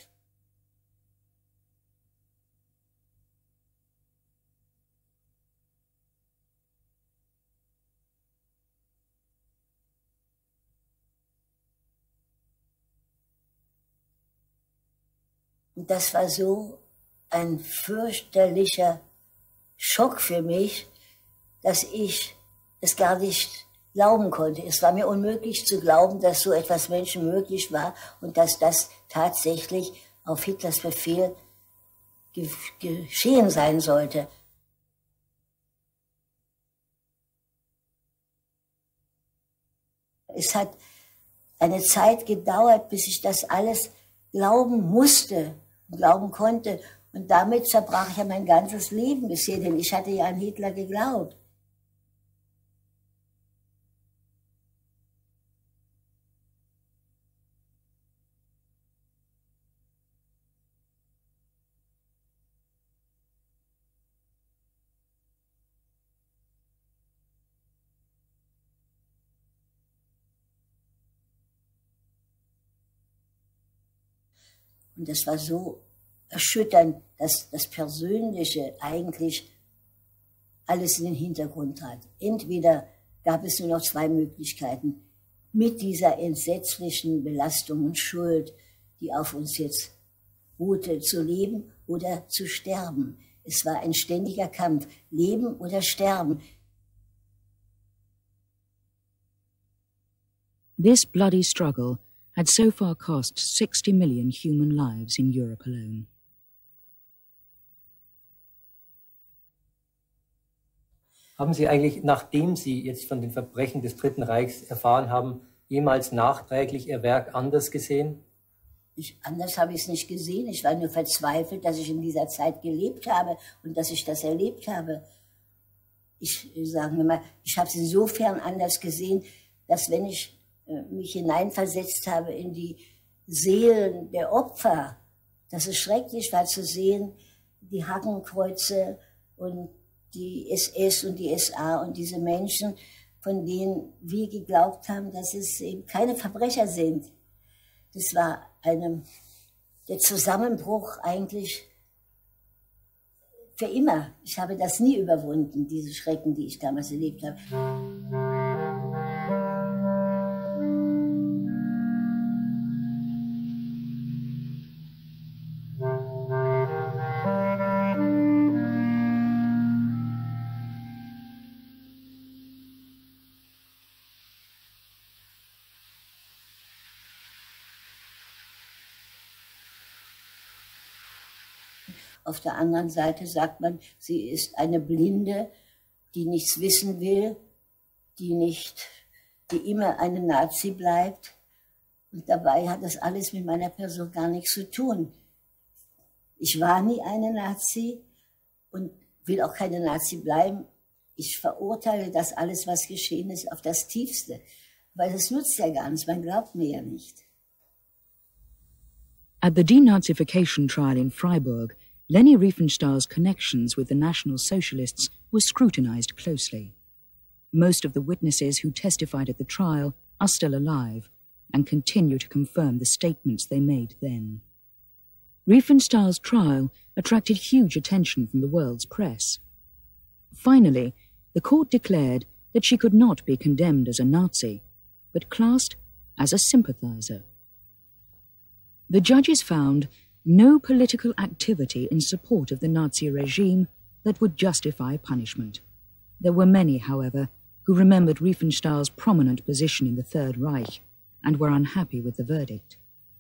Und das war so ein fürchterlicher Schock für mich, dass ich es gar nicht glauben konnte. Es war mir unmöglich zu glauben, dass so etwas Menschen möglich war und dass das tatsächlich auf Hitlers Befehl geschehen sein sollte. Es hat eine Zeit gedauert, bis ich das alles glauben musste und glauben konnte. Und damit zerbrach ja mein ganzes Leben bisher, denn ich hatte ja an Hitler geglaubt. Und das war so erschütternd, dass das Persönliche eigentlich alles in den Hintergrund trat. Entweder gab es nur noch zwei Möglichkeiten, mit dieser entsetzlichen Belastung und Schuld, die auf uns jetzt ruhte, zu leben oder zu sterben. Es war ein ständiger Kampf, leben oder sterben. This bloody struggle had so far cost 60 million human lives in Europe alone. Haben Sie eigentlich, nachdem Sie jetzt von den Verbrechen des Dritten Reichs erfahren haben, jemals nachträglich Ihr Werk anders gesehen? Anders habe ich es nicht gesehen. Ich war nur verzweifelt, dass ich in dieser Zeit gelebt habe und dass ich das erlebt habe. Ich sage mal, ich habe es insofern anders gesehen, dass wenn ich mich hineinversetzt habe in die Seelen der Opfer, dass es schrecklich war zu sehen, die Hakenkreuze und die SS und die SA und diese Menschen, von denen wir geglaubt haben, dass es eben keine Verbrecher sind. Das war der Zusammenbruch eigentlich für immer. Ich habe das nie überwunden, diese Schrecken, die ich damals erlebt habe. Auf der anderen Seite sagt man, sie ist eine Blinde, die nichts wissen will, die immer eine Nazi bleibt Und dabei hat das alles mit meiner Person gar nichts zu tun. Ich war nie eine Nazi und will auch keine Nazi bleiben. Ich verurteile das alles, was geschehen ist, auf das Tiefste. Weil das nutzt ja gar nichts, man glaubt mir ja nicht. At the denazification trial in Freiburg, Leni Riefenstahl's connections with the National Socialists were scrutinized closely. Most of the witnesses who testified at the trial are still alive and continue to confirm the statements they made then. Riefenstahl's trial attracted huge attention from the world's press. Finally, the court declared that she could not be condemned as a Nazi, but classed as a sympathizer. The judges found no political activity in support of the Nazi regime that would justify punishment. There were many, however, who remembered Riefenstahl's prominent position in the Third Reich and were unhappy with the verdict.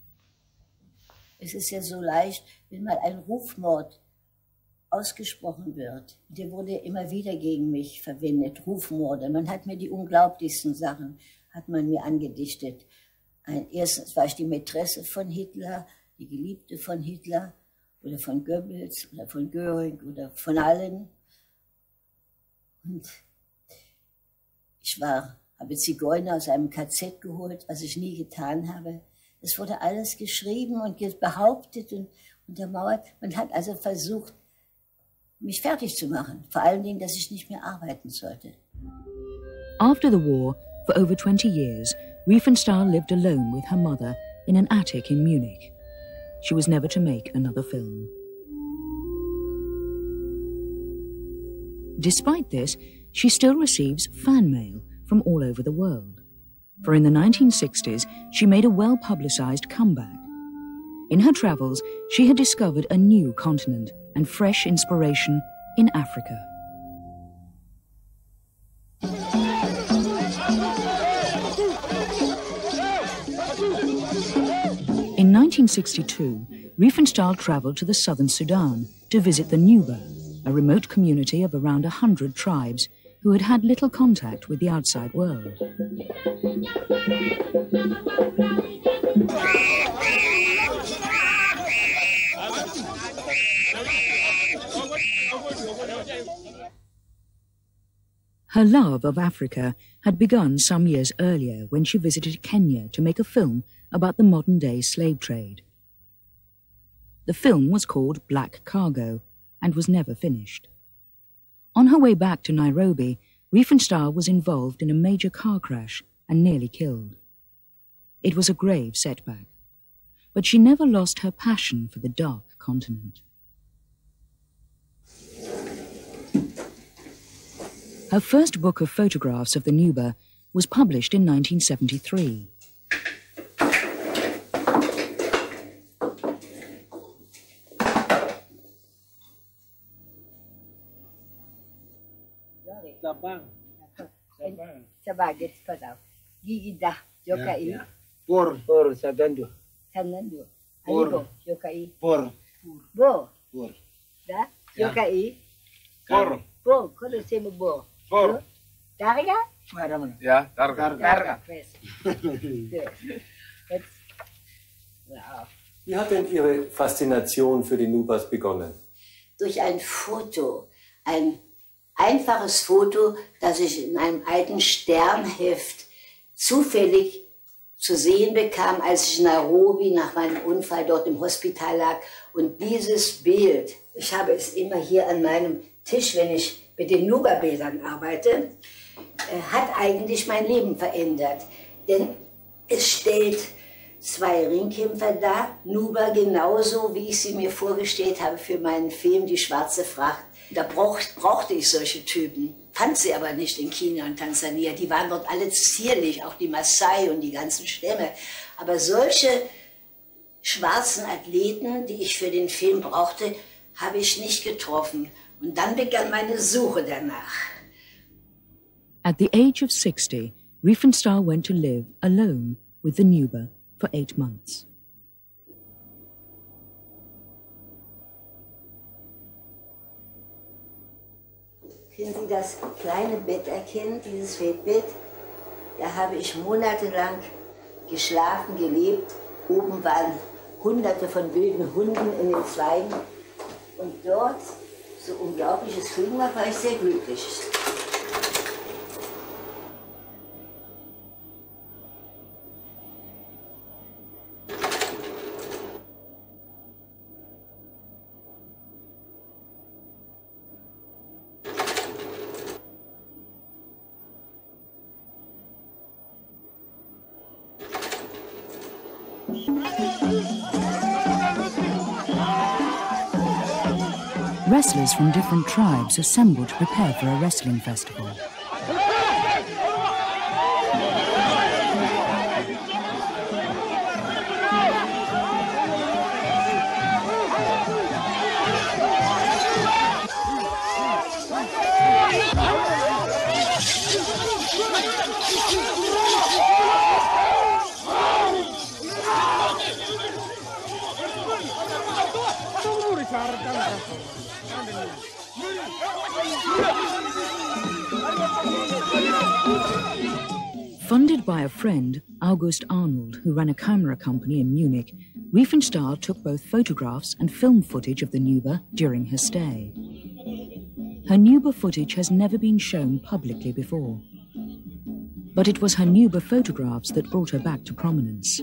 Es ist ja so leicht, wenn mal ein Rufmord ausgesprochen wird. Der wurde immer wieder gegen mich verwendet, Rufmorde. Man hat mir die unglaublichsten Sachen, hat man mir angedichtet. Erstens war ich die Mätresse von Hitler, die Geliebte von Hitler oder von Goebbels oder von Göring oder von allen. Und ich habe Zigeuner aus einem KZ geholt, was ich nie getan habe. Es wurde alles geschrieben und behauptet und untermauert. Man hat also versucht, mich fertig zu machen. Vor allen Dingen, dass ich nicht mehr arbeiten sollte. After the war, for over 20 years, Riefenstahl lived alone with her mother in an attic in Munich. She was never to make another film. Despite this, she still receives fan mail from all over the world. For in the 1960s, she made a well-publicized comeback. In her travels, she had discovered a new continent and fresh inspiration in Africa. In 1962, Riefenstahl traveled to the southern Sudan to visit the Nuba, a remote community of around 100 tribes who had had little contact with the outside world. Her love of Africa had begun some years earlier when she visited Kenya to make a film about the modern-day slave trade. The film was called Black Cargo and was never finished. On her way back to Nairobi, Riefenstahl was involved in a major car crash and nearly killed. It was a grave setback, but she never lost her passion for the dark continent. Her first book of photographs of the Nuba was published in 1973. Sabag, jetzt pass auf. Gigida, Jokai. Por Sagando. Sagando. Alibo, Jokai. Por. Bo. Por. Da? Jokai. Por. Bo, conhecemos Bo. Por. Darga? Ja, Darga. Wie hat denn Ihre Faszination für die Nubas begonnen? Durch ein Foto, ein einfaches Foto, das ich in einem alten Sternheft zufällig zu sehen bekam, als ich in Nairobi nach meinem Unfall dort im Hospital lag. Und dieses Bild, ich habe es immer hier an meinem Tisch, wenn ich mit den Nuba-Bildern arbeite, hat eigentlich mein Leben verändert. Denn es stellt zwei Ringkämpfer dar, Nuba genauso, wie ich sie mir vorgestellt habe für meinen Film Die schwarze Fracht. Da brauchte ich solche Typen, fand sie aber nicht in Kenia und Tansania. Die waren dort alle zierlich, auch die Maasai und die ganzen Stämme. Aber solche schwarzen Athleten, die ich für den Film brauchte, habe ich nicht getroffen. Und dann begann meine Suche danach. At the age of 60, Riefenstahl went to live alone with the Nuba for 8 months. Können Sie das kleine Bett erkennen, dieses Feldbett? Da habe ich monatelang geschlafen, gelebt. Oben waren Hunderte von wilden Hunden in den Zweigen. Und dort, so unglaubliches Film war ich sehr glücklich. Wrestlers from different tribes assembled to prepare for a wrestling festival. Funded by a friend, August Arnold, who ran a camera company in Munich, Riefenstahl took both photographs and film footage of the Nuba during her stay. Her Nuba footage has never been shown publicly before. But it was her Nuba photographs that brought her back to prominence.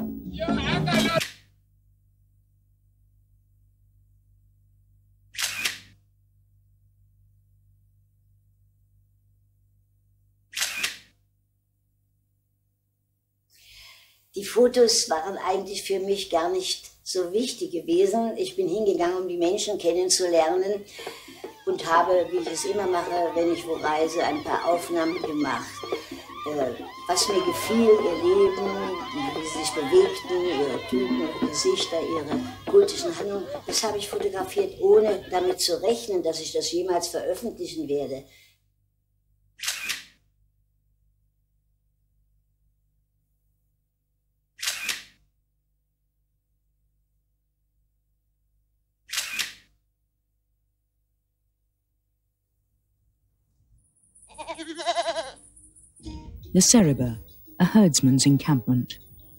Die Fotos waren eigentlich für mich gar nicht so wichtig gewesen. Ich bin hingegangen, um die Menschen kennenzulernen und habe, wie ich es immer mache, wenn ich wo reise, ein paar Aufnahmen gemacht. Was mir gefiel, ihr Leben, wie sie sich bewegten, ihre Typen, ihre Gesichter, ihre kultischen Handlungen, das habe ich fotografiert, ohne damit zu rechnen, dass ich das jemals veröffentlichen werde. The Seriba, a herdsman's encampment.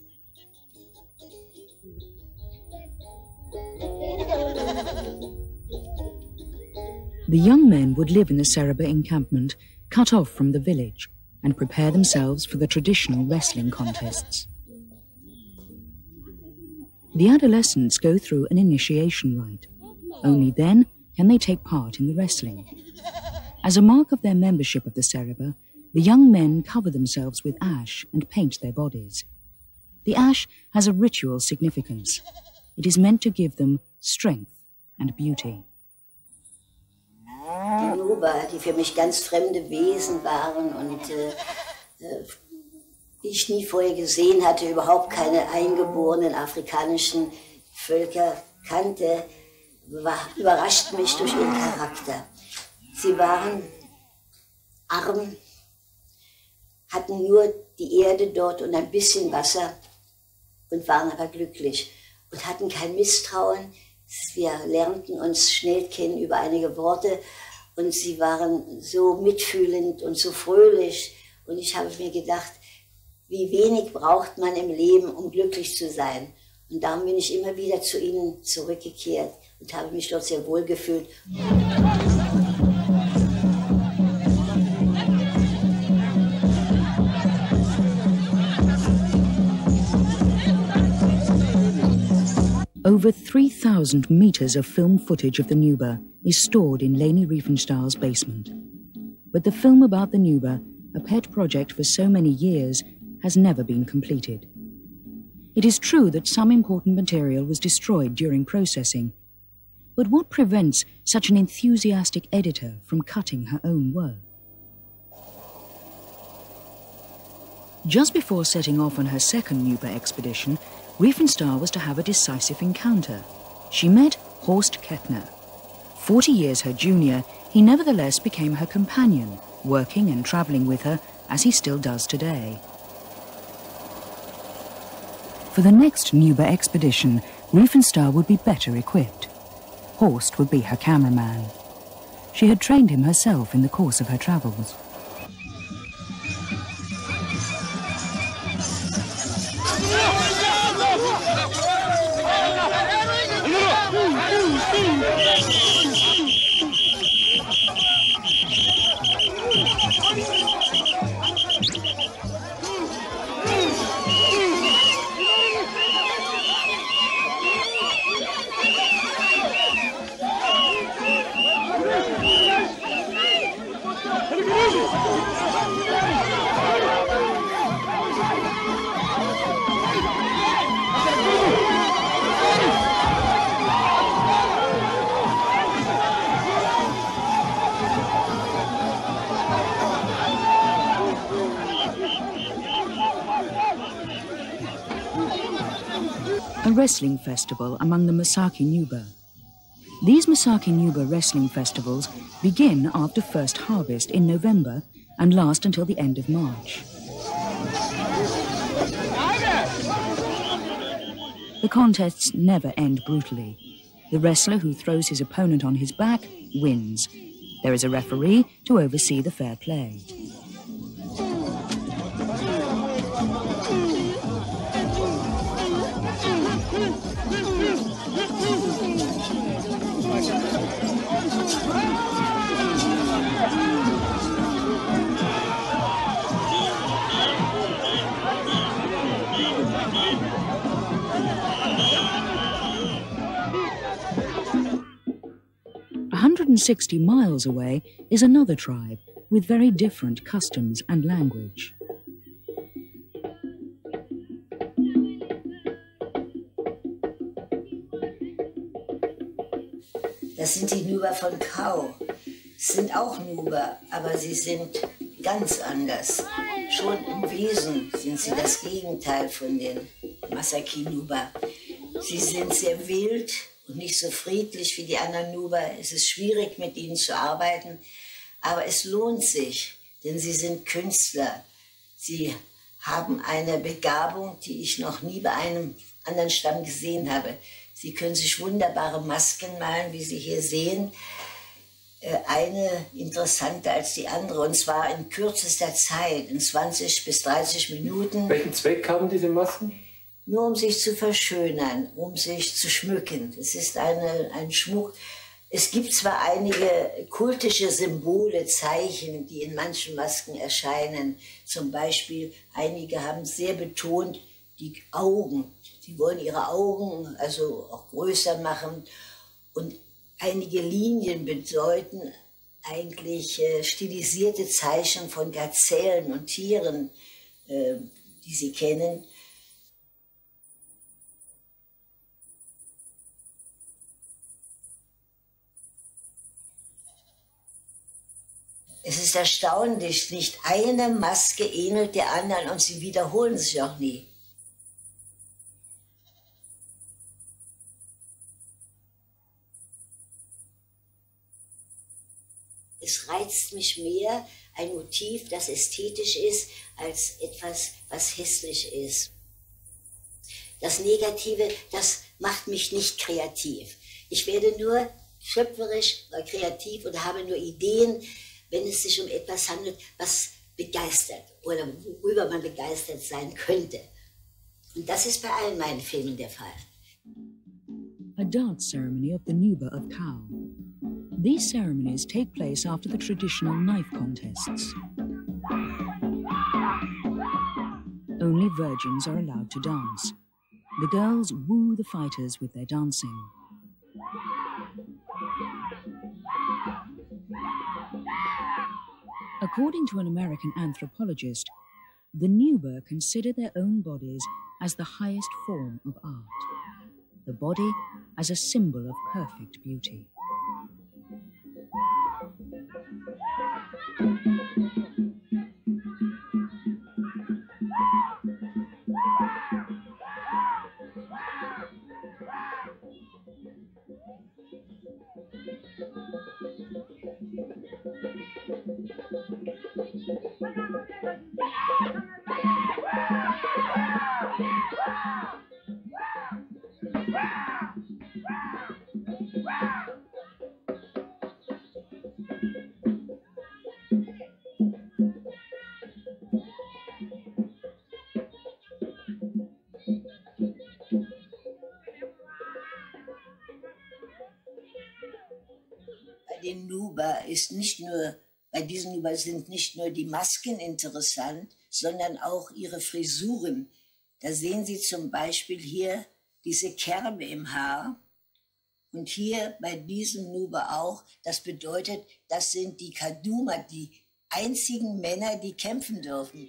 The young men would live in the Seriba encampment, cut off from the village, and prepare themselves for the traditional wrestling contests. The adolescents go through an initiation rite. Only then can they take part in the wrestling. As a mark of their membership of the Seriba, the young men cover themselves with ash and paint their bodies. The ash has a ritual significance. It is meant to give them strength and beauty. Die Nuba, die für mich ganz fremde Wesen waren und die ich nie vorher gesehen hatte, überhaupt keine eingeborenen afrikanischen Völker kannte, überrascht mich durch ihren Charakter. Sie waren arm, hatten nur die Erde dort und ein bisschen Wasser und waren aber glücklich und hatten kein Misstrauen. Wir lernten uns schnell kennen über einige Worte und sie waren so mitfühlend und so fröhlich. Und ich habe mir gedacht, wie wenig braucht man im Leben, um glücklich zu sein. Und darum bin ich immer wieder zu ihnen zurückgekehrt und habe mich dort sehr wohl gefühlt. Over 3,000 meters of film footage of the Nuba is stored in Leni Riefenstahl's basement. But the film about the Nuba, a pet project for so many years, has never been completed. It is true that some important material was destroyed during processing, but what prevents such an enthusiastic editor from cutting her own work? Just before setting off on her second Nuba expedition, Riefenstahl was to have a decisive encounter. She met Horst Kettner. 40 years her junior, he nevertheless became her companion, working and travelling with her as he still does today. For the next Nuba expedition, Riefenstahl would be better equipped. Horst would be her cameraman. She had trained him herself in the course of her travels. Yeah! wrestling festival among the Masaki Nuba. These Masaki Nuba wrestling festivals begin after first harvest in November and last until the end of March. The contests never end brutally. The wrestler who throws his opponent on his back wins. There is a referee to oversee the fair play. And 60 miles away is another tribe with very different customs and language. Das sind die Nuba von Kau. Sind auch Nuba, aber sie sind ganz anders. Schon im Wesen sind sie das Gegenteil von den Masaki Nuba. Sie sind sehr wild und nicht so friedlich wie die anderen Nuba. Es ist schwierig, mit ihnen zu arbeiten, aber es lohnt sich, denn sie sind Künstler. Sie haben eine Begabung, die ich noch nie bei einem anderen Stamm gesehen habe. Sie können sich wunderbare Masken malen, wie Sie hier sehen. Eine interessanter als die andere, und zwar in kürzester Zeit, in 20 bis 30 Minuten. Welchen Zweck haben diese Masken? Nur um sich zu verschönern, um sich zu schmücken. Es ist ein Schmuck. Es gibt zwar einige kultische Symbole, Zeichen, die in manchen Masken erscheinen. Zum Beispiel, einige haben sehr betont die Augen. Sie wollen ihre Augen also auch größer machen. Und einige Linien bedeuten eigentlich stilisierte Zeichen von Gazellen und Tieren, die Sie kennen. Es ist erstaunlich, nicht eine Maske ähnelt der anderen und sie wiederholen sich auch nie. Es reizt mich mehr ein Motiv, das ästhetisch ist, als etwas, was hässlich ist. Das Negative, das macht mich nicht kreativ. Ich werde nur schöpferisch oder kreativ und habe nur Ideen, wenn es sich um etwas handelt, was begeistert oder worüber man begeistert sein könnte. Und das ist bei allen meinen Filmen der Fall. A dance ceremony of the Nuba of Kau. These ceremonies take place after the traditional knife contests. Only virgins are allowed to dance. The girls woo the fighters with their dancing. According to an American anthropologist, the Nuba consider their own bodies as the highest form of art, the body as a symbol of perfect beauty. Bei diesen Nuba sind nicht nur die Masken interessant, sondern auch ihre Frisuren. Da sehen Sie zum Beispiel hier diese Kerbe im Haar und hier bei diesem Nuba auch. Das bedeutet, das sind die Kaduma, die einzigen Männer, die kämpfen dürfen.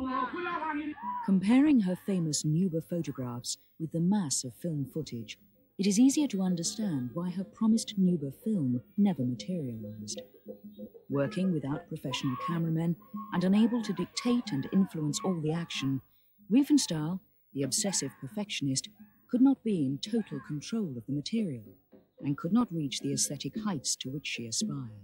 Comparing her famous Nuba photographs with the mass of film footage, it is easier to understand why her promised Nuber film never materialized. Working without professional cameramen and unable to dictate and influence all the action, Riefenstahl, the obsessive perfectionist, could not be in total control of the material and could not reach the aesthetic heights to which she aspired.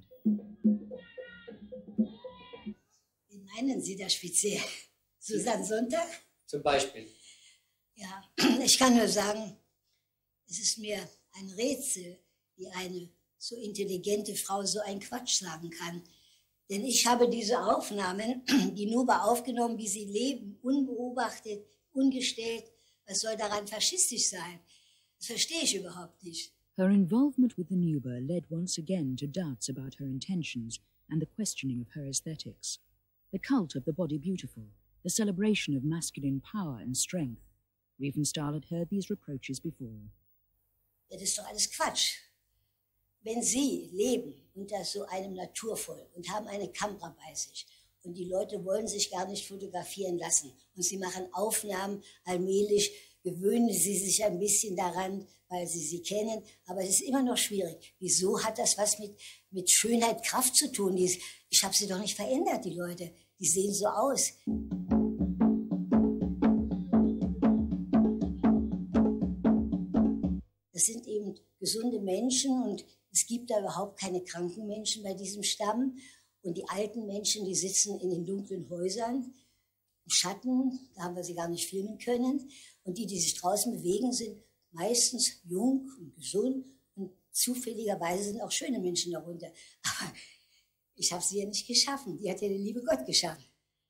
Wie meinen Sie das speziell? Susanne Sonntag? Zum Beispiel. Ja, ich kann nur sagen, es ist mir ein Rätsel, wie eine so intelligente Frau so einen Quatsch sagen kann. Denn ich habe diese Aufnahmen, die Nuber aufgenommen, wie sie leben, unbeobachtet, ungestellt. Was soll daran faschistisch sein? Das verstehe ich überhaupt nicht. Her involvement with the Nuber led once again to doubts about her intentions and the questioning of her aesthetics. The cult of the body beautiful, the celebration of masculine power and strength. Riefenstahl had heard these reproaches before. Das ist doch alles Quatsch. Wenn Sie leben unter so einem Naturvolk und haben eine Kamera bei sich und die Leute wollen sich gar nicht fotografieren lassen und Sie machen Aufnahmen, allmählich gewöhnen Sie sich ein bisschen daran, weil Sie sie kennen, aber es ist immer noch schwierig. Wieso hat das was mit Schönheit, Kraft zu tun? Ich habe sie doch nicht verändert, die Leute. Die sehen so aus. Das sind eben gesunde Menschen und es gibt da überhaupt keine kranken Menschen bei diesem Stamm. Und die alten Menschen, die sitzen in den dunklen Häusern, im Schatten, da haben wir sie gar nicht filmen können. Und die sich draußen bewegen, sind meistens jung und gesund und zufälligerweise sind auch schöne Menschen darunter. Aber ich habe sie ja nicht geschaffen, die hat ja der liebe Gott geschaffen.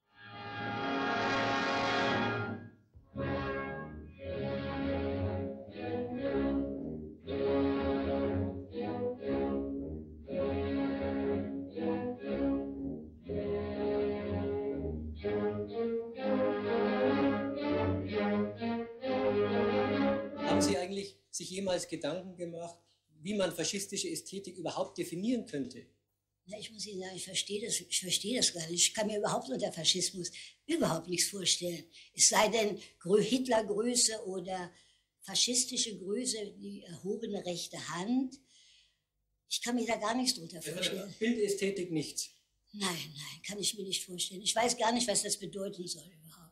Haben Sie eigentlich sich jemals Gedanken gemacht, wie man faschistische Ästhetik überhaupt definieren könnte? Na, ich muss Ihnen sagen, ich verstehe das gar nicht. Ich kann mir überhaupt unter Faschismus überhaupt nichts vorstellen. Es sei denn Hitlergröße oder faschistische Größe, die erhobene rechte Hand. Ich kann mir da gar nichts drunter vorstellen. Bildästhetik nichts? Nein, kann ich mir nicht vorstellen. Ich weiß gar nicht, was das bedeuten soll überhaupt.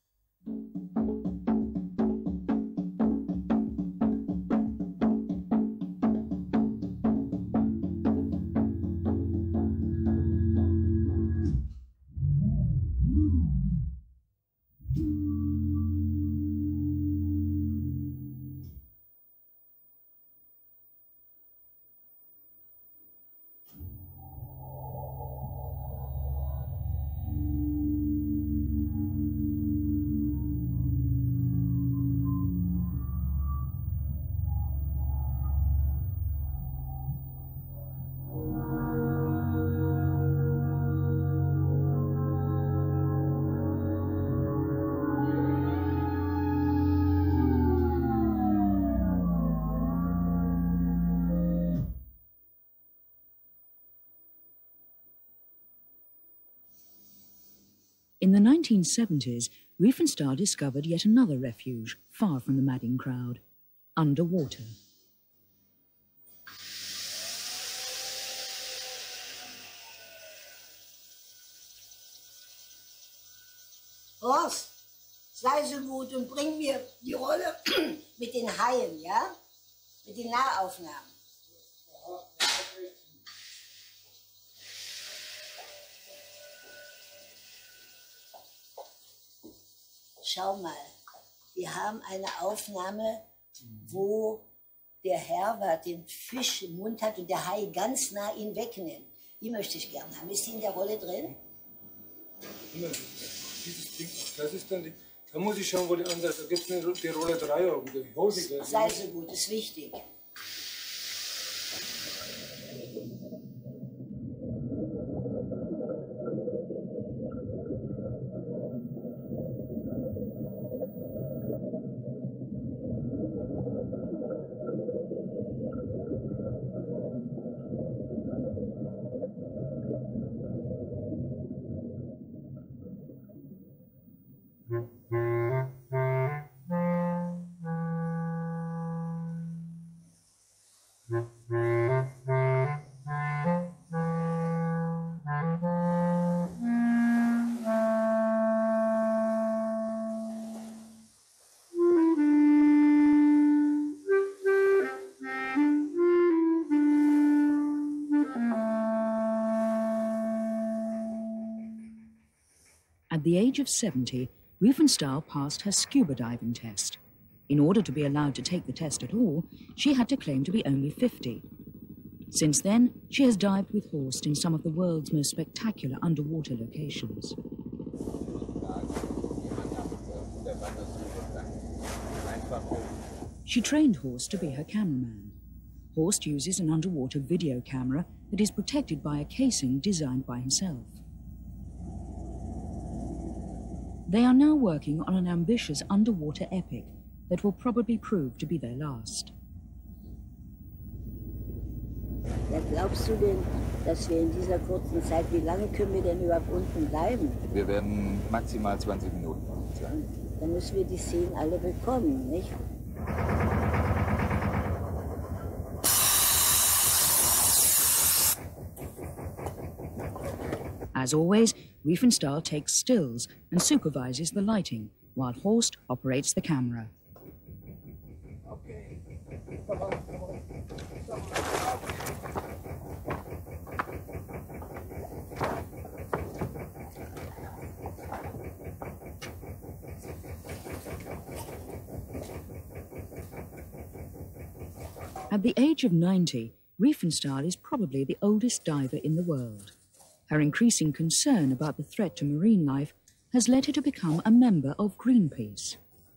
In the 1970s, Riefenstahl discovered yet another refuge, far from the madding crowd, underwater. Horst, sei so gut und bring mir die Rolle mit den Haien, ja? Mit den Nahaufnahmen. Schau mal, wir haben eine Aufnahme, wo der Herbert den Fisch im Mund hat und der Hai ganz nah ihn wegnimmt. Die möchte ich gerne haben. Ist die in der Rolle drin? Dieses Ding, das ist dann die, da muss ich schauen, wo die andere, da gibt es die Rolle 3 oben, die Hose. Sei so gut, ist wichtig. the age of 70, Riefenstahl passed her scuba diving test. In order to be allowed to take the test at all, she had to claim to be only 50. Since then, she has dived with Horst in some of the world's most spectacular underwater locations. She trained Horst to be her cameraman. Horst uses an underwater video camera that is protected by a casing designed by himself. They are now working on an ambitious underwater epic that will probably prove to be their last. Ja, glaubst du denn, dass wir in dieser kurzen Zeit, wie lange können wir denn überhaupt unten bleiben? Wir werden maximal 20 Minuten sein. Dann müssen wir die Szenen alle bekommen, nicht? As always, Riefenstahl takes stills and supervises the lighting, while Horst operates the camera. At the age of 90, Riefenstahl is probably the oldest diver in the world. Her increasing concern about the threat to marine life has led her to become a member of Greenpeace.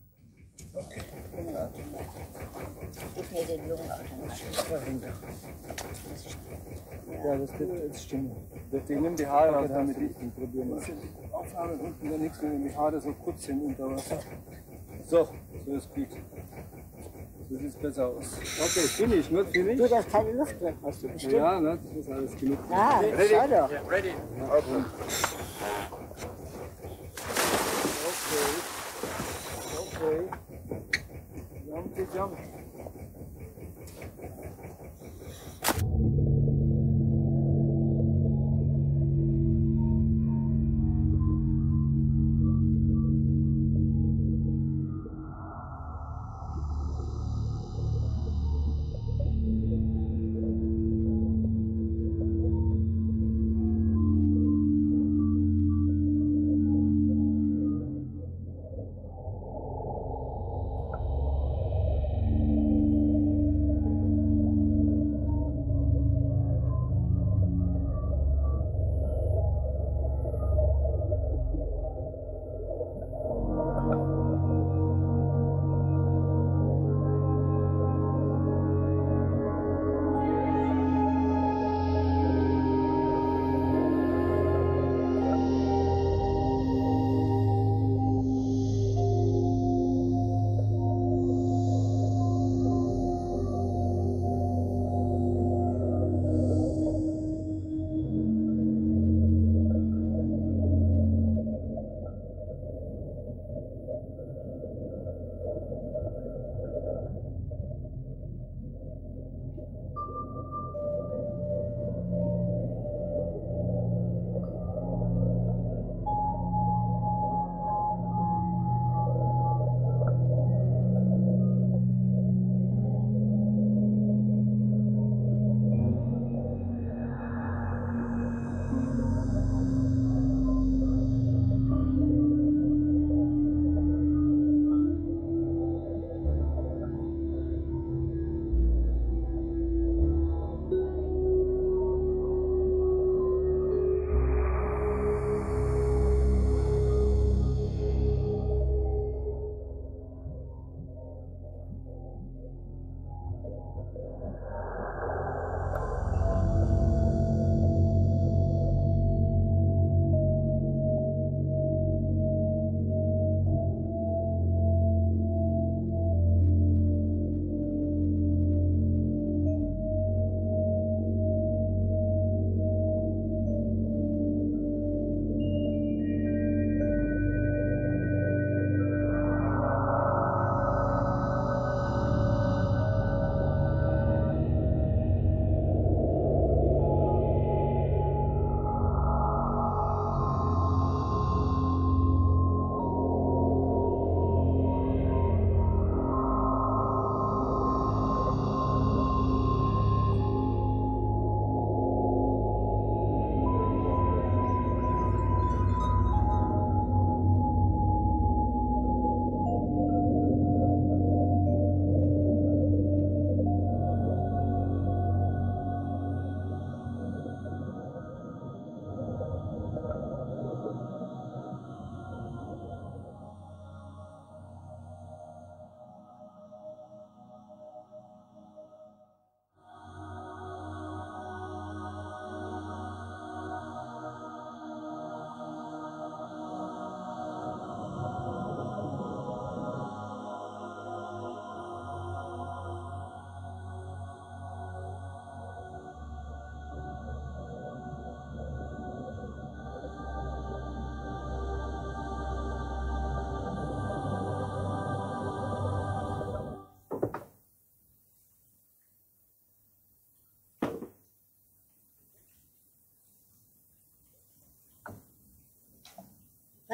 Ja, das wird jetzt stimmen. Ich nehme die Haare raus, damit ich den probieren. Aufnahmen unten gar nichts, wenn die Haare so kurz sind unter Wasser. So, so ist gut. So sieht es besser aus. Okay, finish, not finish. Du, da ist keine Luft drin, hast du bestimmt. Ja, ne, das ist alles genug. Ah, ready? schau doch. Yeah, ready. Okay. Okay. Jump, jump.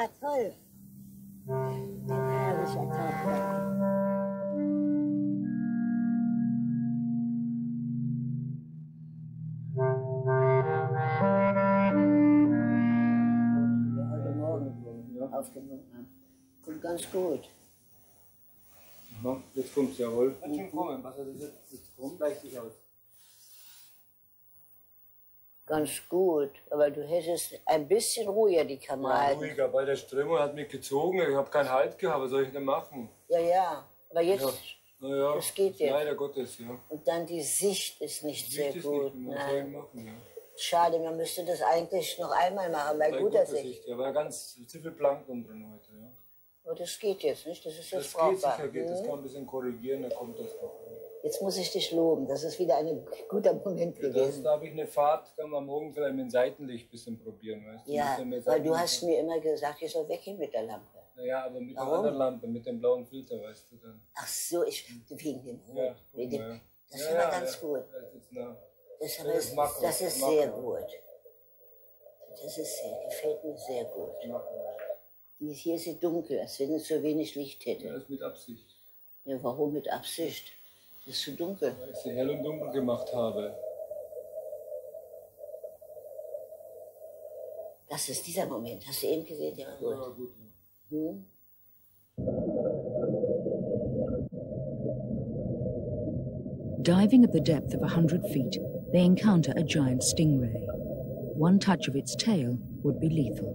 War toll. Ein herrlicher Tag. Aufgenommen haben. Kommt ganz gut. Aha, jetzt kommt's jawohl. Wird schon kommen. Was hat das jetzt kommt? Gleich sich aus. Ganz gut, aber du hättest ein bisschen ruhiger die Kamera halten. Ruhiger, weil der Strömung hat mich gezogen. Ich habe keinen Halt gehabt. Was soll ich denn machen? Ja, ja, aber jetzt, ja. das geht jetzt. Leider Gottes, ja. Und dann die Sicht ist nicht sehr gut. Nicht, was soll ich machen, ja. Schade, man müsste das eigentlich noch einmal machen, bei guter Sicht. Ja, war ganz viel Plankton drin heute, ja. Aber das geht jetzt nicht, das ist jetzt brauchbar. brauchbar. Das geht sicher, das kann man ein bisschen korrigieren, dann kommt das noch. Jetzt muss ich dich loben, das ist wieder ein guter Moment gewesen. Da habe ich eine Fahrt, kann man morgen vielleicht mit dem Seitenlicht ein bisschen probieren, weißt du? Ja, weil du hast mir immer gesagt, ich soll weggehen mit der Lampe. Naja, aber mit der anderen Lampe, mit dem blauen Filter, weißt du dann. Ach so, wegen dem Rot. Ja, das ist aber ganz gut. Das ist sehr gut. Das gefällt mir sehr gut. Hier ist sie dunkel, als wenn es so wenig Licht hätte. Ja, das ist mit Absicht. Ja, warum mit Absicht? Das ist zu dunkel. Weil ich sie hell und dunkel gemacht habe. Das ist dieser Moment. Hast du eben gesehen? Der war gut. Ja, gut. Hm? Diving at the depth of 100 feet, they encounter a giant stingray. One touch of its tail would be lethal.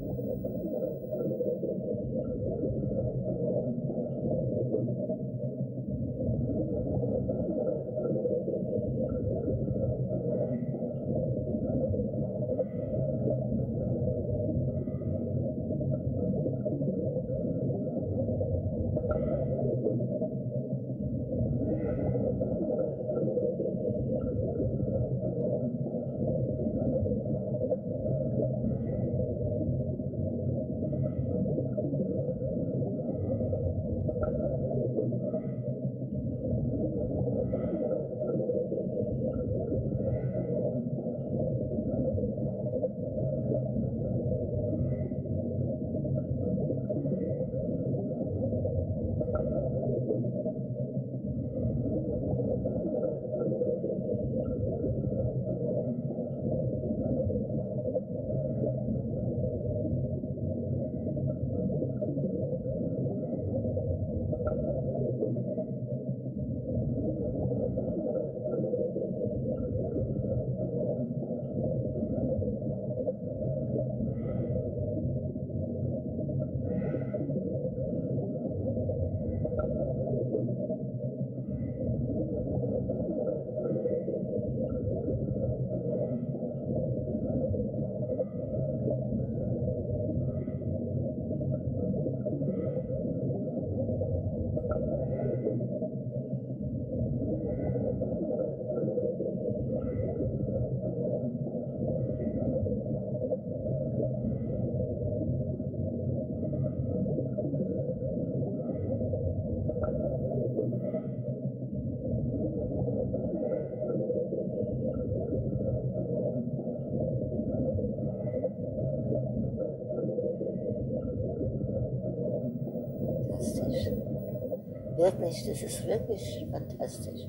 Wirklich, das ist wirklich fantastisch.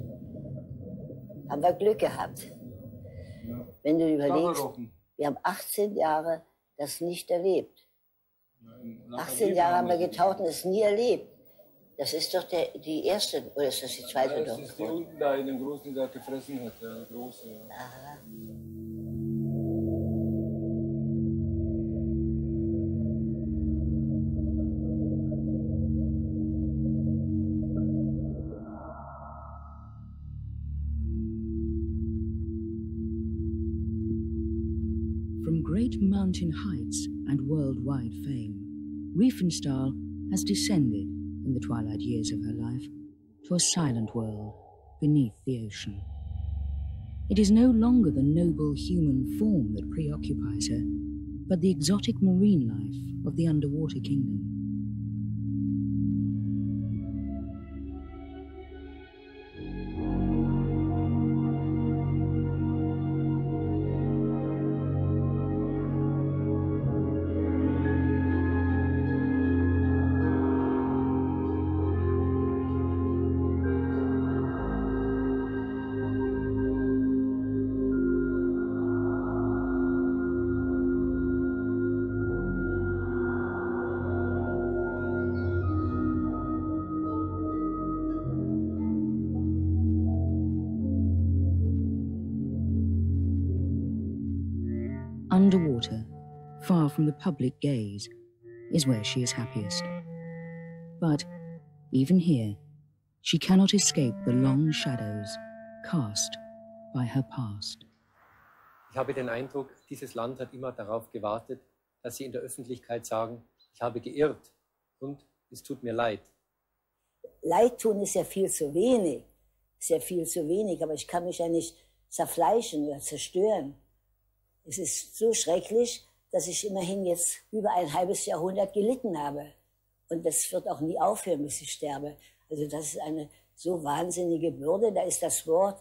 Haben wir Glück gehabt. Ja. Wenn du überlegst, wir haben 18 Jahre das nicht erlebt. 18 Jahre haben wir getaucht und es nie erlebt. Das ist doch die erste, oder ist das die zweite? Das ist die unten da in dem Großen, der gefressen hat, der Große. Ja. Aha. From great mountain heights and worldwide fame, Riefenstahl has descended, in the twilight years of her life, to a silent world beneath the ocean. It is no longer the noble human form that preoccupies her, but the exotic marine life of the underwater kingdom. from the public gaze is where she is happiest. But even here, she cannot escape the long shadows cast by her past. Ich habe den Eindruck, dieses Land hat immer darauf gewartet, dass sie in der Öffentlichkeit sagen, ich habe geirrt und es tut mir leid. Leid tun ist ja viel zu wenig. Ist ja viel zu wenig, aber ich kann mich ja nicht zerfleischen oder zerstören. Es ist so schrecklich, dass ich immerhin jetzt über ein halbes Jahrhundert gelitten habe. Und das wird auch nie aufhören, bis ich sterbe. Also das ist eine so wahnsinnige Bürde. Da ist das Wort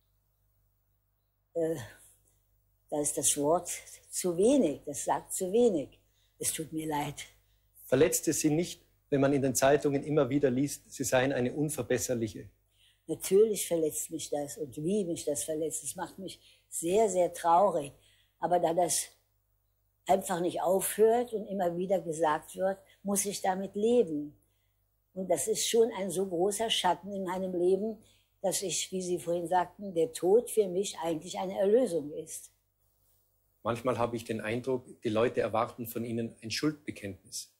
zu wenig. Das sagt zu wenig. Es tut mir leid. Verletzt es Sie nicht, wenn man in den Zeitungen immer wieder liest, Sie seien eine Unverbesserliche? Natürlich verletzt mich das und wie mich das verletzt. Das macht mich sehr, sehr traurig. Aber da das einfach nicht aufhört und immer wieder gesagt wird, muss ich damit leben. Und das ist schon ein so großer Schatten in meinem Leben, dass ich, wie Sie vorhin sagten, der Tod für mich eigentlich eine Erlösung ist. Manchmal habe ich den Eindruck, die Leute erwarten von Ihnen ein Schuldbekenntnis.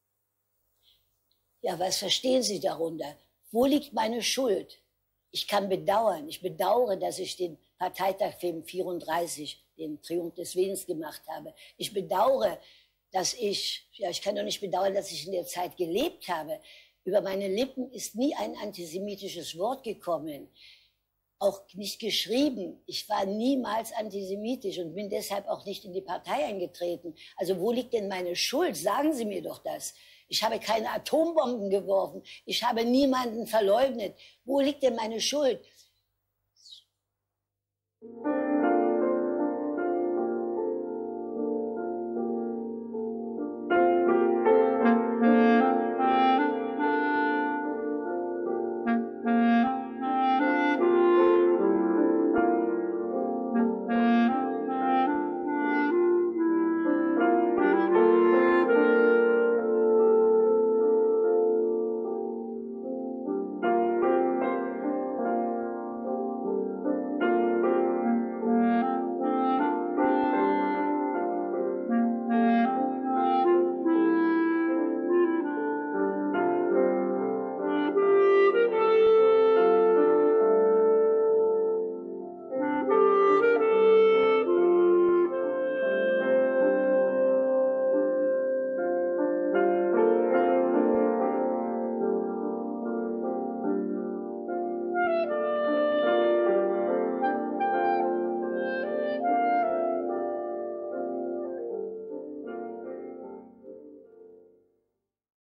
Ja, was verstehen Sie darunter? Wo liegt meine Schuld? Ich kann bedauern. Ich bedauere, dass ich den Parteitag 34, den Triumph des Willens gemacht habe. Ich bedauere, ich kann doch nicht bedauern, dass ich in der Zeit gelebt habe. Über meine Lippen ist nie ein antisemitisches Wort gekommen. Auch nicht geschrieben. Ich war niemals antisemitisch und bin deshalb auch nicht in die Partei eingetreten. Also wo liegt denn meine Schuld? Sagen Sie mir doch das. Ich habe keine Atombomben geworfen. Ich habe niemanden verleugnet. Wo liegt denn meine Schuld?